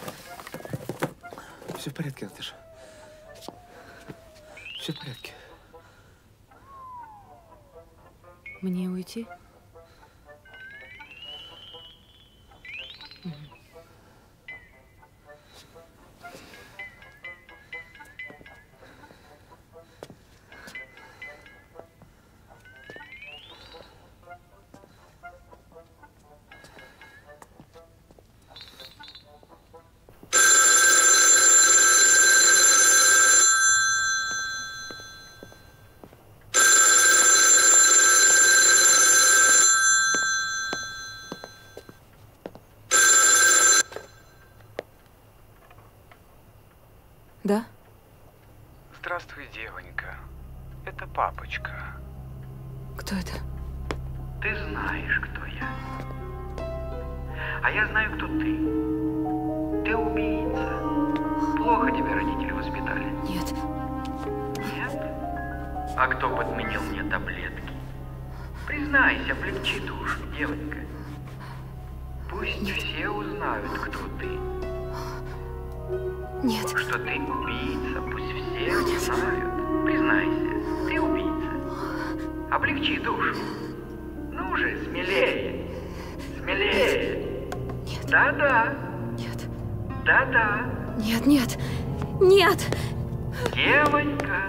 Все в порядке, Наташа. Все в порядке. Мне уйти? Угу. Да? Здравствуй, девонька. Это папочка. Кто это? Ты знаешь, кто я. А я знаю, кто ты. Ты убийца. Плохо тебя родители воспитали. Нет. Нет? А кто подменил мне таблетки? Признайся, облегчи душу, девонька. Пусть Нет. все узнают, кто ты. Нет. Что ты убийца, пусть все знают. Признайся, ты убийца. Облегчи душу. Ну же, смелее. Смелее. Нет. Да-да. Нет. Да-да. Нет, нет. Нет. Девонька.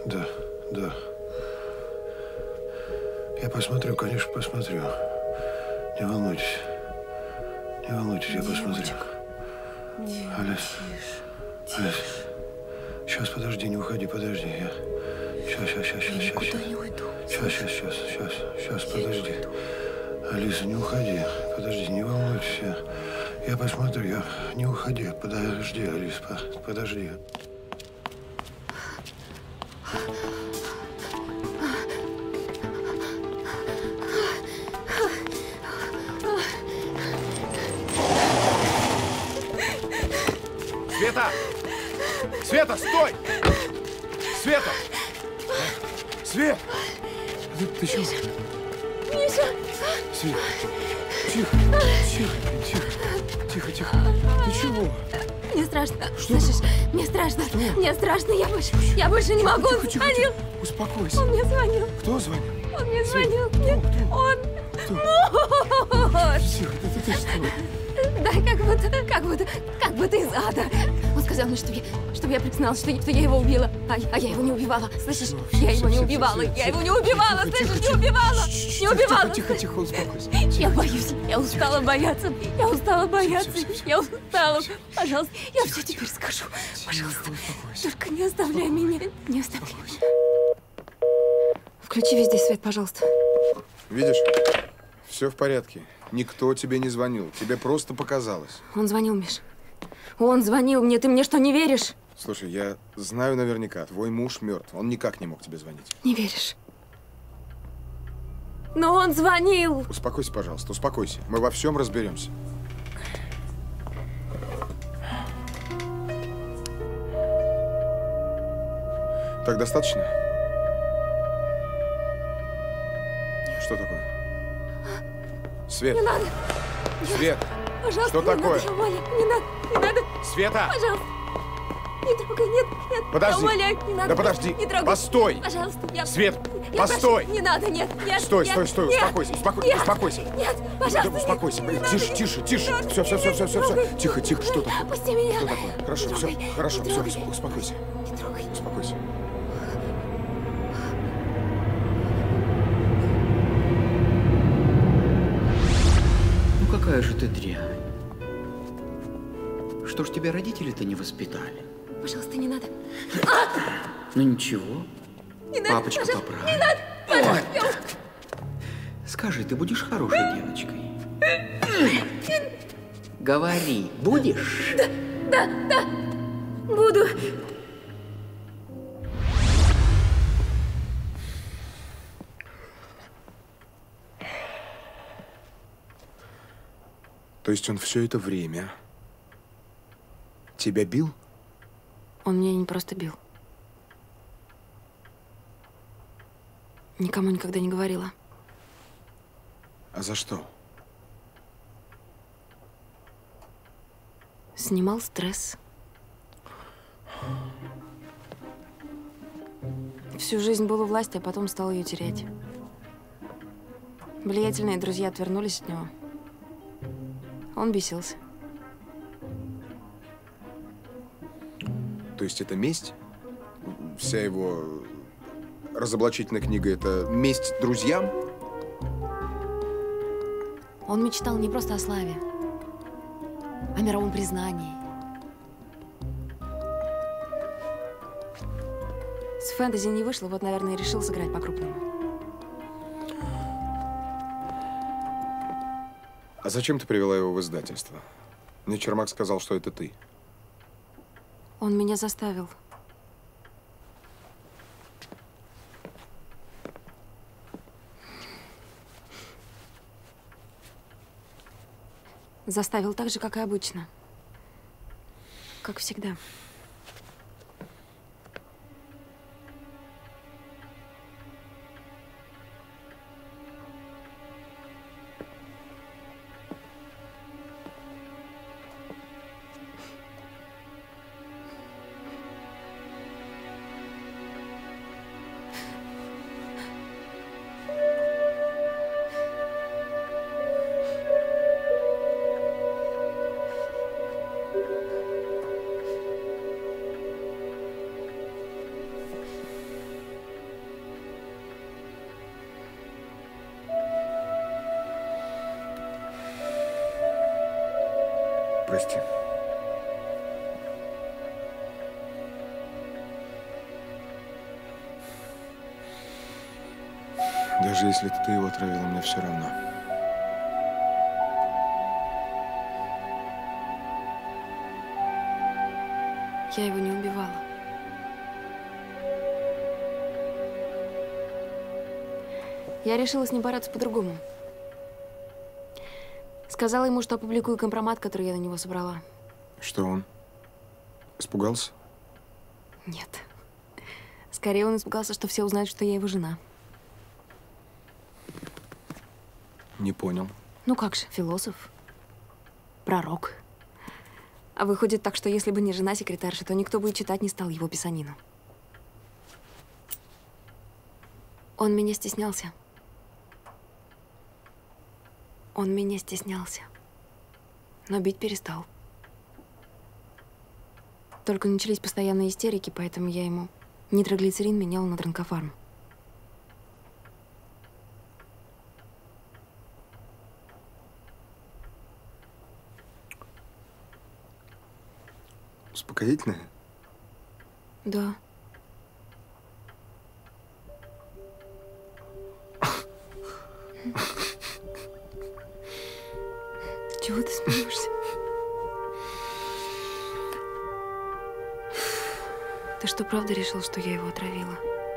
Да, да. Я посмотрю, конечно, посмотрю. Не волнуйтесь. Не волнуйтесь, я посмотрю. Алис. Алис. Сейчас, подожди, не уходи, подожди. Я... Сейчас, сейчас, сейчас, сейчас, сейчас. Никуда не уйду. Сейчас, сейчас, сейчас, сейчас, сейчас, подожди. Алиса, не уходи. Подожди, не волнуйтесь. Я, я посмотрю, я... Не уходи. Подожди, Алис, по... подожди. Света! Света, стой! Света! Свет! Ты, ты чего? Миша! Свет! Тихо, тихо, тихо, тихо, тихо. Ты чего? Мне страшно. Что? Слышишь? Мне страшно. Что? Мне страшно. Я больше, я больше не могу. Тихо, Он тихо, звонил. тихо. Успокойся. Он мне звонил. Кто звонил? Он мне Свет, звонил. кто, Нет, кто? он. Кто? Муж. Тихо, ты, ты, ты что? Да, как будто, как будто, как будто из ада. Он сказал мне, чтобы я, чтобы я призналась, что, что я его убила. А, а я его не убивала. Слышишь? Я его не убивала. Я его не убивала. Слышишь? Не убивала. Не убивала. Тихо, тихо, успокойся. Я боюсь. Я устала бояться. Я устала бояться. Я устала. Пожалуйста, я все теперь скажу. Пожалуйста. Только не оставляй меня. Не оставляй меня. Включи везде свет, пожалуйста. Видишь? Все в порядке. Никто тебе не звонил. Тебе просто показалось. Он звонил, Миш. Он звонил мне. Ты мне что, не веришь? Слушай, я знаю наверняка, твой муж мертв. Он никак не мог тебе звонить. Не веришь? Но он звонил. Успокойся, пожалуйста, успокойся. Мы во всем разберемся. Так достаточно? Что такое? Свет. Не надо. Свет. Пожалуйста, Что не такое? надо, я умоляю. Не надо, не надо. Света! Пожалуйста. Не трогай, нет, нет. Подожди. Я умоляю, не надо. Да подожди. Не трогай. Постой. Пожалуйста. Я... Свет, я постой. прошу, не надо, нет, нет. Стой, нет, стой, стой, нет, успокойся, успокойся, нет, успокойся. Нет, пожалуйста. Да, успокойся. Не надо, Тише, нет, тише, не тише. трогай, Все, все, все, нет, все, все, не все. трогай. Тихо, тихо, что такое? Пусти меня. Что такое? Хорошо, Не все, трогай, хорошо, не все, трогай. успокойся. Не трогай. Успокойся. Ну какая же ты дрянь. Что ж тебя родители-то не воспитали? Пожалуйста, не надо. Ну ничего. Не надо, Папочка пожалуйста, поправит. не надо. Пожалуйста, я... Скажи, ты будешь хорошей девочкой? Говори, будешь? Да, да, да. Буду. То есть он все это время тебя бил? Он меня не просто бил. Никому никогда не говорила. А за что? Снимал стресс. Всю жизнь был у власти, а потом стал ее терять. Влиятельные друзья отвернулись от него. Он бесился. То есть это месть? Вся его разоблачительная книга – это месть друзьям? Он мечтал не просто о славе, о мировом признании. С фэнтези не вышло, вот, наверное, и решил сыграть по-крупному. А зачем ты привела его в издательство? Мне Чермак сказал, что это ты. Он меня заставил. Заставил так же, как и обычно. Как всегда. глупости. Даже если это ты его отравила, мне все равно. Я его не убивала. Я решила с ним бороться по-другому. Сказала ему, что опубликую компромат, который я на него собрала. Что он? Испугался? Нет. Скорее, он испугался, что все узнают, что я его жена. Не понял. Ну как же, философ, пророк. А выходит так, что если бы не жена секретарши, то никто бы и читать не стал его писанину. Он меня стеснялся. Он меня стеснялся. Но бить перестал. Только начались постоянные истерики, поэтому я ему нитроглицерин меняла на транкофарм. Успокоительное? Да. Чего ты смеешься? Ты что, правда решил, что я его отравила?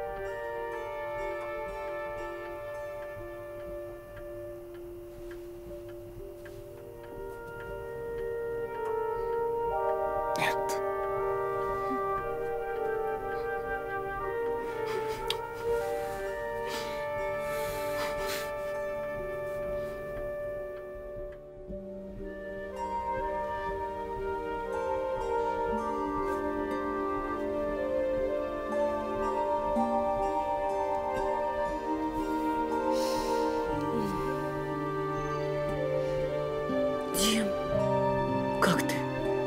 Дим, как ты?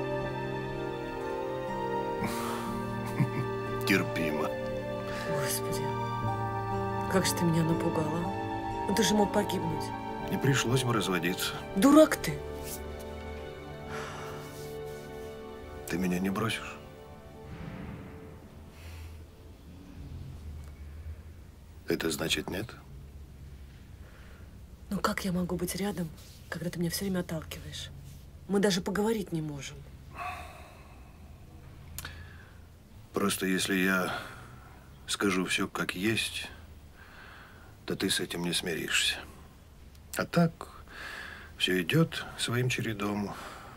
Терпимо. Господи, как же ты меня напугала. Ну, ты же мог погибнуть. Не пришлось бы разводиться. Дурак ты. Ты меня не бросишь? Это значит нет? Ну как я могу быть рядом, когда ты меня все время отталкиваешь? Мы даже поговорить не можем. Просто если я скажу все как есть, то ты с этим не смиришься. А так все идет своим чередом.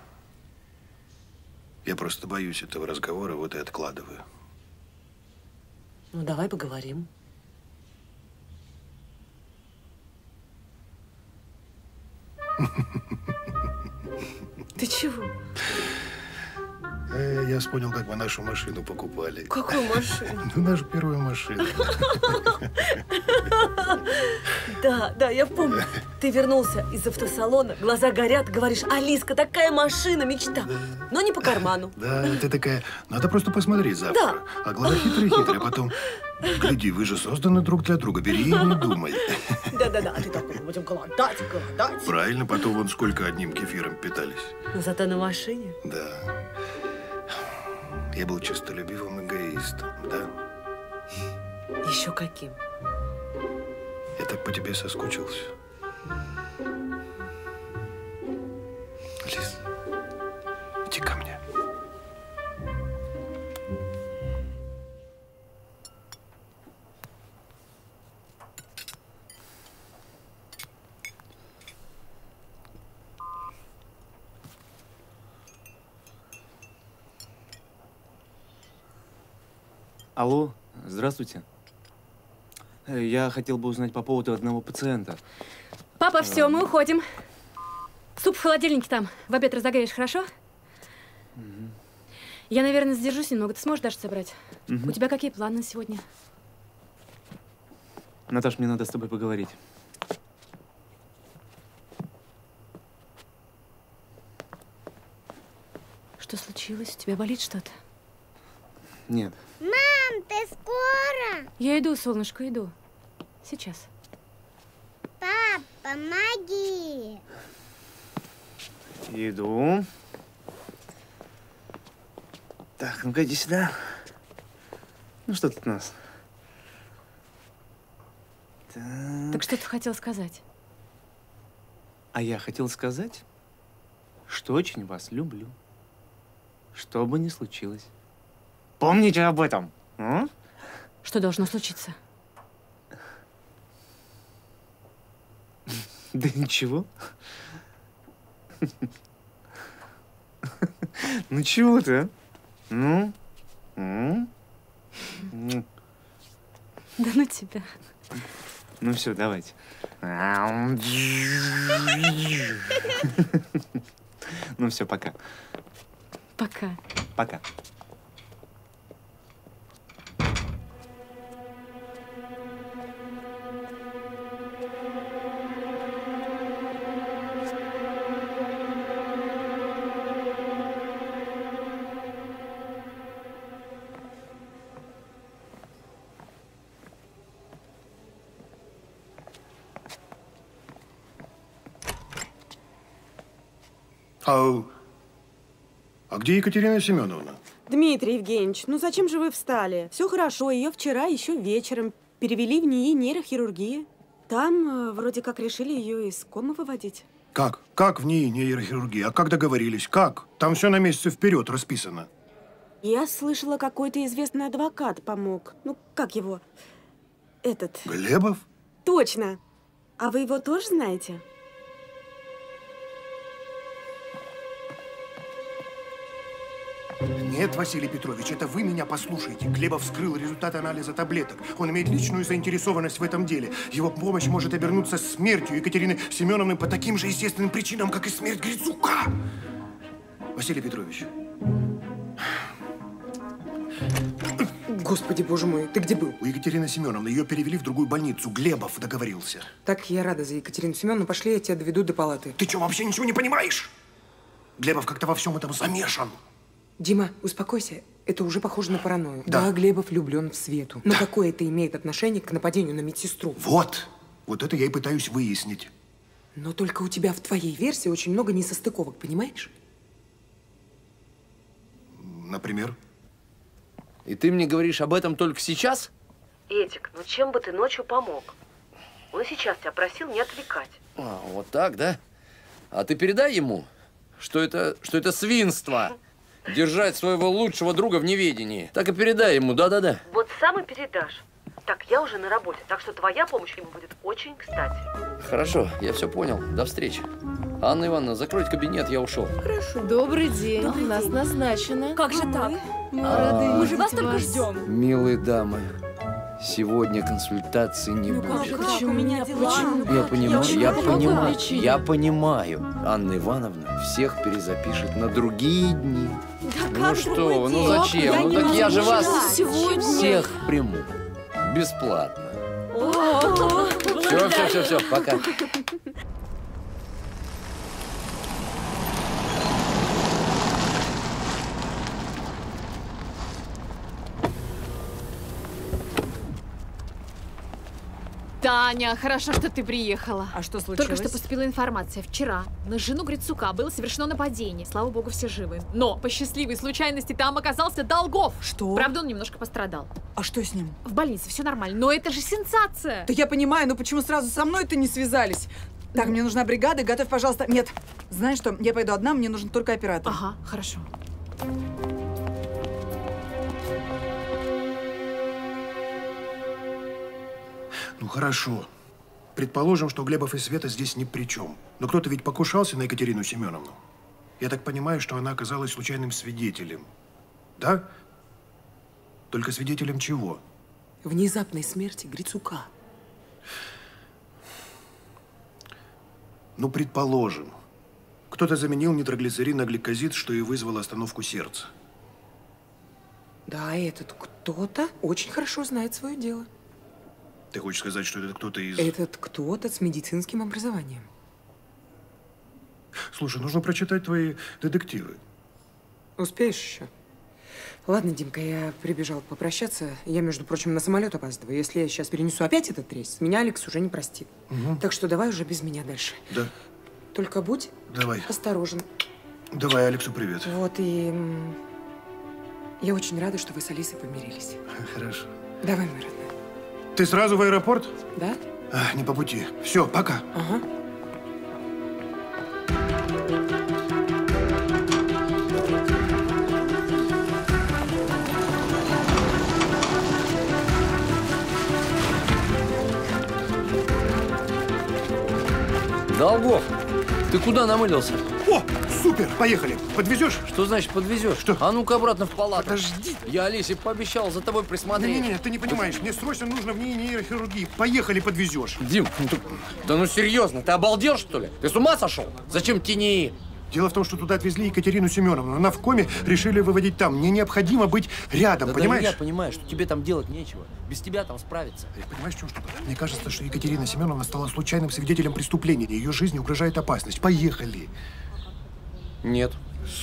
Я просто боюсь этого разговора, вот и откладываю. Ну, давай поговорим. Ты чего? Э, Я вспомнил, как мы нашу машину покупали. Какую машину? Ну, нашу первую машину. Да, да, я помню. Ты вернулся из автосалона, глаза горят, говоришь: Алиска, такая машина, мечта. Но не по карману. Да, ты такая, надо просто посмотреть завтра. Да. А глаза хитрые-хитрые, а потом, гляди, вы же созданы друг для друга, бери и не думай. Да-да-да, а ты такой, мы будем голодать, голодать. Правильно, потом вон сколько одним кефиром питались. Но зато на машине. Да. Я был честолюбивым эгоистом, да? Еще каким? Я так по тебе соскучился. Лиз, иди ко мне. Алло, здравствуйте. Э, Я хотел бы узнать по поводу одного пациента. Папа, все, мы уходим. Суп в холодильнике там. В обед разогреешь, хорошо? Я, наверное, задержусь немного. Ты сможешь Дашу собрать? Мгм. У тебя какие планы на сегодня? Наташ, мне надо с тобой поговорить. Что случилось? У тебя болит что-то? Нет. Мам, ты скоро? Я иду, солнышко, иду. Сейчас. Пап, помоги. Иду. Так, ну-ка иди сюда. Ну что тут у нас? Так. Так что ты хотел сказать? А я хотел сказать, что очень вас люблю. Что бы ни случилось. Помните об этом. А? Что должно случиться? Да ничего. Ну чего ты, а? Ну? Да ну тебя. Ну все, давайте. Ну все, пока. Пока. Пока. А, а где Екатерина Семеновна? Дмитрий Евгеньевич, ну зачем же вы встали? Все хорошо, ее вчера еще вечером перевели в НИИ нейрохирургии. Там э, вроде как решили ее из комы выводить. Как? Как в НИИ нейрохирургии? А как договорились? Как? Там все на месяцы вперед расписано. Я слышала, какой-то известный адвокат помог. Ну, как его? Этот. Глебов? Точно. А вы его тоже знаете? Нет, Василий Петрович, это вы меня послушайте. Глебов вскрыл результаты анализа таблеток. Он имеет личную заинтересованность в этом деле. Его помощь может обернуться смертью Екатерины Семеновны по таким же естественным причинам, как и смерть Грицука. Василий Петрович. Господи, боже мой, ты где был? У Екатерины Семеновны. Ее перевели в другую больницу. Глебов договорился. Так, я рада за Екатерину Семеновну. Пошли, я тебя доведу до палаты. Ты что, вообще ничего не понимаешь? Глебов как-то во всем этом замешан. Дима, успокойся. Это уже похоже на паранойю. Да. Да, Глебов влюблен в Свету. Но какое это имеет отношение к нападению на медсестру? Вот. Вот это я и пытаюсь выяснить. Но только у тебя в твоей версии очень много несостыковок, понимаешь? Например? И ты мне говоришь об этом только сейчас? Эдик, ну чем бы ты ночью помог? Он сейчас тебя просил не отвлекать. А, вот так, да? А ты передай ему, что это, что это свинство. Держать своего лучшего друга в неведении. Так и передай ему, да-да-да. Вот сам и передашь. Так, я уже на работе, так что твоя помощь ему будет очень кстати. Хорошо, я все понял. До встречи. Анна Ивановна, закройте кабинет, я ушел. Хорошо. Добрый день. Добрый У нас день. назначено. Как же так? Мы А, рады Мы же вас видеть только ждем. Милые дамы, сегодня консультации не Ну как будет. же, как? У меня дела. Почему? Я понимаю, очень я помогу. понимаю, Причине. я понимаю. Анна Ивановна всех перезапишет на другие дни. Да Ну как что другой вы, ну день? зачем? Я Ну не так я же могу вас ждать. Сегодня. всех приму. Бесплатно. О, Все, все, все, все, пока. Таня, хорошо, что ты приехала. А что случилось? Только что поступила информация. Вчера на жену Грицука было совершено нападение. Слава богу, все живы. Но по счастливой случайности там оказался Долгов. Что? Правда, он немножко пострадал. А что с ним? В больнице все нормально. Но это же сенсация. Да я понимаю, но почему сразу со мной-то не связались? Так, мне нужна бригада, готовь, пожалуйста. Нет, знаешь что, я пойду одна, мне нужен только оператор. Ага, хорошо. Ну хорошо. Предположим, что Глебов и Света здесь ни при чем. Но кто-то ведь покушался на Екатерину Семеновну. Я так понимаю, что она оказалась случайным свидетелем. Да? Только свидетелем чего? Внезапной смерти Грицука. Ну, предположим. Кто-то заменил нитроглицерин на гликозид, что и вызвало остановку сердца. Да, этот кто-то очень хорошо знает свое дело. Ты хочешь сказать, что это кто-то из… Этот кто-то с медицинским образованием. Слушай, нужно прочитать твои детективы. Успеешь еще? Ладно, Димка, я прибежал попрощаться. Я, между прочим, на самолет опаздываю. Если я сейчас перенесу опять этот рейс, меня Алекс уже не простит. Угу. Так что давай уже без меня дальше. Да. Только будь Давай. осторожен. Давай Алексу привет. Вот и… м, Я очень рада, что вы с Алисой помирились. Хорошо. Давай, мой родной. Ты сразу в аэропорт? Да? А, не по пути. Все, пока. Ага. Долгов, ты куда намылился? О, супер, поехали. Подвезешь? Что значит подвезешь? Что? А ну-ка обратно в палату. Подожди. Я Алисе пообещал за тобой присмотреть. Не-не-не, ты не понимаешь, мне срочно нужно в ней нейрохирургии. Поехали, подвезешь. Дим, ну ты, да ну серьезно, ты обалдел, что ли? Ты с ума сошел? Зачем ТНИ? Дело в том, что туда отвезли Екатерину Семеновну. Она в коме, решили выводить там. Мне необходимо быть рядом, да, понимаешь? Да, я понимаю, что тебе там делать нечего. Без тебя там справиться. Понимаешь, в чем штука? Мне кажется, что Екатерина Семеновна стала случайным свидетелем преступления. Ее жизни угрожает опасность. Поехали. Нет.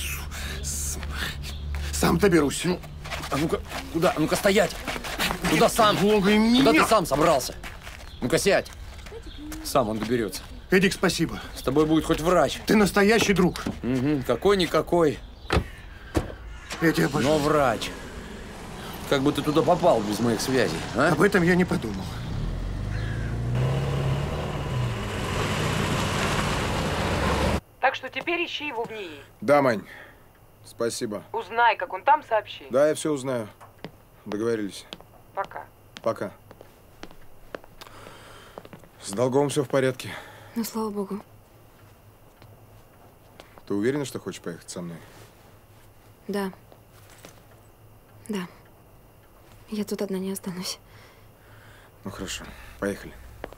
Сам доберусь. Ну, а ну-ка, куда? А ну-ка стоять. Куда Нет, сам? Бога, Куда нет. ты сам собрался? Ну-ка сядь. Сам он доберется. Эдик, спасибо. С тобой будет хоть врач. Ты настоящий друг. Угу. Какой-никакой. Я тебя обожаю. Но врач. Как бы ты туда попал без моих связей, а? Об этом я не подумал. Так что теперь ищи его в НИИ. Да, Мань. Спасибо. Узнай, как он там, сообщи. Да, я все узнаю. Договорились. Пока. Пока. С Долговым все в порядке. Ну, слава богу. Ты уверена, что хочешь поехать со мной? Да. Да. Я тут одна не останусь. Ну, хорошо. Поехали.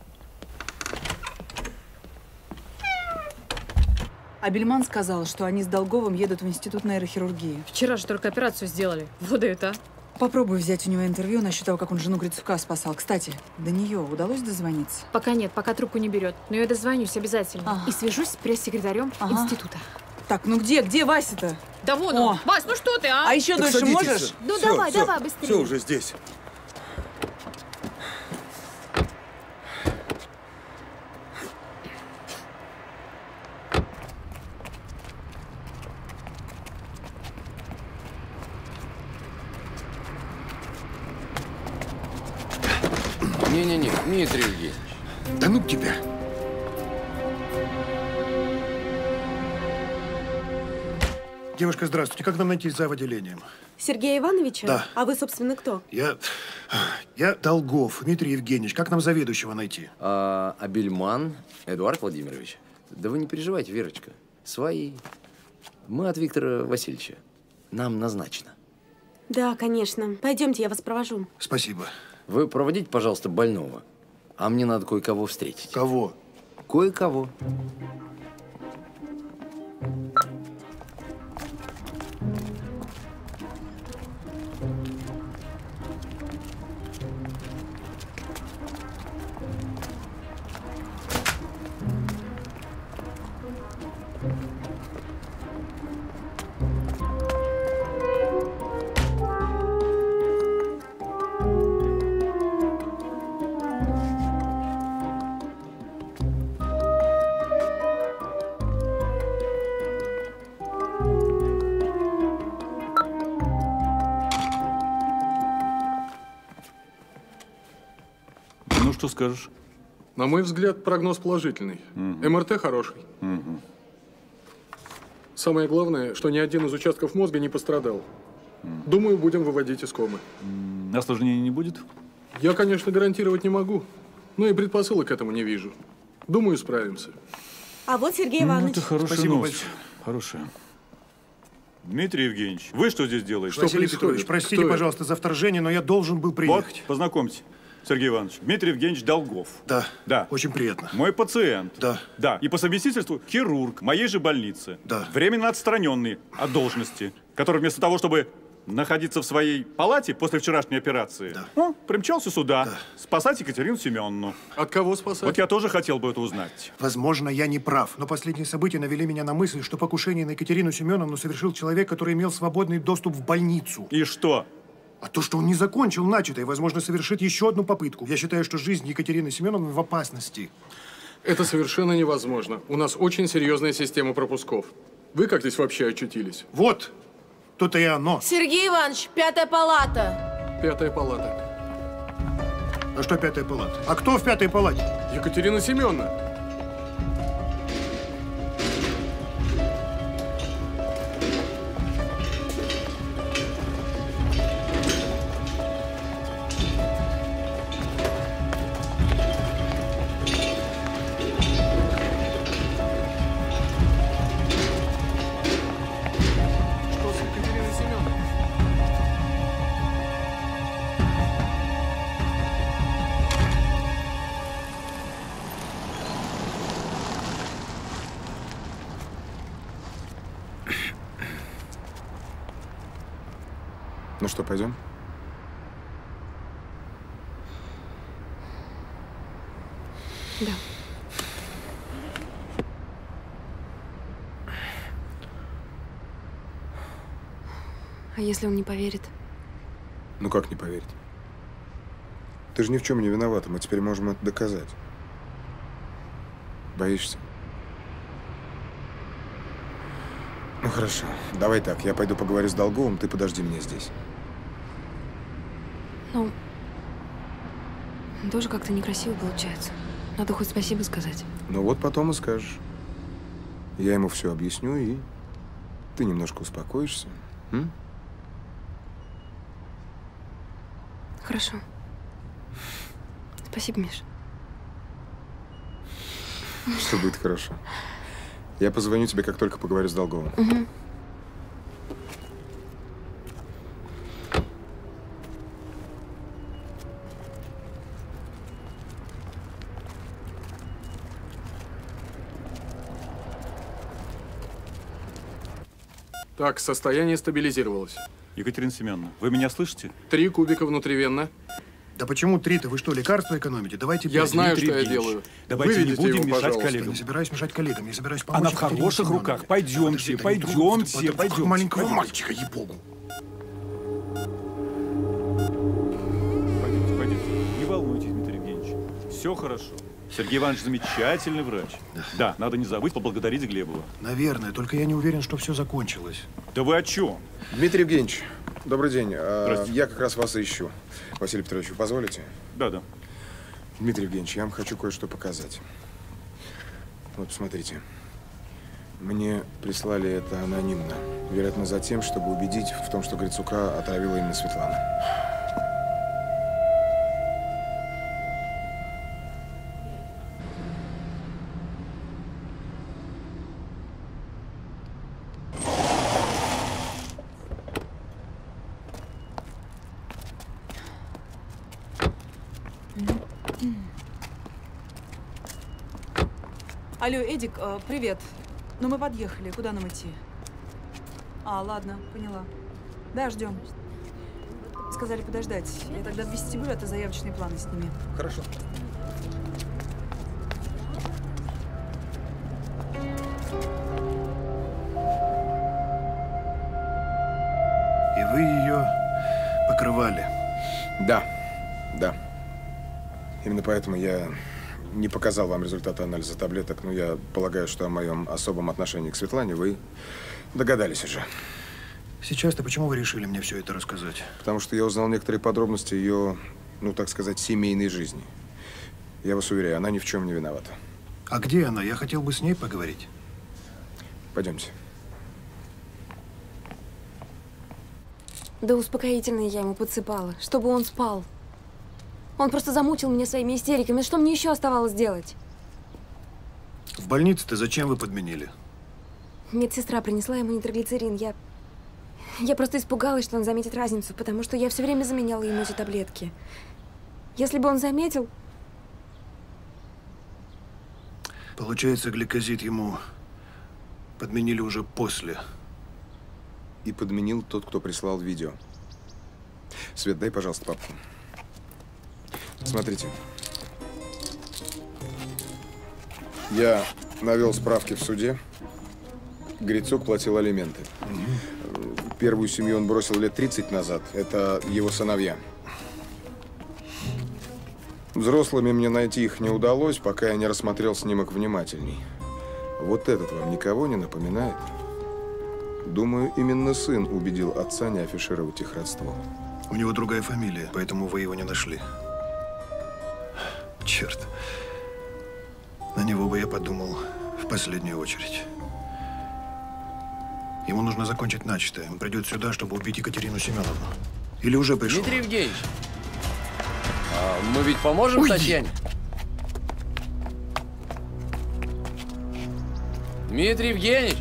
А Бельман сказал, что они с Долговым едут в институт нейрохирургии. Вчера же только операцию сделали. Вот дают, а? Попробую взять у него интервью насчет того, как он жену Грицука спасал. Кстати, до нее удалось дозвониться? Пока нет, пока трубку не берет. Но я дозвонюсь обязательно. Ага. И свяжусь с пресс-секретарем Ага. института. Так, ну где, где Вася-то? Да вон О. он. Вась, ну что ты, а? А еще Так дольше садитесь можешь? же. Ну Всё, давай, всё, давай, быстрее. Все уже здесь. Не-не-не, Дмитрий Евгеньевич. Да ну тебя. Девушка, здравствуйте. Как нам найти зав. Отделением? Сергея Ивановича? Да. А вы, собственно, кто? Я... Я Долгов, Дмитрий Евгеньевич. Как нам заведующего найти? А, а Бельман Эдуард Владимирович? Да вы не переживайте, Верочка. Свои. Мы от Виктора Васильевича. Нам назначено. Да, конечно. Пойдемте, я вас провожу. Спасибо. Вы проводите, пожалуйста, больного. А мне надо кое-кого встретить. Кого? Кое-кого. Ну, что скажешь? На мой взгляд, прогноз положительный. Угу. МРТ хороший. Угу. Самое главное, что ни один из участков мозга не пострадал. Думаю, будем выводить из комы. Осложнений не будет? Я, конечно, гарантировать не могу, но и предпосылок к этому не вижу. Думаю, справимся. А вот Сергей Ну, Иванович. это хорошая Спасибо новость. большое. Хорошая. Дмитрий Евгеньевич, вы что здесь делаете? Что Василий происходит? Петрович, простите, Кто пожалуйста, за вторжение, но я должен был приехать. Вот, познакомьте, Сергей Иванович. Дмитрий Евгеньевич Долгов. Да. Да. Очень приятно. Мой пациент. Да. Да. И по совместительству хирург моей же больницы. Да. Временно отстраненный от должности, который вместо того, чтобы находиться в своей палате после вчерашней операции, Да. ну, примчался сюда Да. спасать Екатерину Семеновну. От кого спасать? Вот я тоже хотел бы это узнать. Возможно, я не прав, но последние события навели меня на мысль, что покушение на Екатерину Семеновну совершил человек, который имел свободный доступ в больницу. И что? А то, что он не закончил начатое, возможно, совершит еще одну попытку. Я считаю, что жизнь Екатерины Семеновны в опасности. Это совершенно невозможно. У нас очень серьезная система пропусков. Вы как здесь вообще очутились? Вот! То-то и оно. Сергей Иванович, пятая палата. Пятая палата. А что пятая палата? А кто в пятой палате? Екатерина Семеновна. Ну что, пойдем? Да. А если он не поверит? Ну как не поверить? Ты же ни в чем не виновата, мы теперь можем это доказать. Боишься? Ну хорошо, давай так, я пойду поговорю с Долговым, ты подожди меня здесь. Ну, тоже как-то некрасиво получается. Надо хоть спасибо сказать. Ну вот потом и скажешь. Я ему все объясню, и ты немножко успокоишься. М? Хорошо. Спасибо, Миш. Все будет хорошо. Я позвоню тебе, как только поговорю с Долговым. Угу. Так, состояние стабилизировалось. Екатерина Семеновна, вы меня слышите? Три кубика внутривенно. Да почему три-то? Вы что, лекарства экономите? Давайте Я пять. знаю, Дмитрий что я Евгеньевич, делаю. давайте не Выведите будем его, мешать пожалуйста. коллегам. Я не собираюсь мешать коллегам, я собираюсь помочь. Она в Екатерине хороших Семеновне. руках. Пойдемте, Подожди, да не трогай, пойдемте, это как пойдемте. маленького пойдемте. мальчика, ей-богу. Пойдемте, пойдемте. Не волнуйтесь, Дмитрий Евгеньевич. Все хорошо. Сергей Иванович замечательный врач. Да. Да, надо не забыть поблагодарить Глебова. Наверное, только я не уверен, что все закончилось. Да вы о чем? Дмитрий Евгеньевич, добрый день. А, Здравствуйте. Я как раз вас и ищу. Василий Петрович, вы позволите? Да, да. Дмитрий Евгеньевич, я вам хочу кое-что показать. Вот, посмотрите. Мне прислали это анонимно. Вероятно, за тем, чтобы убедить в том, что Грицука отравила именно Светлана. Алло, Эдик, э, привет. Ну, мы подъехали. Куда нам идти? А, ладно, поняла. Да, ждем. Сказали подождать. Я тогда в вестибюль, а ты заявочные планы сними. Хорошо. И вы ее покрывали? Да, да. Именно поэтому я не показал вам результаты анализа таблеток, но я полагаю, что о моем особом отношении к Светлане вы догадались уже. Сейчас-то почему вы решили мне все это рассказать? Потому что я узнал некоторые подробности ее, ну, так сказать, семейной жизни. Я вас уверяю, она ни в чем не виновата. А где она? Я хотел бы с ней поговорить. Пойдемте. Да успокоительное я ему подсыпала, чтобы он спал. Он просто замучил меня своими истериками. Что мне еще оставалось делать? В больнице-то зачем вы подменили? Медсестра принесла ему нитроглицерин. Я... Я просто испугалась, что он заметит разницу, потому что я все время заменяла ему эти таблетки. Если бы он заметил... Получается, гликозид ему подменили уже после. И подменил тот, кто прислал видео. Свет, дай, пожалуйста, папку. Смотрите. Я навел справки в суде. Грицук платил алименты. Угу. Первую семью он бросил лет тридцать назад. Это его сыновья. Взрослыми мне найти их не удалось, пока я не рассмотрел снимок внимательней. Вот этот вам никого не напоминает? Думаю, именно сын убедил отца не афишировать их родство. У него другая фамилия, поэтому вы его не нашли. Черт. На него бы я подумал в последнюю очередь. Ему нужно закончить начатое. Он придет сюда, чтобы убить Екатерину Семеновну. Или уже пришел? Дмитрий Евгеньевич, а мы ведь поможем Уйди. Татьяне? Дмитрий Евгеньевич!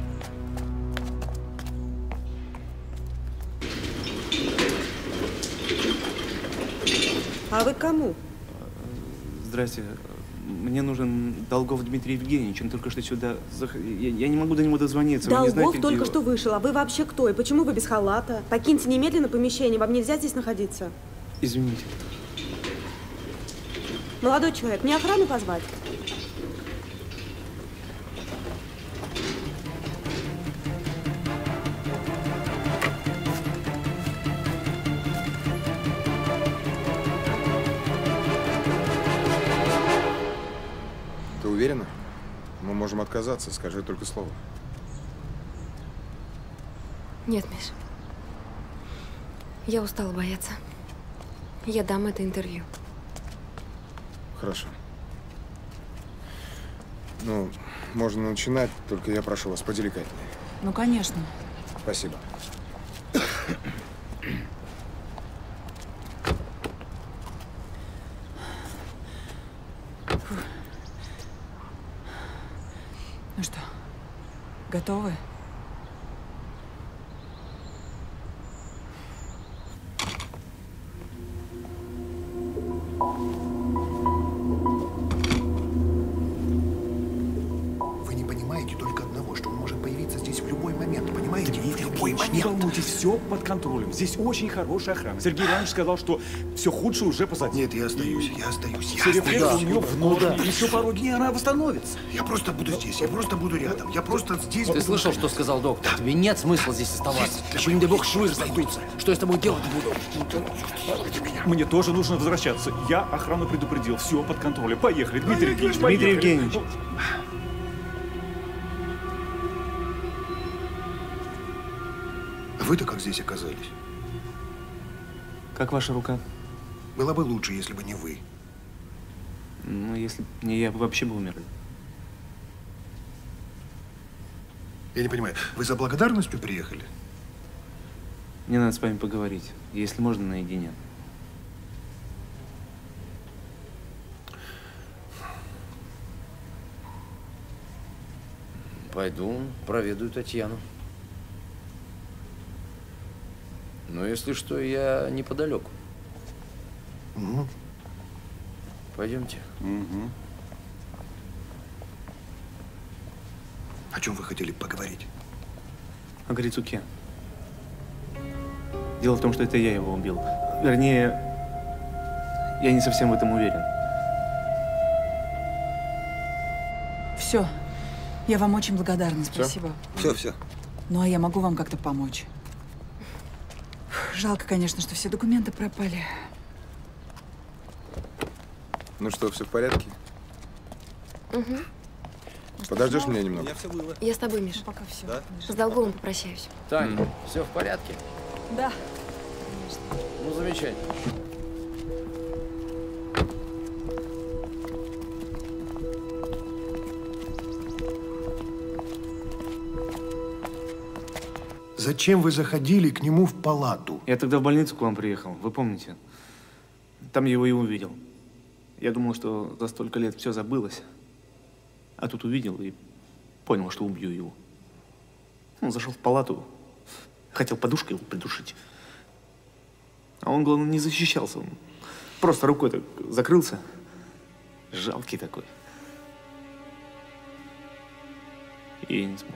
А вы к кому? Здрасте. Мне нужен Долгов Дмитрий Евгеньевич. Он только что сюда... зах- Я, я не могу до него дозвониться. Вы не Долгов знаете, где только его? что вышел. А вы вообще кто? И почему вы без халата? Покиньте немедленно помещение. Вам нельзя здесь находиться. Извините. Молодой человек, мне охрану позвать? Ты уверена? Мы можем отказаться, скажи только слово. Нет, Миш. Я устала бояться. Я дам это интервью. Хорошо. Ну, можно начинать, только я прошу вас поделикатнее. Ну, конечно. Спасибо. Ну что, готовы? Вы не понимаете только одного, что он может появиться здесь в любой момент, понимаете? В любой Не момент. волнуйтесь, все под контролем. Здесь очень хорошая охрана. Сергей Иванович сказал, что все худшее уже позади. Нет, я остаюсь, я остаюсь, я Все рефлексы остаюсь. у нее в норме. Еще пару дней она восстановится. Я просто буду здесь, я просто буду рядом. Я просто здесь Ты буду. слышал, что сказал доктор? Тебе нет смысла здесь оставаться. Еще не дай бог швы разойдутся. Что я с тобой делать буду? Мне тоже нужно возвращаться. Я охрану предупредил. Все под контролем. Поехали, Дмитрий Евгеньевич, Дмитрий поехали. Евгеньевич. А вы-то как здесь оказались? Как ваша рука? Было бы лучше, если бы не вы. Ну, если б не я, бы вообще бы умер. Я не понимаю, вы за благодарностью приехали? Мне надо с вами поговорить. Если можно, наедине. Пойду проведаю Татьяну. Но если что, я неподалеку. Угу. Пойдемте. Угу. О чем вы хотели поговорить? О Грицуке. Дело в том, что это я его убил. Вернее, я не совсем в этом уверен. Все. Я вам очень благодарна. Всё? Спасибо. Все, все. Ну, а я могу вам как-то помочь? Жалко, конечно, что все документы пропали. Ну что, все в порядке? Угу. Подождешь меня немного? Я с тобой, Миш. Пока все. Да? С Долговым попрощаюсь. Таня, все в порядке? Да. Ну, замечательно. Зачем вы заходили к нему в палату? Я тогда в больницу к вам приехал, вы помните? Там его и увидел. Я думал, что за столько лет все забылось. А тут увидел и понял, что убью его. Он зашел в палату, хотел подушкой его придушить. А он, главное, не защищался. Он просто рукой так закрылся. Жалкий такой. И я не смог.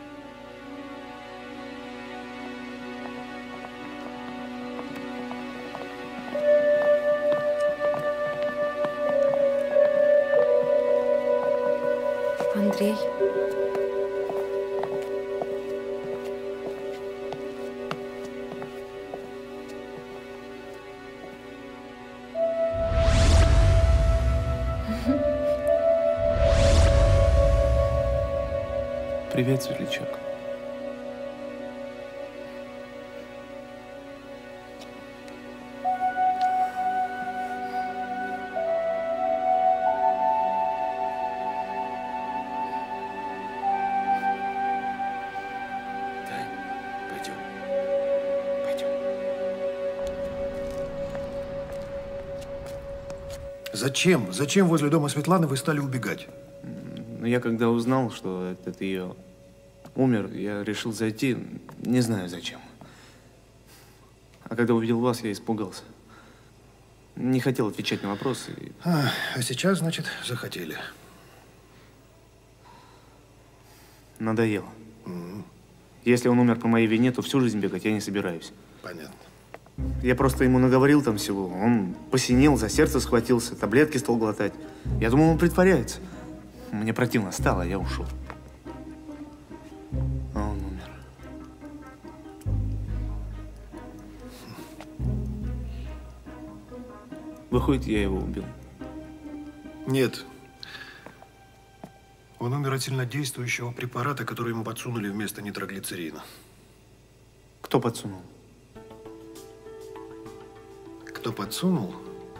Андрей. Привет, Светлячок. Зачем? Зачем возле дома Светланы вы стали убегать? Ну, я когда узнал, что этот ее умер, я решил зайти, не знаю зачем. А когда увидел вас, я испугался. Не хотел отвечать на вопросы. И... А, а сейчас, значит, захотели. Надоело. Mm-hmm. Если он умер по моей вине, то всю жизнь бегать я не собираюсь. Понятно. Я просто ему наговорил там всего. Он посинел, за сердце схватился, таблетки стал глотать. Я думал, он притворяется. Мне противно стало, я ушел. А он умер. Выходит, я его убил. Нет. Он умер от сильнодействующего препарата, который ему подсунули вместо нитроглицерина. Кто подсунул? Кто подсунул?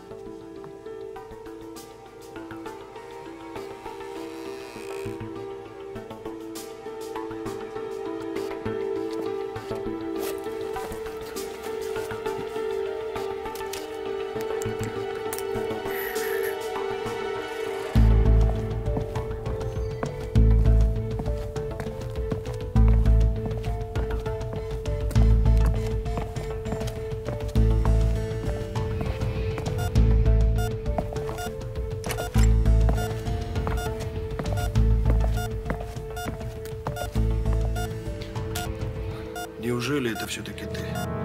Неужели это все-таки ты?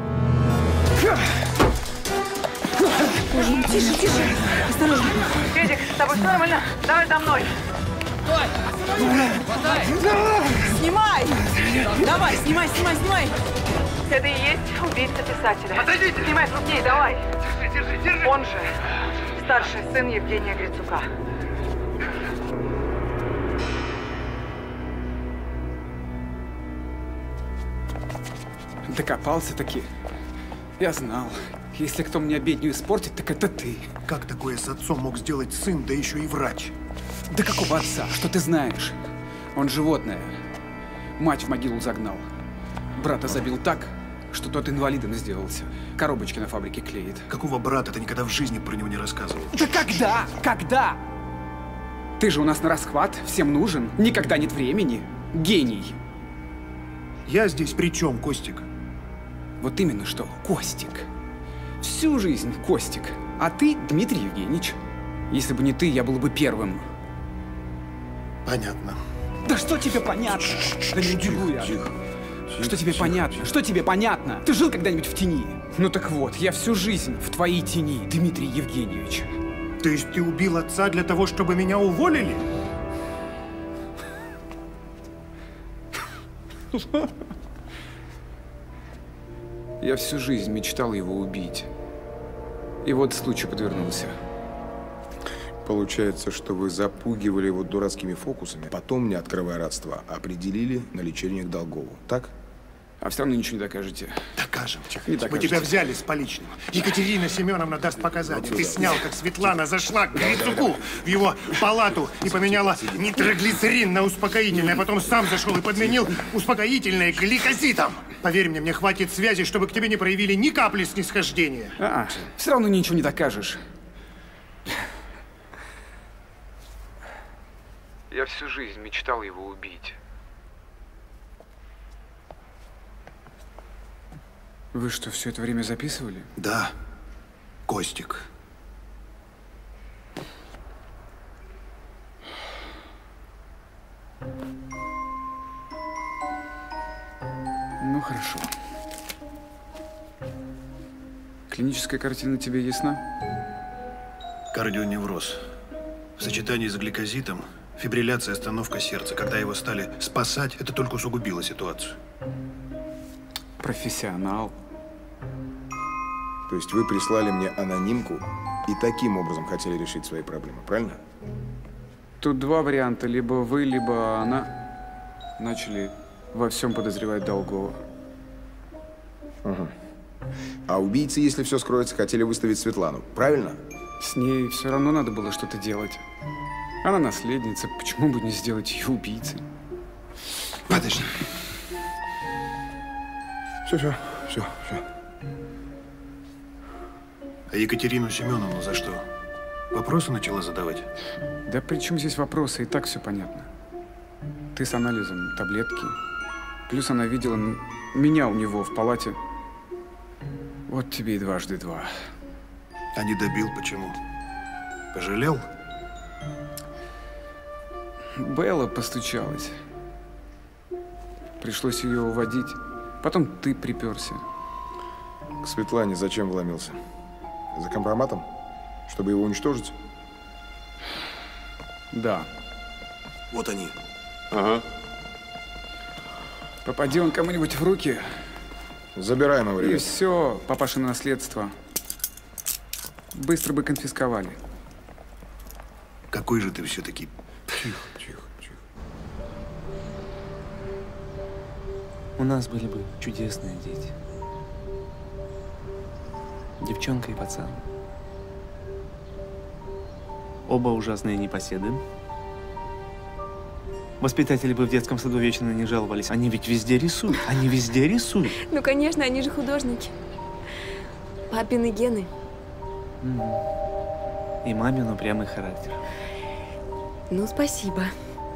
Боже, тише, тише. Осторожно. Эдик, с тобой все нормально? Давай за мной. Снимай! Давай, снимай, снимай, снимай! Это и есть убийца писателя. Отойдите! Снимай с ней, давай! Держи, держи, держи! Он же старший сын Евгения Грицука. Докопался-таки. Я знал. Если кто мне обедню испортит, так это ты. Как такое с отцом мог сделать сын, да еще и врач? Да какого отца? Что ты знаешь? Он животное. Мать в могилу загнал. Брата забил так, что тот инвалидом сделался. Коробочки на фабрике клеит. Какого брата? Ты никогда в жизни про него не рассказывал. Да когда? Когда? Ты же у нас на расхват, всем нужен, никогда нет времени. Гений. Я здесь при чем, Костик? Вот именно что, Костик. Всю жизнь Костик. А ты Дмитрий Евгеньевич. Если бы не ты, я был бы первым. Понятно. Да что тебе понятно? Да не убегу я. Тихо. Что тебе понятно? Что тебе понятно? Ты жил когда-нибудь в тени? Ну так вот, я всю жизнь в твоей тени, Дмитрий Евгеньевич. То есть ты убил отца для того, чтобы меня уволили? Я всю жизнь мечтал его убить. И вот случай подвернулся. Получается, что вы запугивали его дурацкими фокусами, потом, не открывая родства, определили на лечение к Долгову. Так? А все равно ничего не докажете. Докажем. Не Мы докажете. тебя взяли с поличным. Екатерина Семеновна даст показания. Ты снял, как Светлана зашла к Грицуку в его палату и поменяла нитроглицерин на успокоительное, а потом сам зашел и подменил успокоительное гликозитом. Поверь мне, мне хватит связи, чтобы к тебе не проявили ни капли снисхождения. А, все равно ничего не докажешь. Я всю жизнь мечтал его убить. Вы что, все это время записывали? Да, Костик. Ну, хорошо. Клиническая картина тебе ясна? Кардионевроз. В сочетании с гликозитом фибрилляция, остановка сердца. Когда его стали спасать, это только усугубило ситуацию. Профессионал. То есть вы прислали мне анонимку и таким образом хотели решить свои проблемы, правильно? Тут два варианта. Либо вы, либо она начали во всем подозревать Долгова. Угу. А убийцы, если все скроется, хотели выставить Светлану, правильно? С ней все равно надо было что-то делать. Она наследница, почему бы не сделать ее убийцей? Подожди. Все, все, все, все. А Екатерину Семеновну за что? Вопросы начала задавать? Да при чем здесь вопросы? И так все понятно. Ты с анализом, таблетки. Плюс она видела меня у него в палате. Вот тебе и дважды два. А не добил почему? Пожалел? Белла постучалась. Пришлось ее уводить. Потом ты приперся. К Светлане зачем вломился? За компроматом? Чтобы его уничтожить? Да. Вот они. Ага. Попади он кому-нибудь в руки. Забираем его, И ребят. все, папашино наследство. Быстро бы конфисковали. Какой же ты все-таки... Тихо, тихо, тихо. У нас были бы чудесные дети. Девчонка и пацан. Оба ужасные непоседы. Воспитатели бы в детском саду вечно не жаловались. Они ведь везде рисуют. Они везде рисуют. Ну, конечно, они же художники. Папины гены. И мамин упрямый характер. Ну, спасибо.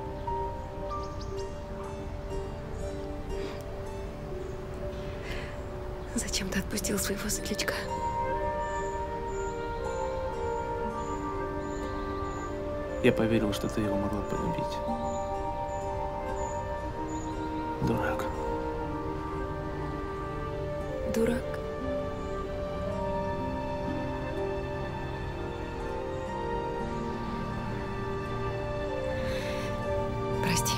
Зачем ты отпустил своего светлячка? Я поверил, что ты его могла полюбить. Дурак. Дурак. Прости.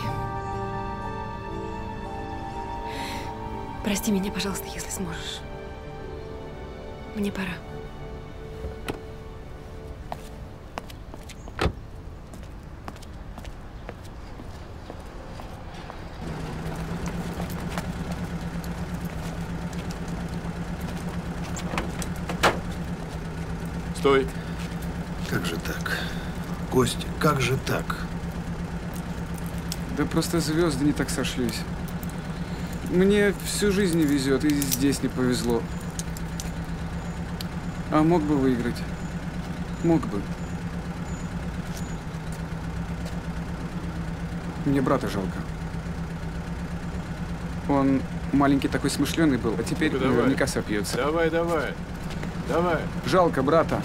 Прости меня, пожалуйста, если сможешь. Мне пора. Стой. Как же так? Костя, как же так? Да просто звезды не так сошлись. Мне всю жизнь не везет, и здесь не повезло. А мог бы выиграть. Мог бы. Мне брата жалко. Он маленький такой смышленый был, а теперь Ну-ка, наверняка сопьется. Давай, давай. Давай. Жалко брата.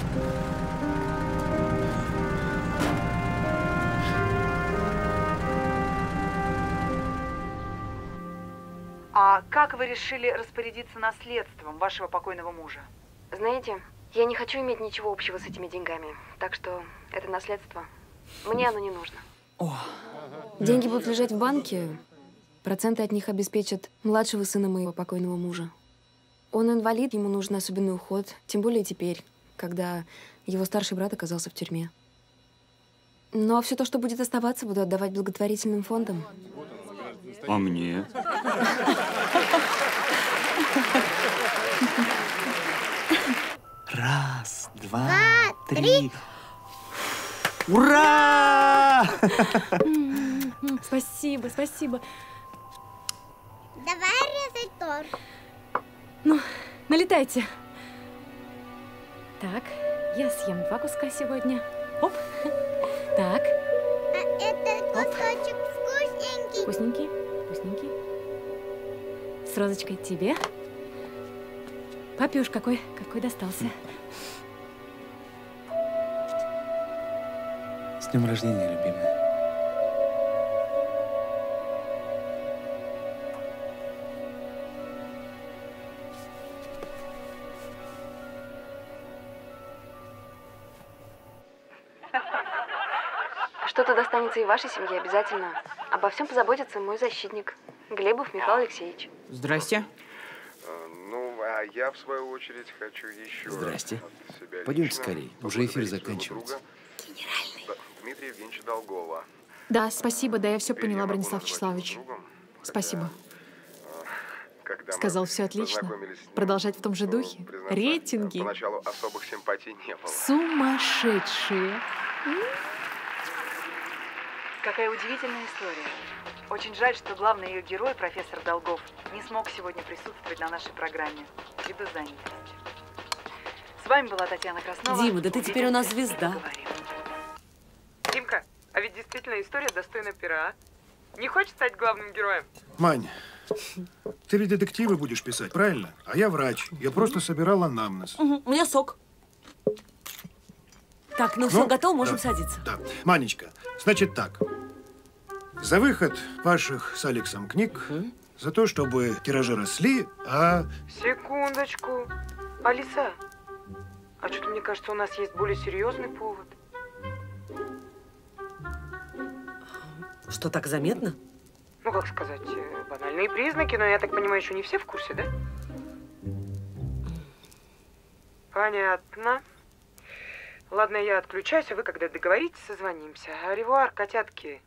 А как вы решили распорядиться наследством вашего покойного мужа? Знаете, я не хочу иметь ничего общего с этими деньгами. Так что это наследство. Мне оно не нужно. О. Деньги будут лежать в банке. Проценты от них обеспечат младшего сына моего покойного мужа. Он инвалид, ему нужен особенный уход. Тем более теперь, когда его старший брат оказался в тюрьме. Ну а все то, что будет оставаться, буду отдавать благотворительным фондам. А мне? Раз, два, три. Ура! Спасибо, спасибо. Давай резать торт. Ну, налетайте. Так, я съем два куска сегодня. Оп. Так. А этот кусочек вкусненький. Вкусненький, вкусненький. С розочкой тебе. Папе уж какой, какой достался. С днем рождения, любимая. Что-то достанется и вашей семье обязательно. Обо всем позаботится мой защитник, Глебов Михаил Алексеевич. Здрасте. Ну, а я, в свою очередь, хочу еще Здрасте. от себя Пойдемте лично скорее, уже эфир поблагодарить своего заканчивается. друга, Дмитрия Евгеньевича Долгова. Да, спасибо, да, я все поняла, Бронислав Вячеславович. Спасибо. Сказал, все отлично. Продолжать в том же духе. Рейтинги. Поначалу особых симпатий не было. Сумасшедшие. Какая удивительная история. Очень жаль, что главный ее герой, профессор Долгов, не смог сегодня присутствовать на нашей программе ввиду занятости. С вами была Татьяна Краснова. Дима, да ты теперь у нас звезда. Димка, а ведь действительно история достойна пера, а? Не хочешь стать главным героем? Мань, ты ведь детективы будешь писать, правильно? А я врач. Я просто собирал анамнез. Угу, у меня сок. Так, ну, все Ну, готово, можем да, садиться. Да. Манечка, значит так. За выход ваших с Алексом книг, за то, чтобы тиражи росли, а… Секундочку. Алиса, а что-то мне кажется, у нас есть более серьезный повод. Что, так заметно? Ну, как сказать, э, банальные признаки, но я так понимаю, еще не все в курсе, да? Понятно. Ладно, я отключаюсь, а вы, когда договоритесь, созвонимся. Аревуар, котятки.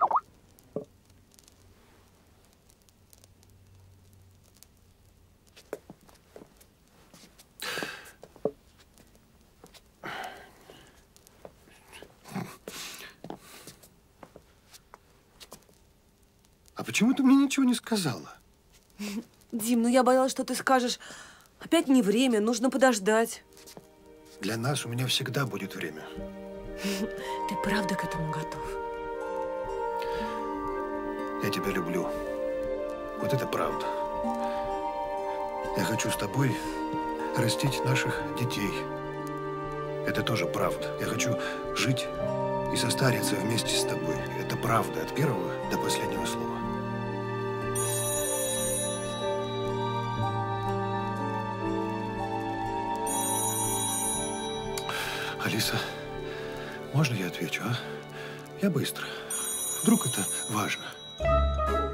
А почему ты мне ничего не сказала? Дим, ну я боялась, что ты скажешь, опять не время, нужно подождать. Для нас у меня всегда будет время. Ты правда к этому готов? Я тебя люблю. Вот это правда. Я хочу с тобой растить наших детей. Это тоже правда. Я хочу жить и состариться вместе с тобой. Это правда от первого до последнего слова. Алиса, можно я отвечу, а? Я быстро. Вдруг это важно.